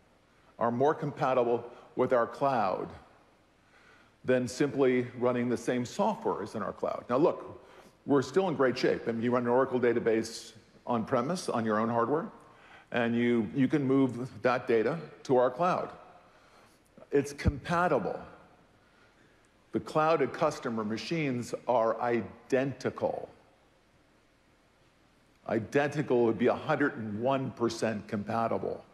with our cloud than simply running the same software as in our cloud. Now look, we're still in great shape. I mean, you run an Oracle database on-premise on your own hardware, and you can move that data to our cloud. It's compatible. The clouded customer machines are identical. Identical would be 101% compatible.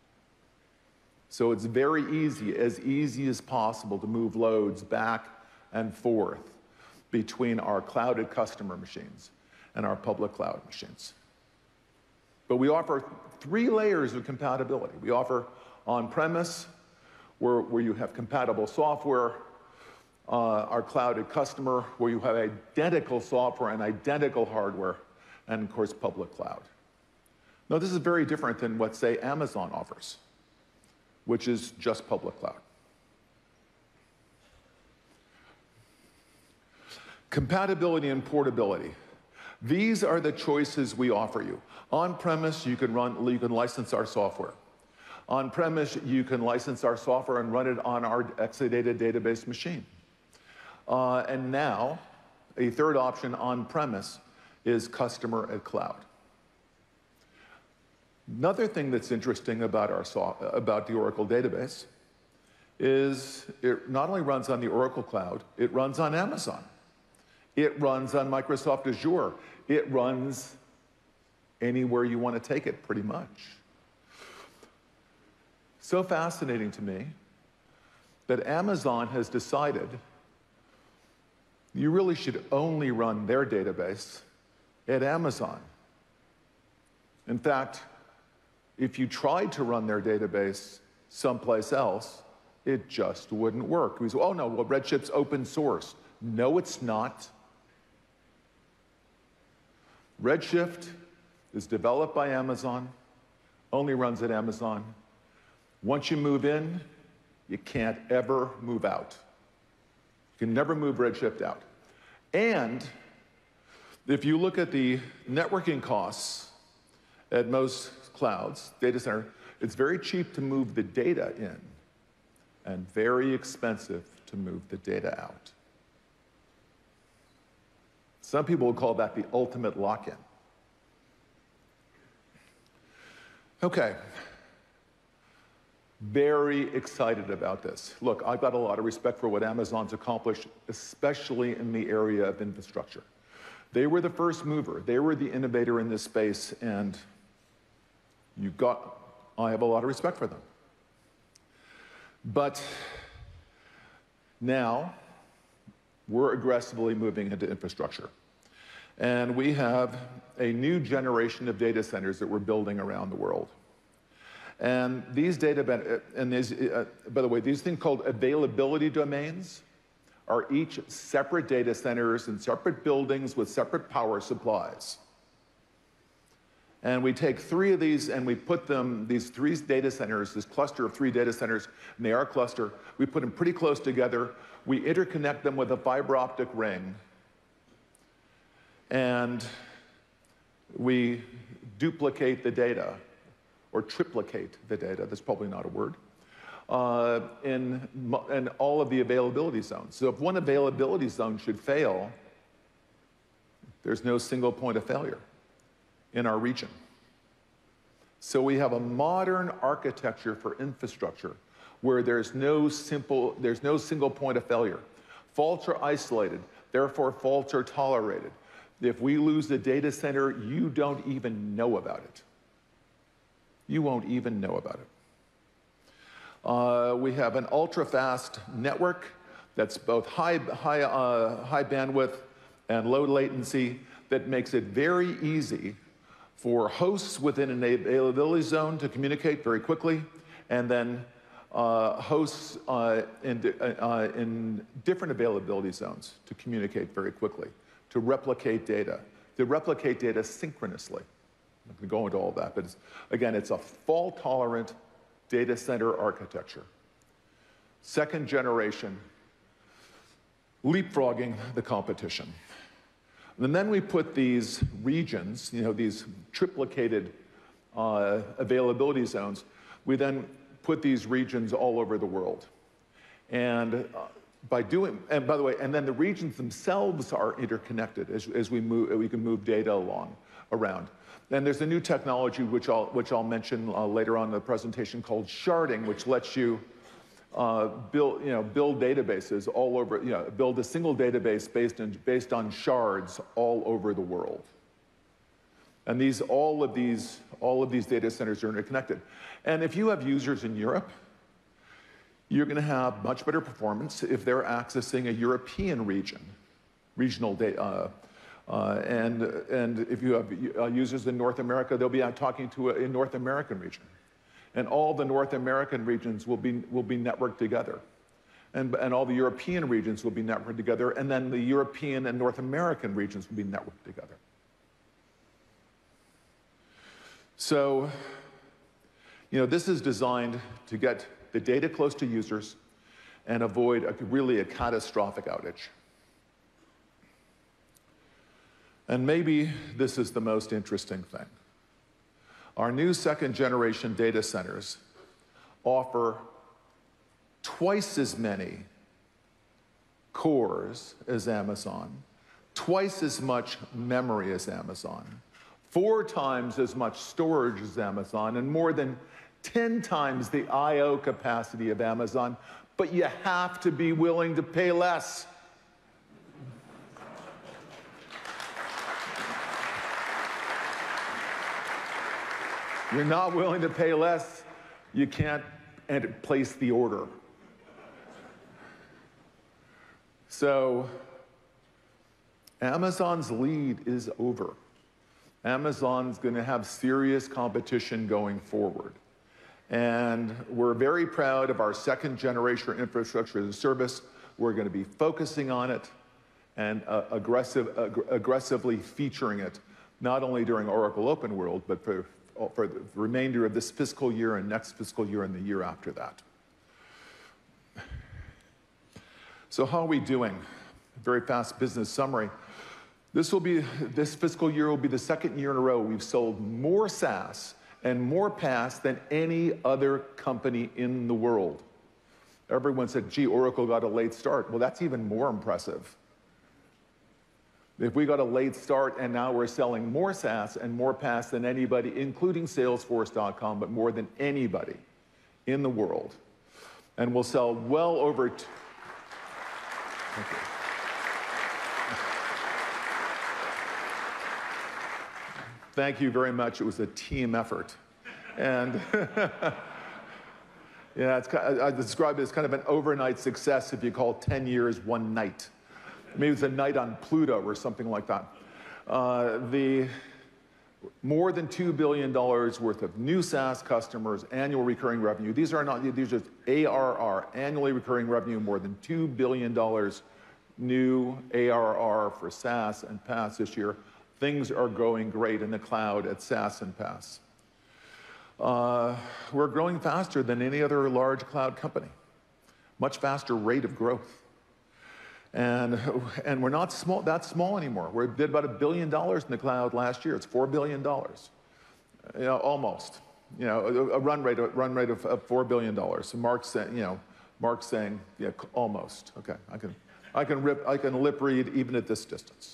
So it's very easy, as easy as possible, to move loads back and forth between our clouded customer machines and our public cloud machines. But we offer 3 layers of compatibility. We offer on-premise, where you have compatible software, our clouded customer, where you have identical software and identical hardware, and of course, public cloud. Now, this is very different than what, say, Amazon offers, which is just public cloud. Compatibility and portability. These are the choices we offer you. On-premise, you can license our software. On-premise, you can license our software and run it on our Exadata database machine. And now, a third option on-premise is customer at cloud. Another thing that's interesting about the Oracle database is it not only runs on the Oracle Cloud, it runs on Amazon. It runs on Microsoft Azure. It runs anywhere you want to take it, pretty much. So fascinating to me that Amazon has decided you really should only run their database at Amazon. In fact, if you tried to run their database someplace else, it just wouldn't work. We say, oh no, well, Redshift's open source. No, it's not. Redshift is developed by Amazon, only runs at Amazon. Once you move in, you can't ever move out. You can never move Redshift out. And if you look at the networking costs at most clouds, data center, it's very cheap to move the data in and very expensive to move the data out. Some people would call that the ultimate lock-in. Okay. Very excited about this. Look, I've got a lot of respect for what Amazon's accomplished, especially in the area of infrastructure. They were the first mover. They were the innovator in this space, and I have a lot of respect for them. But now, we're aggressively moving into infrastructure. And we have a new generation of data centers that we're building around the world. And these by the way, these things called availability domains are each separate data centers and separate buildings with separate power supplies. And we take 3 of these and we put them, these 3 data centers, this cluster of 3 data centers, and they are a cluster, we put them pretty close together. We interconnect them with a fiber optic ring. And we duplicate the data, or triplicate the data, that's probably not a word, in all of the availability zones. So if one availability zone should fail, there's no single point of failure in our region. So we have a modern architecture for infrastructure where there's no single point of failure. Faults are isolated, therefore faults are tolerated. If we lose the data center, you don't even know about it. You won't even know about it. We have an ultra-fast network that's both high bandwidth and low latency that makes it very easy for hosts within an availability zone to communicate very quickly, and then hosts in different availability zones to communicate very quickly, to replicate data synchronously. I'm not going to go into all that, but again, it's a fault-tolerant data center architecture. Second generation, leapfrogging the competition. And then we put these regions, these triplicated availability zones, we then put these regions all over the world. And by the way, and then the regions themselves are interconnected as we can move data around. Then there's a new technology which I'll mention later on in the presentation called sharding, which lets you build databases all over, build a single database based on shards all over the world. And all of these data centers are interconnected. And if you have users in Europe, you're going to have much better performance if they're accessing a European regional data. And if you have users in North America, they'll be talking to a North American region. And all the North American regions will be networked together. And all the European regions will be networked together, and then the European and North American regions will be networked together. So, this is designed to get the data close to users and avoid really a catastrophic outage. And maybe this is the most interesting thing. Our new second-generation data centers offer twice as many cores as Amazon, twice as much memory as Amazon, 4 times as much storage as Amazon, and more than 10 times the I/O capacity of Amazon, but you have to be willing to pay less. You're not willing to pay less, you can't place the order. So Amazon's lead is over. Amazon's going to have serious competition going forward. And we're very proud of our second generation infrastructure as a service. We're going to be focusing on it and aggressively featuring it, not only during Oracle Openworld, but for the remainder of this fiscal year and next fiscal year and the year after that. So how are we doing? Very fast business summary. This fiscal year will be the second year in a row we've sold more SaaS and more PaaS than any other company in the world. Everyone said, gee, Oracle got a late start. Well, that's even more impressive. If we got a late start and now we're selling more SaaS and more PaaS than anybody, including Salesforce.com, but more than anybody in the world. And we'll sell well over... Thank you. Thank you very much. It was a team effort. And yeah, I describe it as kind of an overnight success if you call 10 years one night. Maybe it's a night on Pluto or something like that. More than $2 billion worth of new SaaS customers, annual recurring revenue. These are just ARR, annually recurring revenue, more than $2 billion new ARR for SaaS and PaaS this year. Things are going great in the cloud at SaaS and PaaS. We're growing faster than any other large cloud company. Much faster rate of growth. And we're not that small anymore. We did about $1 billion in the cloud last year. It's $4 billion, almost. A run rate of $4 billion. So Mark's saying, yeah, almost. Okay, I can lip read even at this distance.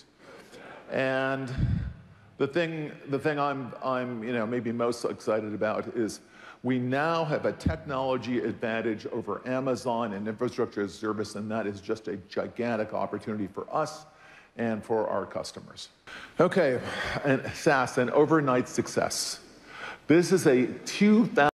And the thing I'm maybe most excited about is We now have a technology advantage over Amazon and infrastructure as a service, and that is just a gigantic opportunity for us and for our customers. Okay, and SaaS, an overnight success. This is a 2,000